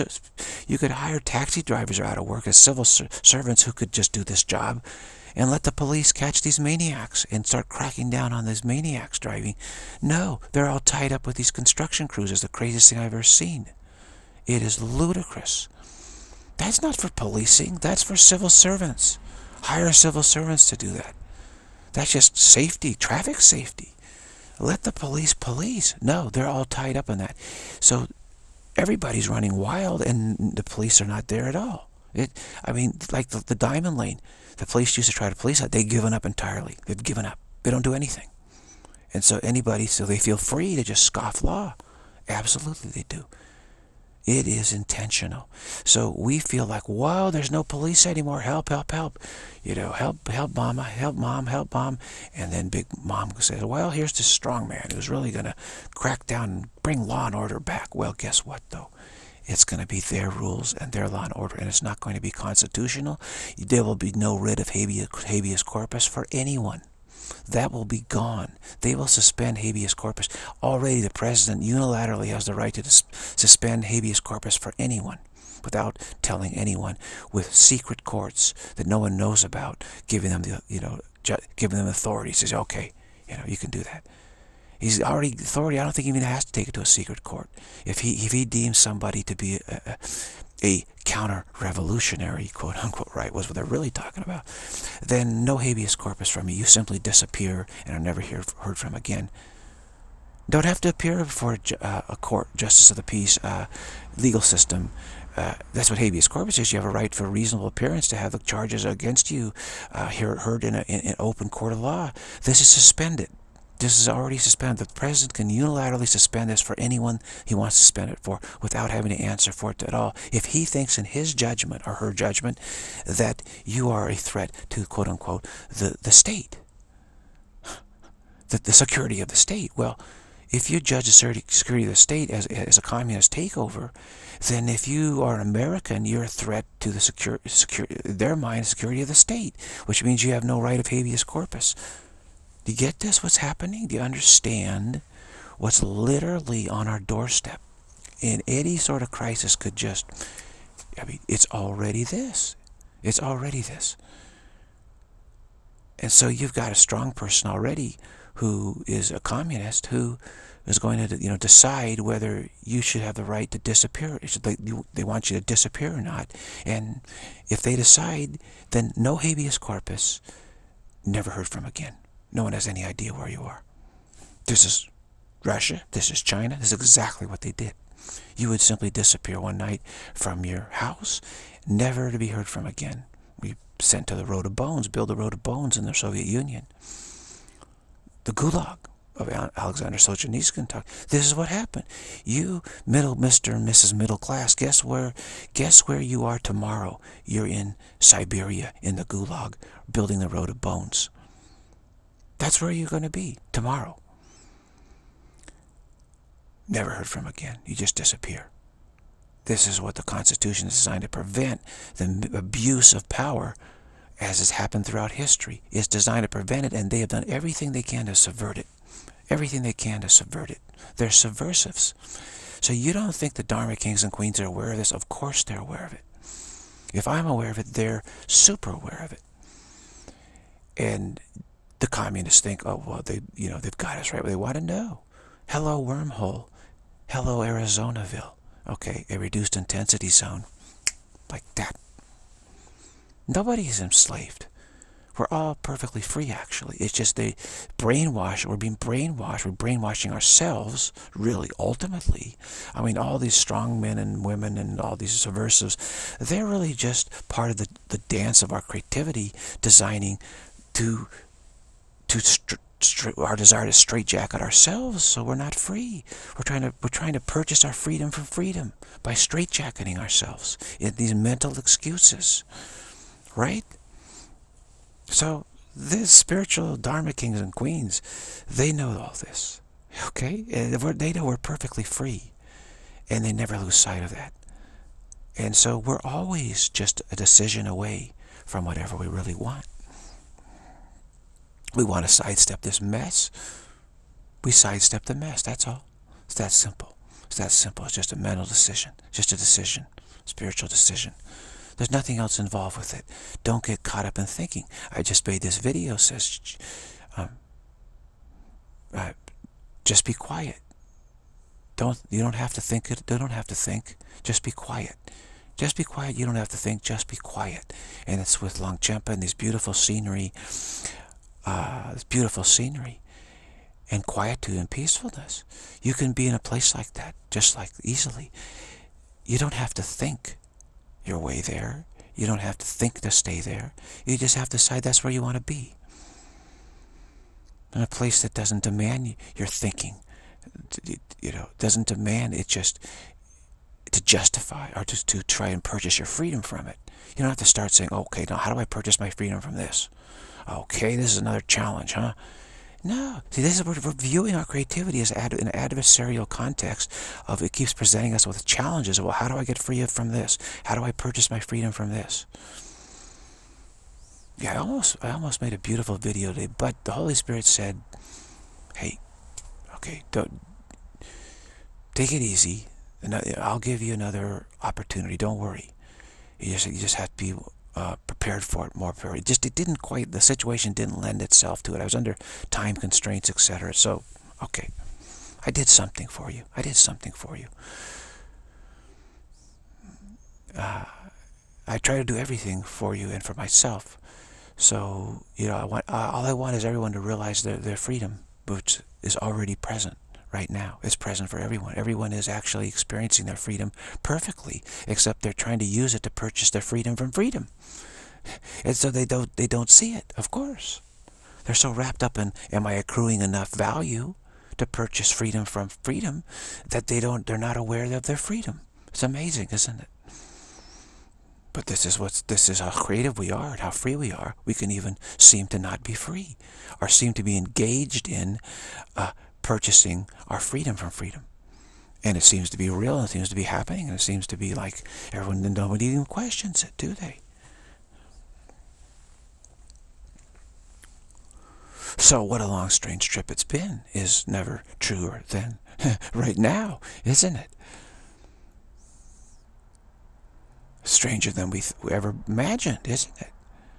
hire taxi drivers who are out of work as civil servants who could just do this job and let the police catch these maniacs and start cracking down on these maniacs driving. No, they're all tied up with these construction crews. It's the craziest thing I've ever seen. It is ludicrous. That's not for policing. That's for civil servants. Hire civil servants to do that. That's just safety, traffic safety. Let the police police. No, they're all tied up in that. So everybody's running wild and the police are not there at all. I mean, like the Diamond Lane. The police used to try to police that. They've given up entirely. They've given up. They don't do anything. And so so they feel free to just scoff law. Absolutely they do. It is intentional. So we feel like, whoa, there's no police anymore. Help, help, help. You know, help mama, help mom, help mom. And then Big Mom says, well, here's this strong man who's really going to crack down and bring law and order back. Well, guess what, though? It's going to be their rules and their law and order, and it's not going to be constitutional. There will be no writ of habeas corpus for anyone. That will be gone. They will suspend habeas corpus. Already the president unilaterally has the right to suspend habeas corpus for anyone without telling anyone, with secret courts that no one knows about, giving them giving them authority. He says, okay, you can do that. He's already authority. I don't think he even has to take it to a secret court. If he deems somebody to be a counter-revolutionary, quote-unquote, right, was what they're really talking about, then no habeas corpus from you. You simply disappear and are never heard from again. Don't have to appear before a court, justice of the peace, legal system. That's what habeas corpus is. You have a right for reasonable appearance to have the charges against you heard in an open court of law. This is suspended. This is already suspended. The president can unilaterally suspend this for anyone he wants to suspend it for without having to answer for it at all. If he thinks in his judgment or her judgment that you are a threat to, quote-unquote, the state, the security of the state, well, if you judge the security of the state as a communist takeover, then if you are an American, you're a threat to the their mind, security of the state, which means you have no right of habeas corpus. Do you get this? What's happening? Do you understand what's literally on our doorstep? And any sort of crisis could just, I mean, it's already this. It's already this. And so you've got a strong person already who is a communist who is going to, decide whether you should have the right to disappear. They want you to disappear or not. And if they decide, then no habeas corpus, never heard from again. No one has any idea where you are. This is Russia. This is China. This is exactly what they did. You would simply disappear one night from your house, never to be heard from again. We sent to the Road of Bones, build the Road of Bones in the Soviet Union. The Gulag of Alexander Solzhenitsyn talked. This is what happened. You, Mr. and Mrs. Middle Class, guess where you are tomorrow? You're in Siberia, in the Gulag, building the Road of Bones. That's where you're going to be tomorrow. Never heard from again. You just disappear. This is what the Constitution is designed to prevent, the abuse of power, as has happened throughout history. It's designed to prevent it, and they have done everything they can to subvert it. Everything they can to subvert it. They're subversives. So you don't think the Dharma kings and queens are aware of this? Of course they're aware of it. If I'm aware of it, they're super aware of it. And the communists think, oh, well, they've got us right where they want to know. Hello, wormhole. Hello, Arizonaville. Okay, a reduced intensity zone. Like that. Nobody is enslaved. We're all perfectly free, actually. It's just they brainwash. We're being brainwashed. We're brainwashing ourselves, really, ultimately. I mean, all these strong men and women and all these subversives, they're really just part of the dance of our creativity, designing to our desire to straitjacket ourselves, so we're not free. We're trying to purchase our freedom from freedom by straitjacketing ourselves in these mental excuses, right? So these spiritual Dharma kings and queens, they know all this, okay? And they know we're perfectly free, and they never lose sight of that. And so we're always just a decision away from whatever we really want. We want to sidestep this mess. We sidestep the mess, that's all. It's that simple. It's that simple. It's just a mental decision. Just a decision. Spiritual decision. There's nothing else involved with it. Don't get caught up in thinking. I just made this video says, just be quiet. You don't have to think it. They don't have to think. Just be quiet. Just be quiet. You don't have to think. Just be quiet. And it's with Longchenpa and this beautiful scenery. And quietude and peacefulness. You can be in a place like that, just like easily. You don't have to think your way there. You don't have to think to stay there. You just have to decide that's where you want to be. In a place that doesn't demand your thinking, doesn't demand it just to justify or just to try and purchase your freedom from it. You don't have to start saying, okay, now how do I purchase my freedom from this? Okay, this is another challenge, huh? No. See, this is we're viewing our creativity as in an adversarial context of it keeps presenting us with challenges. Well, how do I get free from this? How do I purchase my freedom from this? Yeah, I almost made a beautiful video today, but the Holy Spirit said, hey, okay, don't take it easy. I'll give you another opportunity. Don't worry. You just have to be prepared for it, more prepared. The situation didn't lend itself to it. I was under time constraints, etc. So, okay, I did something for you. I try to do everything for you and for myself. So, all I want is everyone to realize their freedom, which is already present right now. It's present for everyone. Everyone is actually experiencing their freedom perfectly, except they're trying to use it to purchase their freedom from freedom. And so they don't see it, of course. They're so wrapped up in, am I accruing enough value to purchase freedom from freedom, that they're not aware of their freedom. It's amazing, isn't it? But this is how creative we are and how free we are. We can even seem to not be free, or seem to be engaged in purchasing our freedom from freedom. And it seems to be real, and it seems to be happening, and it seems to be like nobody even questions it, do they? So what a long, strange trip it's been is never truer than right now, isn't it? Stranger than we ever imagined, isn't it?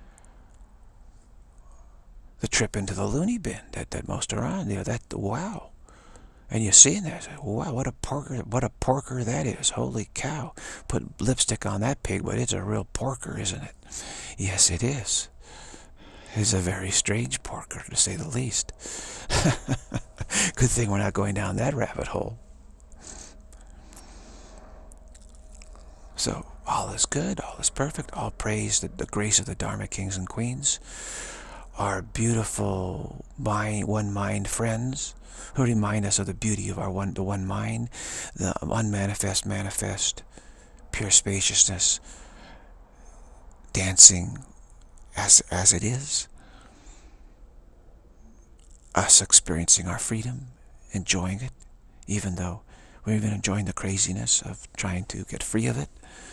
The trip into the loony bin that most are on, wow. And you see that, wow, what a porker that is. Holy cow. Put lipstick on that pig, but it's a real porker, isn't it? Yes, it is. It's a very strange porker, to say the least. Good thing we're not going down that rabbit hole. So, all is good, all is perfect, all praise the grace of the Dharma kings and queens, our beautiful one mind friends, who remind us of the beauty of the one mind, the unmanifest manifest, pure spaciousness, dancing as it is, us experiencing our freedom, enjoying it, even though we're even enjoying the craziness of trying to get free of it.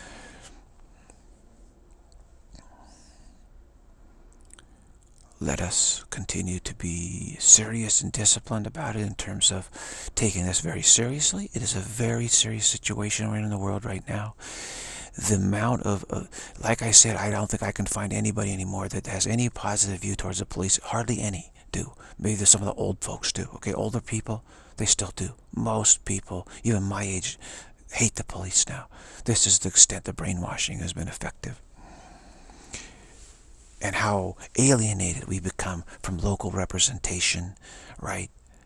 Let us continue to be serious and disciplined about it in terms of taking this very seriously. It is a very serious situation we're in the world right now. The amount of, like I said, I don't think I can find anybody anymore that has any positive view towards the police. Hardly any do. Maybe some of the old folks do. Okay, older people, they still do. Most people, even my age, hate the police now. This is the extent the brainwashing has been effective. And how alienated we become from local representation, right?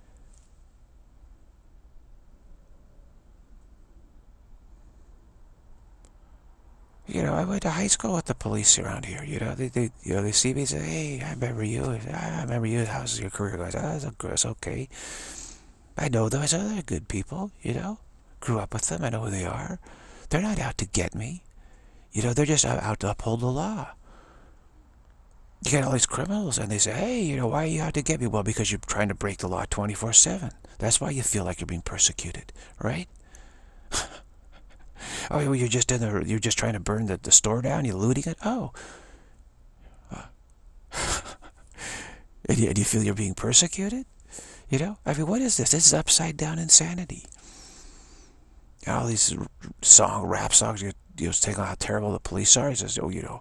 You know, I went to high school with the police around here. You know, they see me and say, "Hey, I remember you. How's your career going?" It's okay. I know those other good people. You know, grew up with them. I know who they are. They're not out to get me. You know, they're just out to uphold the law. You get all these criminals, and they say, "Hey, you know, why are you out to get me?" Well, because you're trying to break the law 24/7. That's why you feel like you're being persecuted, right? Oh, well, you're just trying to burn the store down. You're looting it. Oh, and you feel you're being persecuted. You know, I mean, what is this? This is upside down insanity. And all these rap songs, you take on how terrible the police are. He says, "Oh, you know,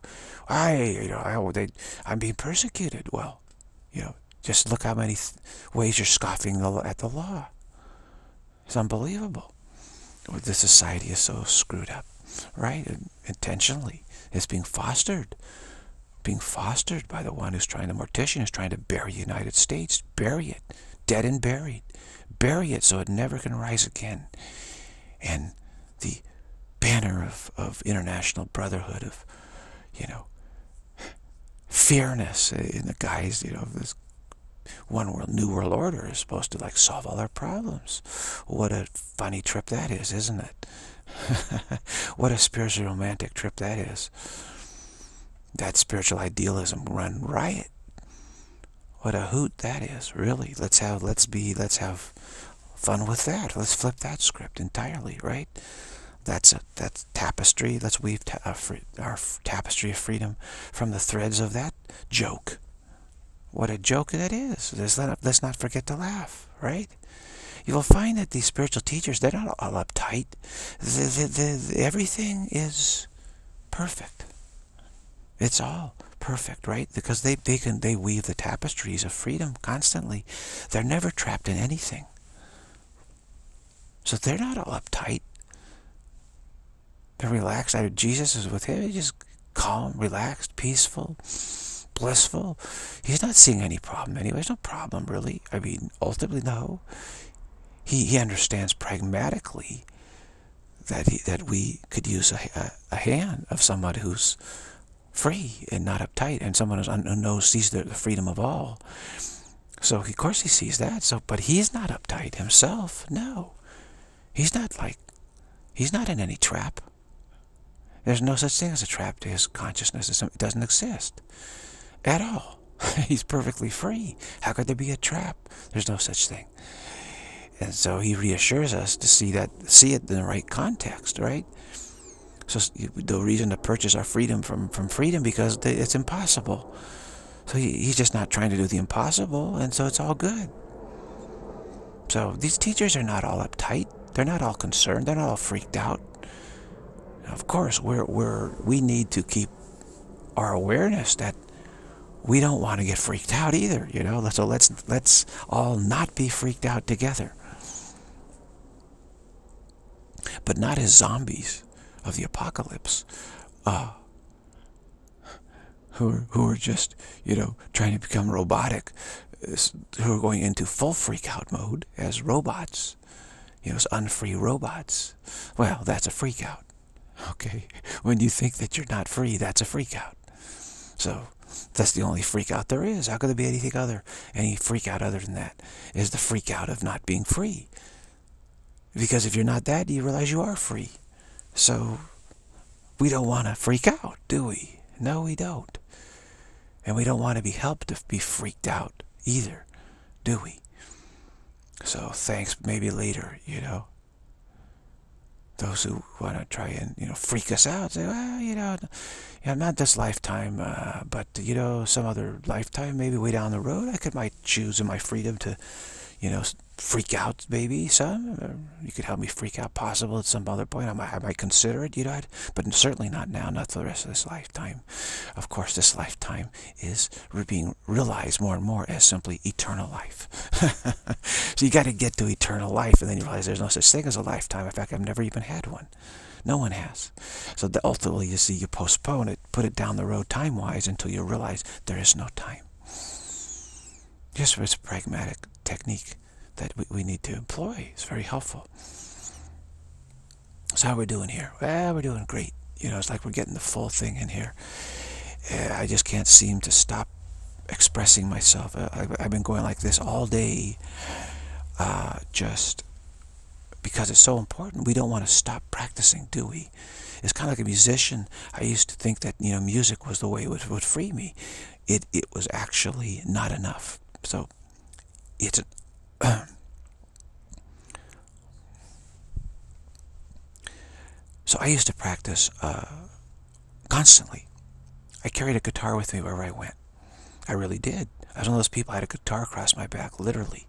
I'm being persecuted." Well, you know, just look how many ways you're scoffing at the law. It's unbelievable. This society is so screwed up, right? And intentionally, it's being fostered by the one who's trying, the mortician who's trying to bury the United States, bury it, dead and buried, bury it so it never can rise again. And the banner of international brotherhood, of, you know, fairness in the guise, you know, of this new world order is supposed to like solve all our problems. What a funny trip that is, isn't it? What a spiritual romantic trip that is. That spiritual idealism run riot. What a hoot that is, really. Let's have fun with that. Let's flip that script entirely, right? That's tapestry. Let's weave our tapestry of freedom from the threads of that joke. What a joke that is. Let's not forget to laugh, right? You will find that these spiritual teachers, they're not all uptight. Everything is perfect. It's all perfect, right? Because they weave the tapestries of freedom constantly. They're never trapped in anything. So they're not all uptight. They're relaxed. Jesus is with him. He's just calm, relaxed, peaceful, blissful. He's not seeing any problem anyway. There's no problem, really. I mean, ultimately, no. He understands pragmatically that we could use a hand of somebody who's free and not uptight, and someone who sees the freedom of all. So of course he sees that. So, but he's not uptight himself. No, he's not in any trap. There's no such thing as a trap to his consciousness. It doesn't exist at all. He's perfectly free. How could there be a trap? There's no such thing. And so he reassures us to see it in the right context, right? So the reason to purchase our freedom from freedom, because it's impossible. So he's just not trying to do the impossible, and so it's all good. So these teachers are not all uptight. They're not all concerned. They're not all freaked out. Of course, we need to keep our awareness that we don't want to get freaked out either, you know. So let's all not be freaked out together, but not as zombies of the apocalypse, who are just, you know, trying to become robotic, who are going into full freak out mode as robots, you know, as unfree robots. Well, that's a freak out. Okay, when you think that you're not free, that's a freak out. So that's the only freak out there is. How could there be any freak out other than that? Is the freak out of not being free. Because if you're not that, you realize you are free. So we don't want to freak out, do we? No, we don't. And we don't want to be helped to be freaked out either, do we? So thanks, maybe later, you know. Those who want to try and, you know, freak us out, say, well, you know, yeah, not this lifetime, but, you know, some other lifetime, maybe way down the road, might choose in my freedom to, you know, freak out maybe some. You could help me freak out possible at some other point. I might consider it, you know, but certainly not now, not for the rest of this lifetime. Of course, this lifetime is being realized more and more as simply eternal life. So you got to get to eternal life, and then you realize there's no such thing as a lifetime. In fact, I've never even had one. No one has. So ultimately, you see, you postpone it, put it down the road time-wise until you realize there is no time. Just it's a pragmatic technique that we need to employ. It's very helpful. So how are we doing here? Well, we're doing great. You know, it's like we're getting the full thing in here. I just can't seem to stop expressing myself. I've been going like this all day, just because it's so important. We don't want to stop practicing, do we? It's kind of like a musician. I used to think that, you know, music was the way it would free me. It was actually not enough. So it's so I used to practice constantly. I carried a guitar with me wherever I went. I really did. I was one of those people. I had a guitar across my back, literally.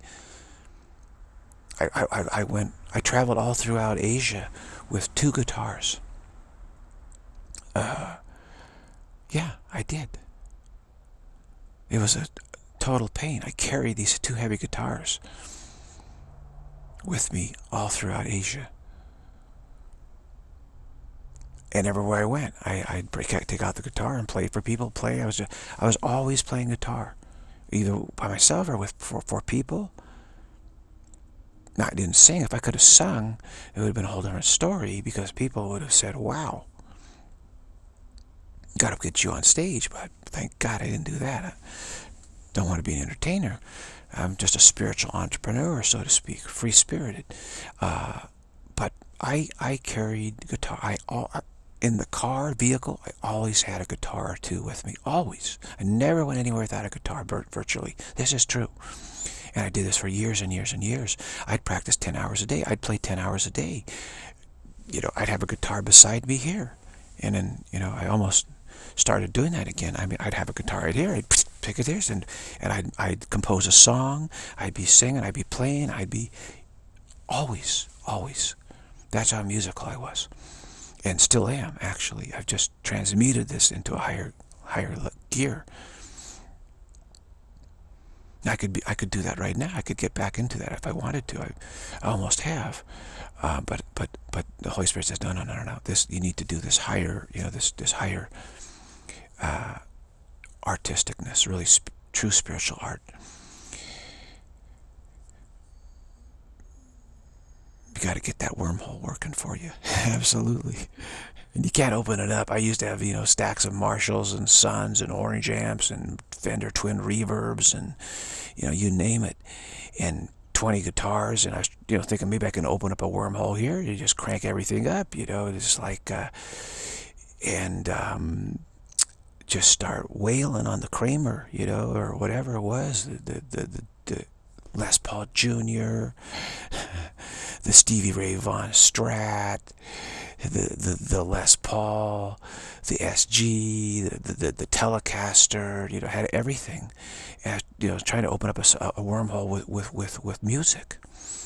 I traveled all throughout Asia with 2 guitars. Yeah, I did. It was a total pain. I carried these 2 heavy guitars with me all throughout Asia. And everywhere I went, I'd take out the guitar and play for people. I was always playing guitar, either by myself or for people. Now, I didn't sing. If I could have sung, it would have been a whole different story, because people would have said, wow, got to get you on stage. But thank God I didn't do that. I don't want to be an entertainer. I'm just a spiritual entrepreneur, so to speak, free-spirited. But I carried guitar. In the vehicle, I always had a guitar or 2 with me. Always. I never went anywhere without a guitar, virtually. This is true. And I did this for years and years and years. I'd practice 10 hours a day. I'd play 10 hours a day. You know, I'd have a guitar beside me here. And then, you know, I almost started doing that again. I mean, I'd have a guitar right here. I'd pick it there, and I'd compose a song. I'd be singing. I'd be playing. I'd be always. That's how musical I was. And still am, actually. I've just transmuted this into a higher gear. I could do that right now. I could get back into that if I wanted to. I almost have, but the Holy Spirit says, no. This, you need to do this higher, you know, this higher artisticness, really true spiritual art. You got to get that wormhole working for you. Absolutely. And you can't open it up. I used to have, you know, stacks of Marshalls and Sons and Orange amps and Fender Twin Reverbs and, you know, you name it, and 20 guitars. And I was, you know, thinking maybe I can open up a wormhole here. You just crank everything up, you know, it's like, just start wailing on the Kramer, you know, or whatever it was, the Les Paul Jr., the Stevie Ray Vaughan Strat, the Les Paul, the SG, the Telecaster, you know, had everything. And, you know, trying to open up a wormhole with music.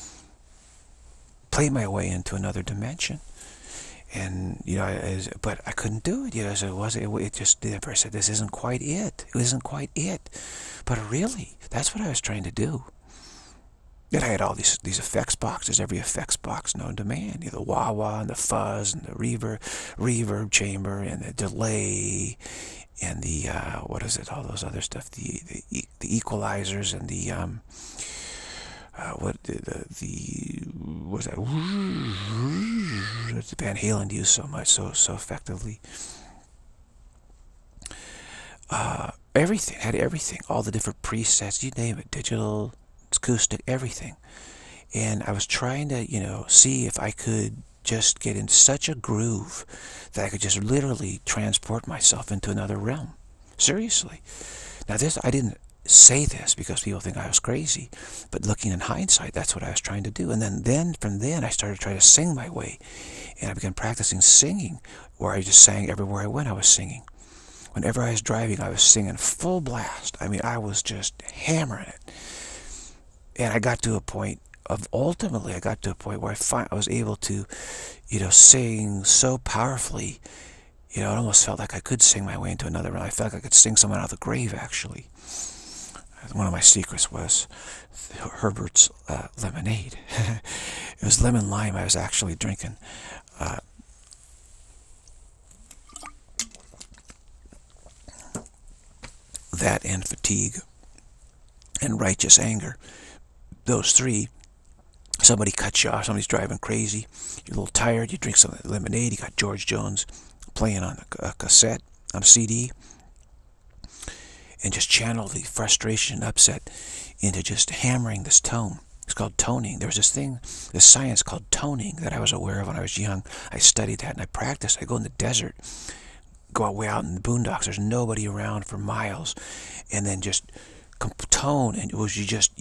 Play my way into another dimension. And, you know, but I couldn't do it, you know, so it just, I said, this isn't quite it. It isn't quite it. But really, that's what I was trying to do. And I had all these effects boxes, every effects box known to man. You know, the wah-wah and the fuzz and the reverb chamber and the delay and the, what is it, all those other stuff, the equalizers and the, what was that? The Van Halen used so much, so effectively. Everything, had everything, all the different presets, you name it, digital, acoustic, everything. And I was trying to, you know, see if I could just get in such a groove that I could just literally transport myself into another realm. Seriously. Now this, I didn't say this because people think I was crazy, but looking in hindsight, that's what I was trying to do. And then from then I started trying to sing my way, and I began practicing singing, where I just sang everywhere I went. I was singing. Whenever I was driving, I was singing full blast. I mean, I was just hammering it. And I got to a point of, ultimately I got to a point where I was able to, you know, sing so powerfully, you know, it almost felt like I could sing my way into another realm. I felt like I could sing someone out of the grave, actually. One of my secrets was Herbert's lemonade. It was lemon lime I was actually drinking. That and fatigue and righteous anger. Those three. Somebody cuts you off, somebody's driving crazy, you're a little tired, you drink some lemonade, you got George Jones playing on a cassette, on a CD, and just channel the frustration and upset into just hammering this tone. It's called toning. There was this thing, this science called toning that I was aware of when I was young. I studied that and I practiced. I go in the desert, go way out in the boondocks, there's nobody around for miles, and then just tone, and it was you just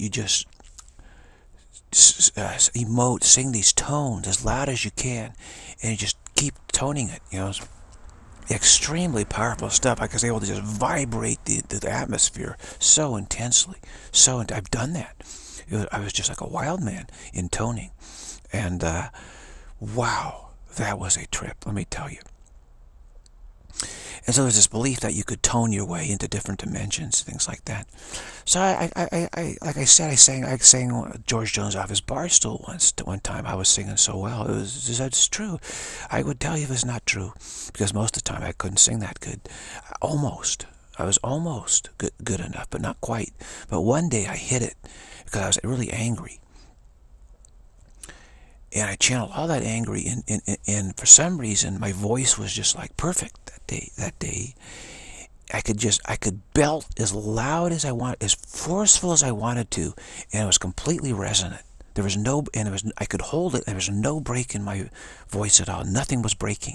emote, sing these tones as loud as you can, and you just keep toning it. You know, it's extremely powerful stuff. I was able to just vibrate the atmosphere so intensely. I've done that. I was just like a wild man in toning, and wow, that was a trip. Let me tell you. And so there's this belief that you could tone your way into different dimensions, things like that. So I like I said, I sang George Jones off his bar stool one time. I was singing so well. That's true. I would tell you if it's not true, because most of the time I couldn't sing that good. Almost. I was almost good enough, but not quite. But one day I hit it because I was really angry. And I channeled all that angry, and for some reason my voice was just like perfect that day. I could belt as loud as I wanted, as forceful as I wanted to, and it was completely resonant. There was no, I could hold it. There was no break in my voice at all. Nothing was breaking.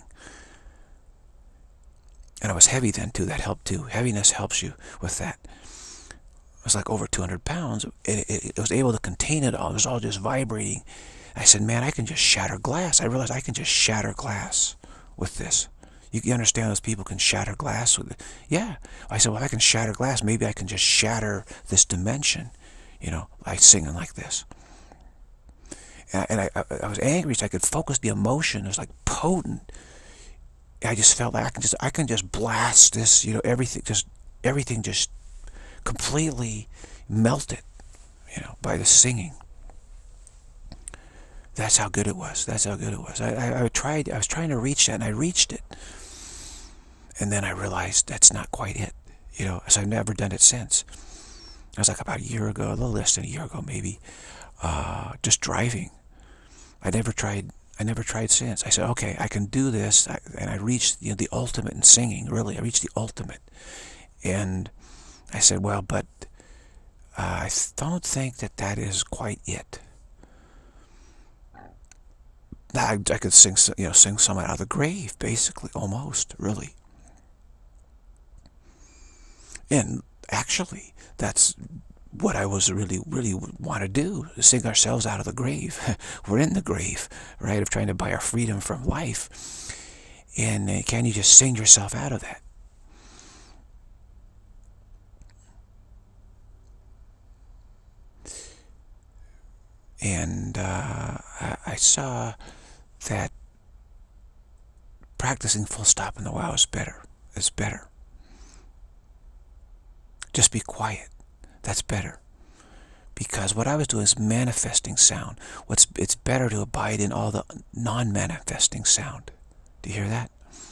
And I was heavy then too. That helped too. Heaviness helps you with that. It was like over 200 pounds. It was able to contain it all. It was all just vibrating. I said, man, I can just shatter glass. I realized I can just shatter glass with this. You understand those people can shatter glass with it? Yeah. I said, well, I can shatter glass. Maybe I can just shatter this dimension, you know, by singing like this. And I was angry, so I could focus the emotion. It was like potent. I just felt like I can just blast this, you know, everything just completely melted, you know, by the singing. That's how good it was. That's how good it was. I was trying to reach that, and I reached it. And then I realized that's not quite it, you know, so I've never done it since. It was like about a year ago, a little less than a year ago maybe, just driving. I never tried since. I said, okay, I can do this, and I reached, you know, the ultimate in singing, really. I reached the ultimate. And I said, well, but I don't think that is quite it. I could sing, you know, sing someone out of the grave, basically, almost, really. And actually, that's what I was really want to do, sing ourselves out of the grave. We're in the grave, right, of trying to buy our freedom from life. And can you just sing yourself out of that? And I saw that practicing full stop in the wow is better. It's better. Just be quiet. That's better. Because what I was doing is manifesting sound. It's better to abide in all the non-manifesting sound. Do you hear that?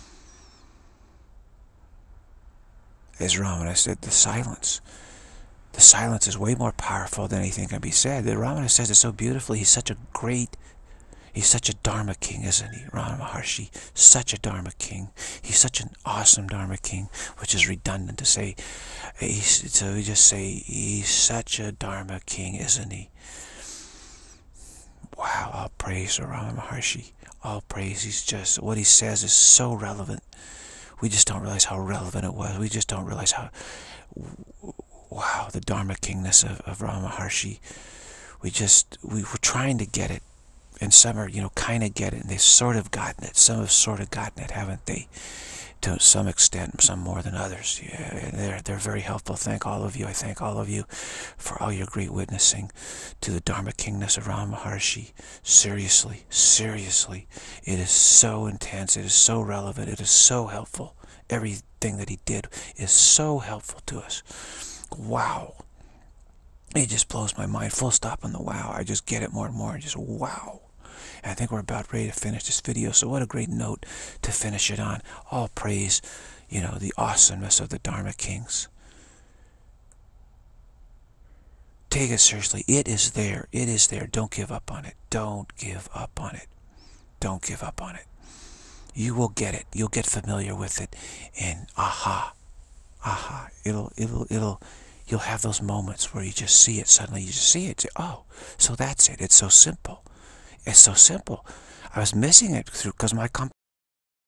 As Ramana said, the silence. The silence is way more powerful than anything can be said. The Ramana says it so beautifully. He's such a Dharma king, isn't he? Ramana Maharshi, such a Dharma king. He's such an awesome Dharma king, which is redundant to say. So we just say, he's such a Dharma king, isn't he? Wow, all praise to Ramana Maharshi. All praise. He's just, what he says is so relevant. We just don't realize how relevant it was. We just don't realize how, wow, the Dharma kingness of Ramana Maharshi. We were trying to get it. And some are, kind of get it, and they've sort of gotten it. Some have sort of gotten it, haven't they? To some extent, some more than others. Yeah, they're very helpful. Thank all of you. I thank all of you for all your great witnessing to the Dharma kingness of Ramana Maharshi. Seriously, seriously, it is so intense. It is so relevant. It is so helpful. Everything that he did is so helpful to us. Wow. It just blows my mind. Full stop on the wow. I just get it more and more. Just wow. And I think we're about ready to finish this video. So what a great note to finish it on. All praise, the awesomeness of the Dharma kings. Take it seriously. It is there. It is there. Don't give up on it. Don't give up on it. Don't give up on it. You will get it. You'll get familiar with it. And aha. You'll have those moments where you just see it. Suddenly you just see it. Say, oh, so that's it. It's so simple. It's so simple. I was missing it because my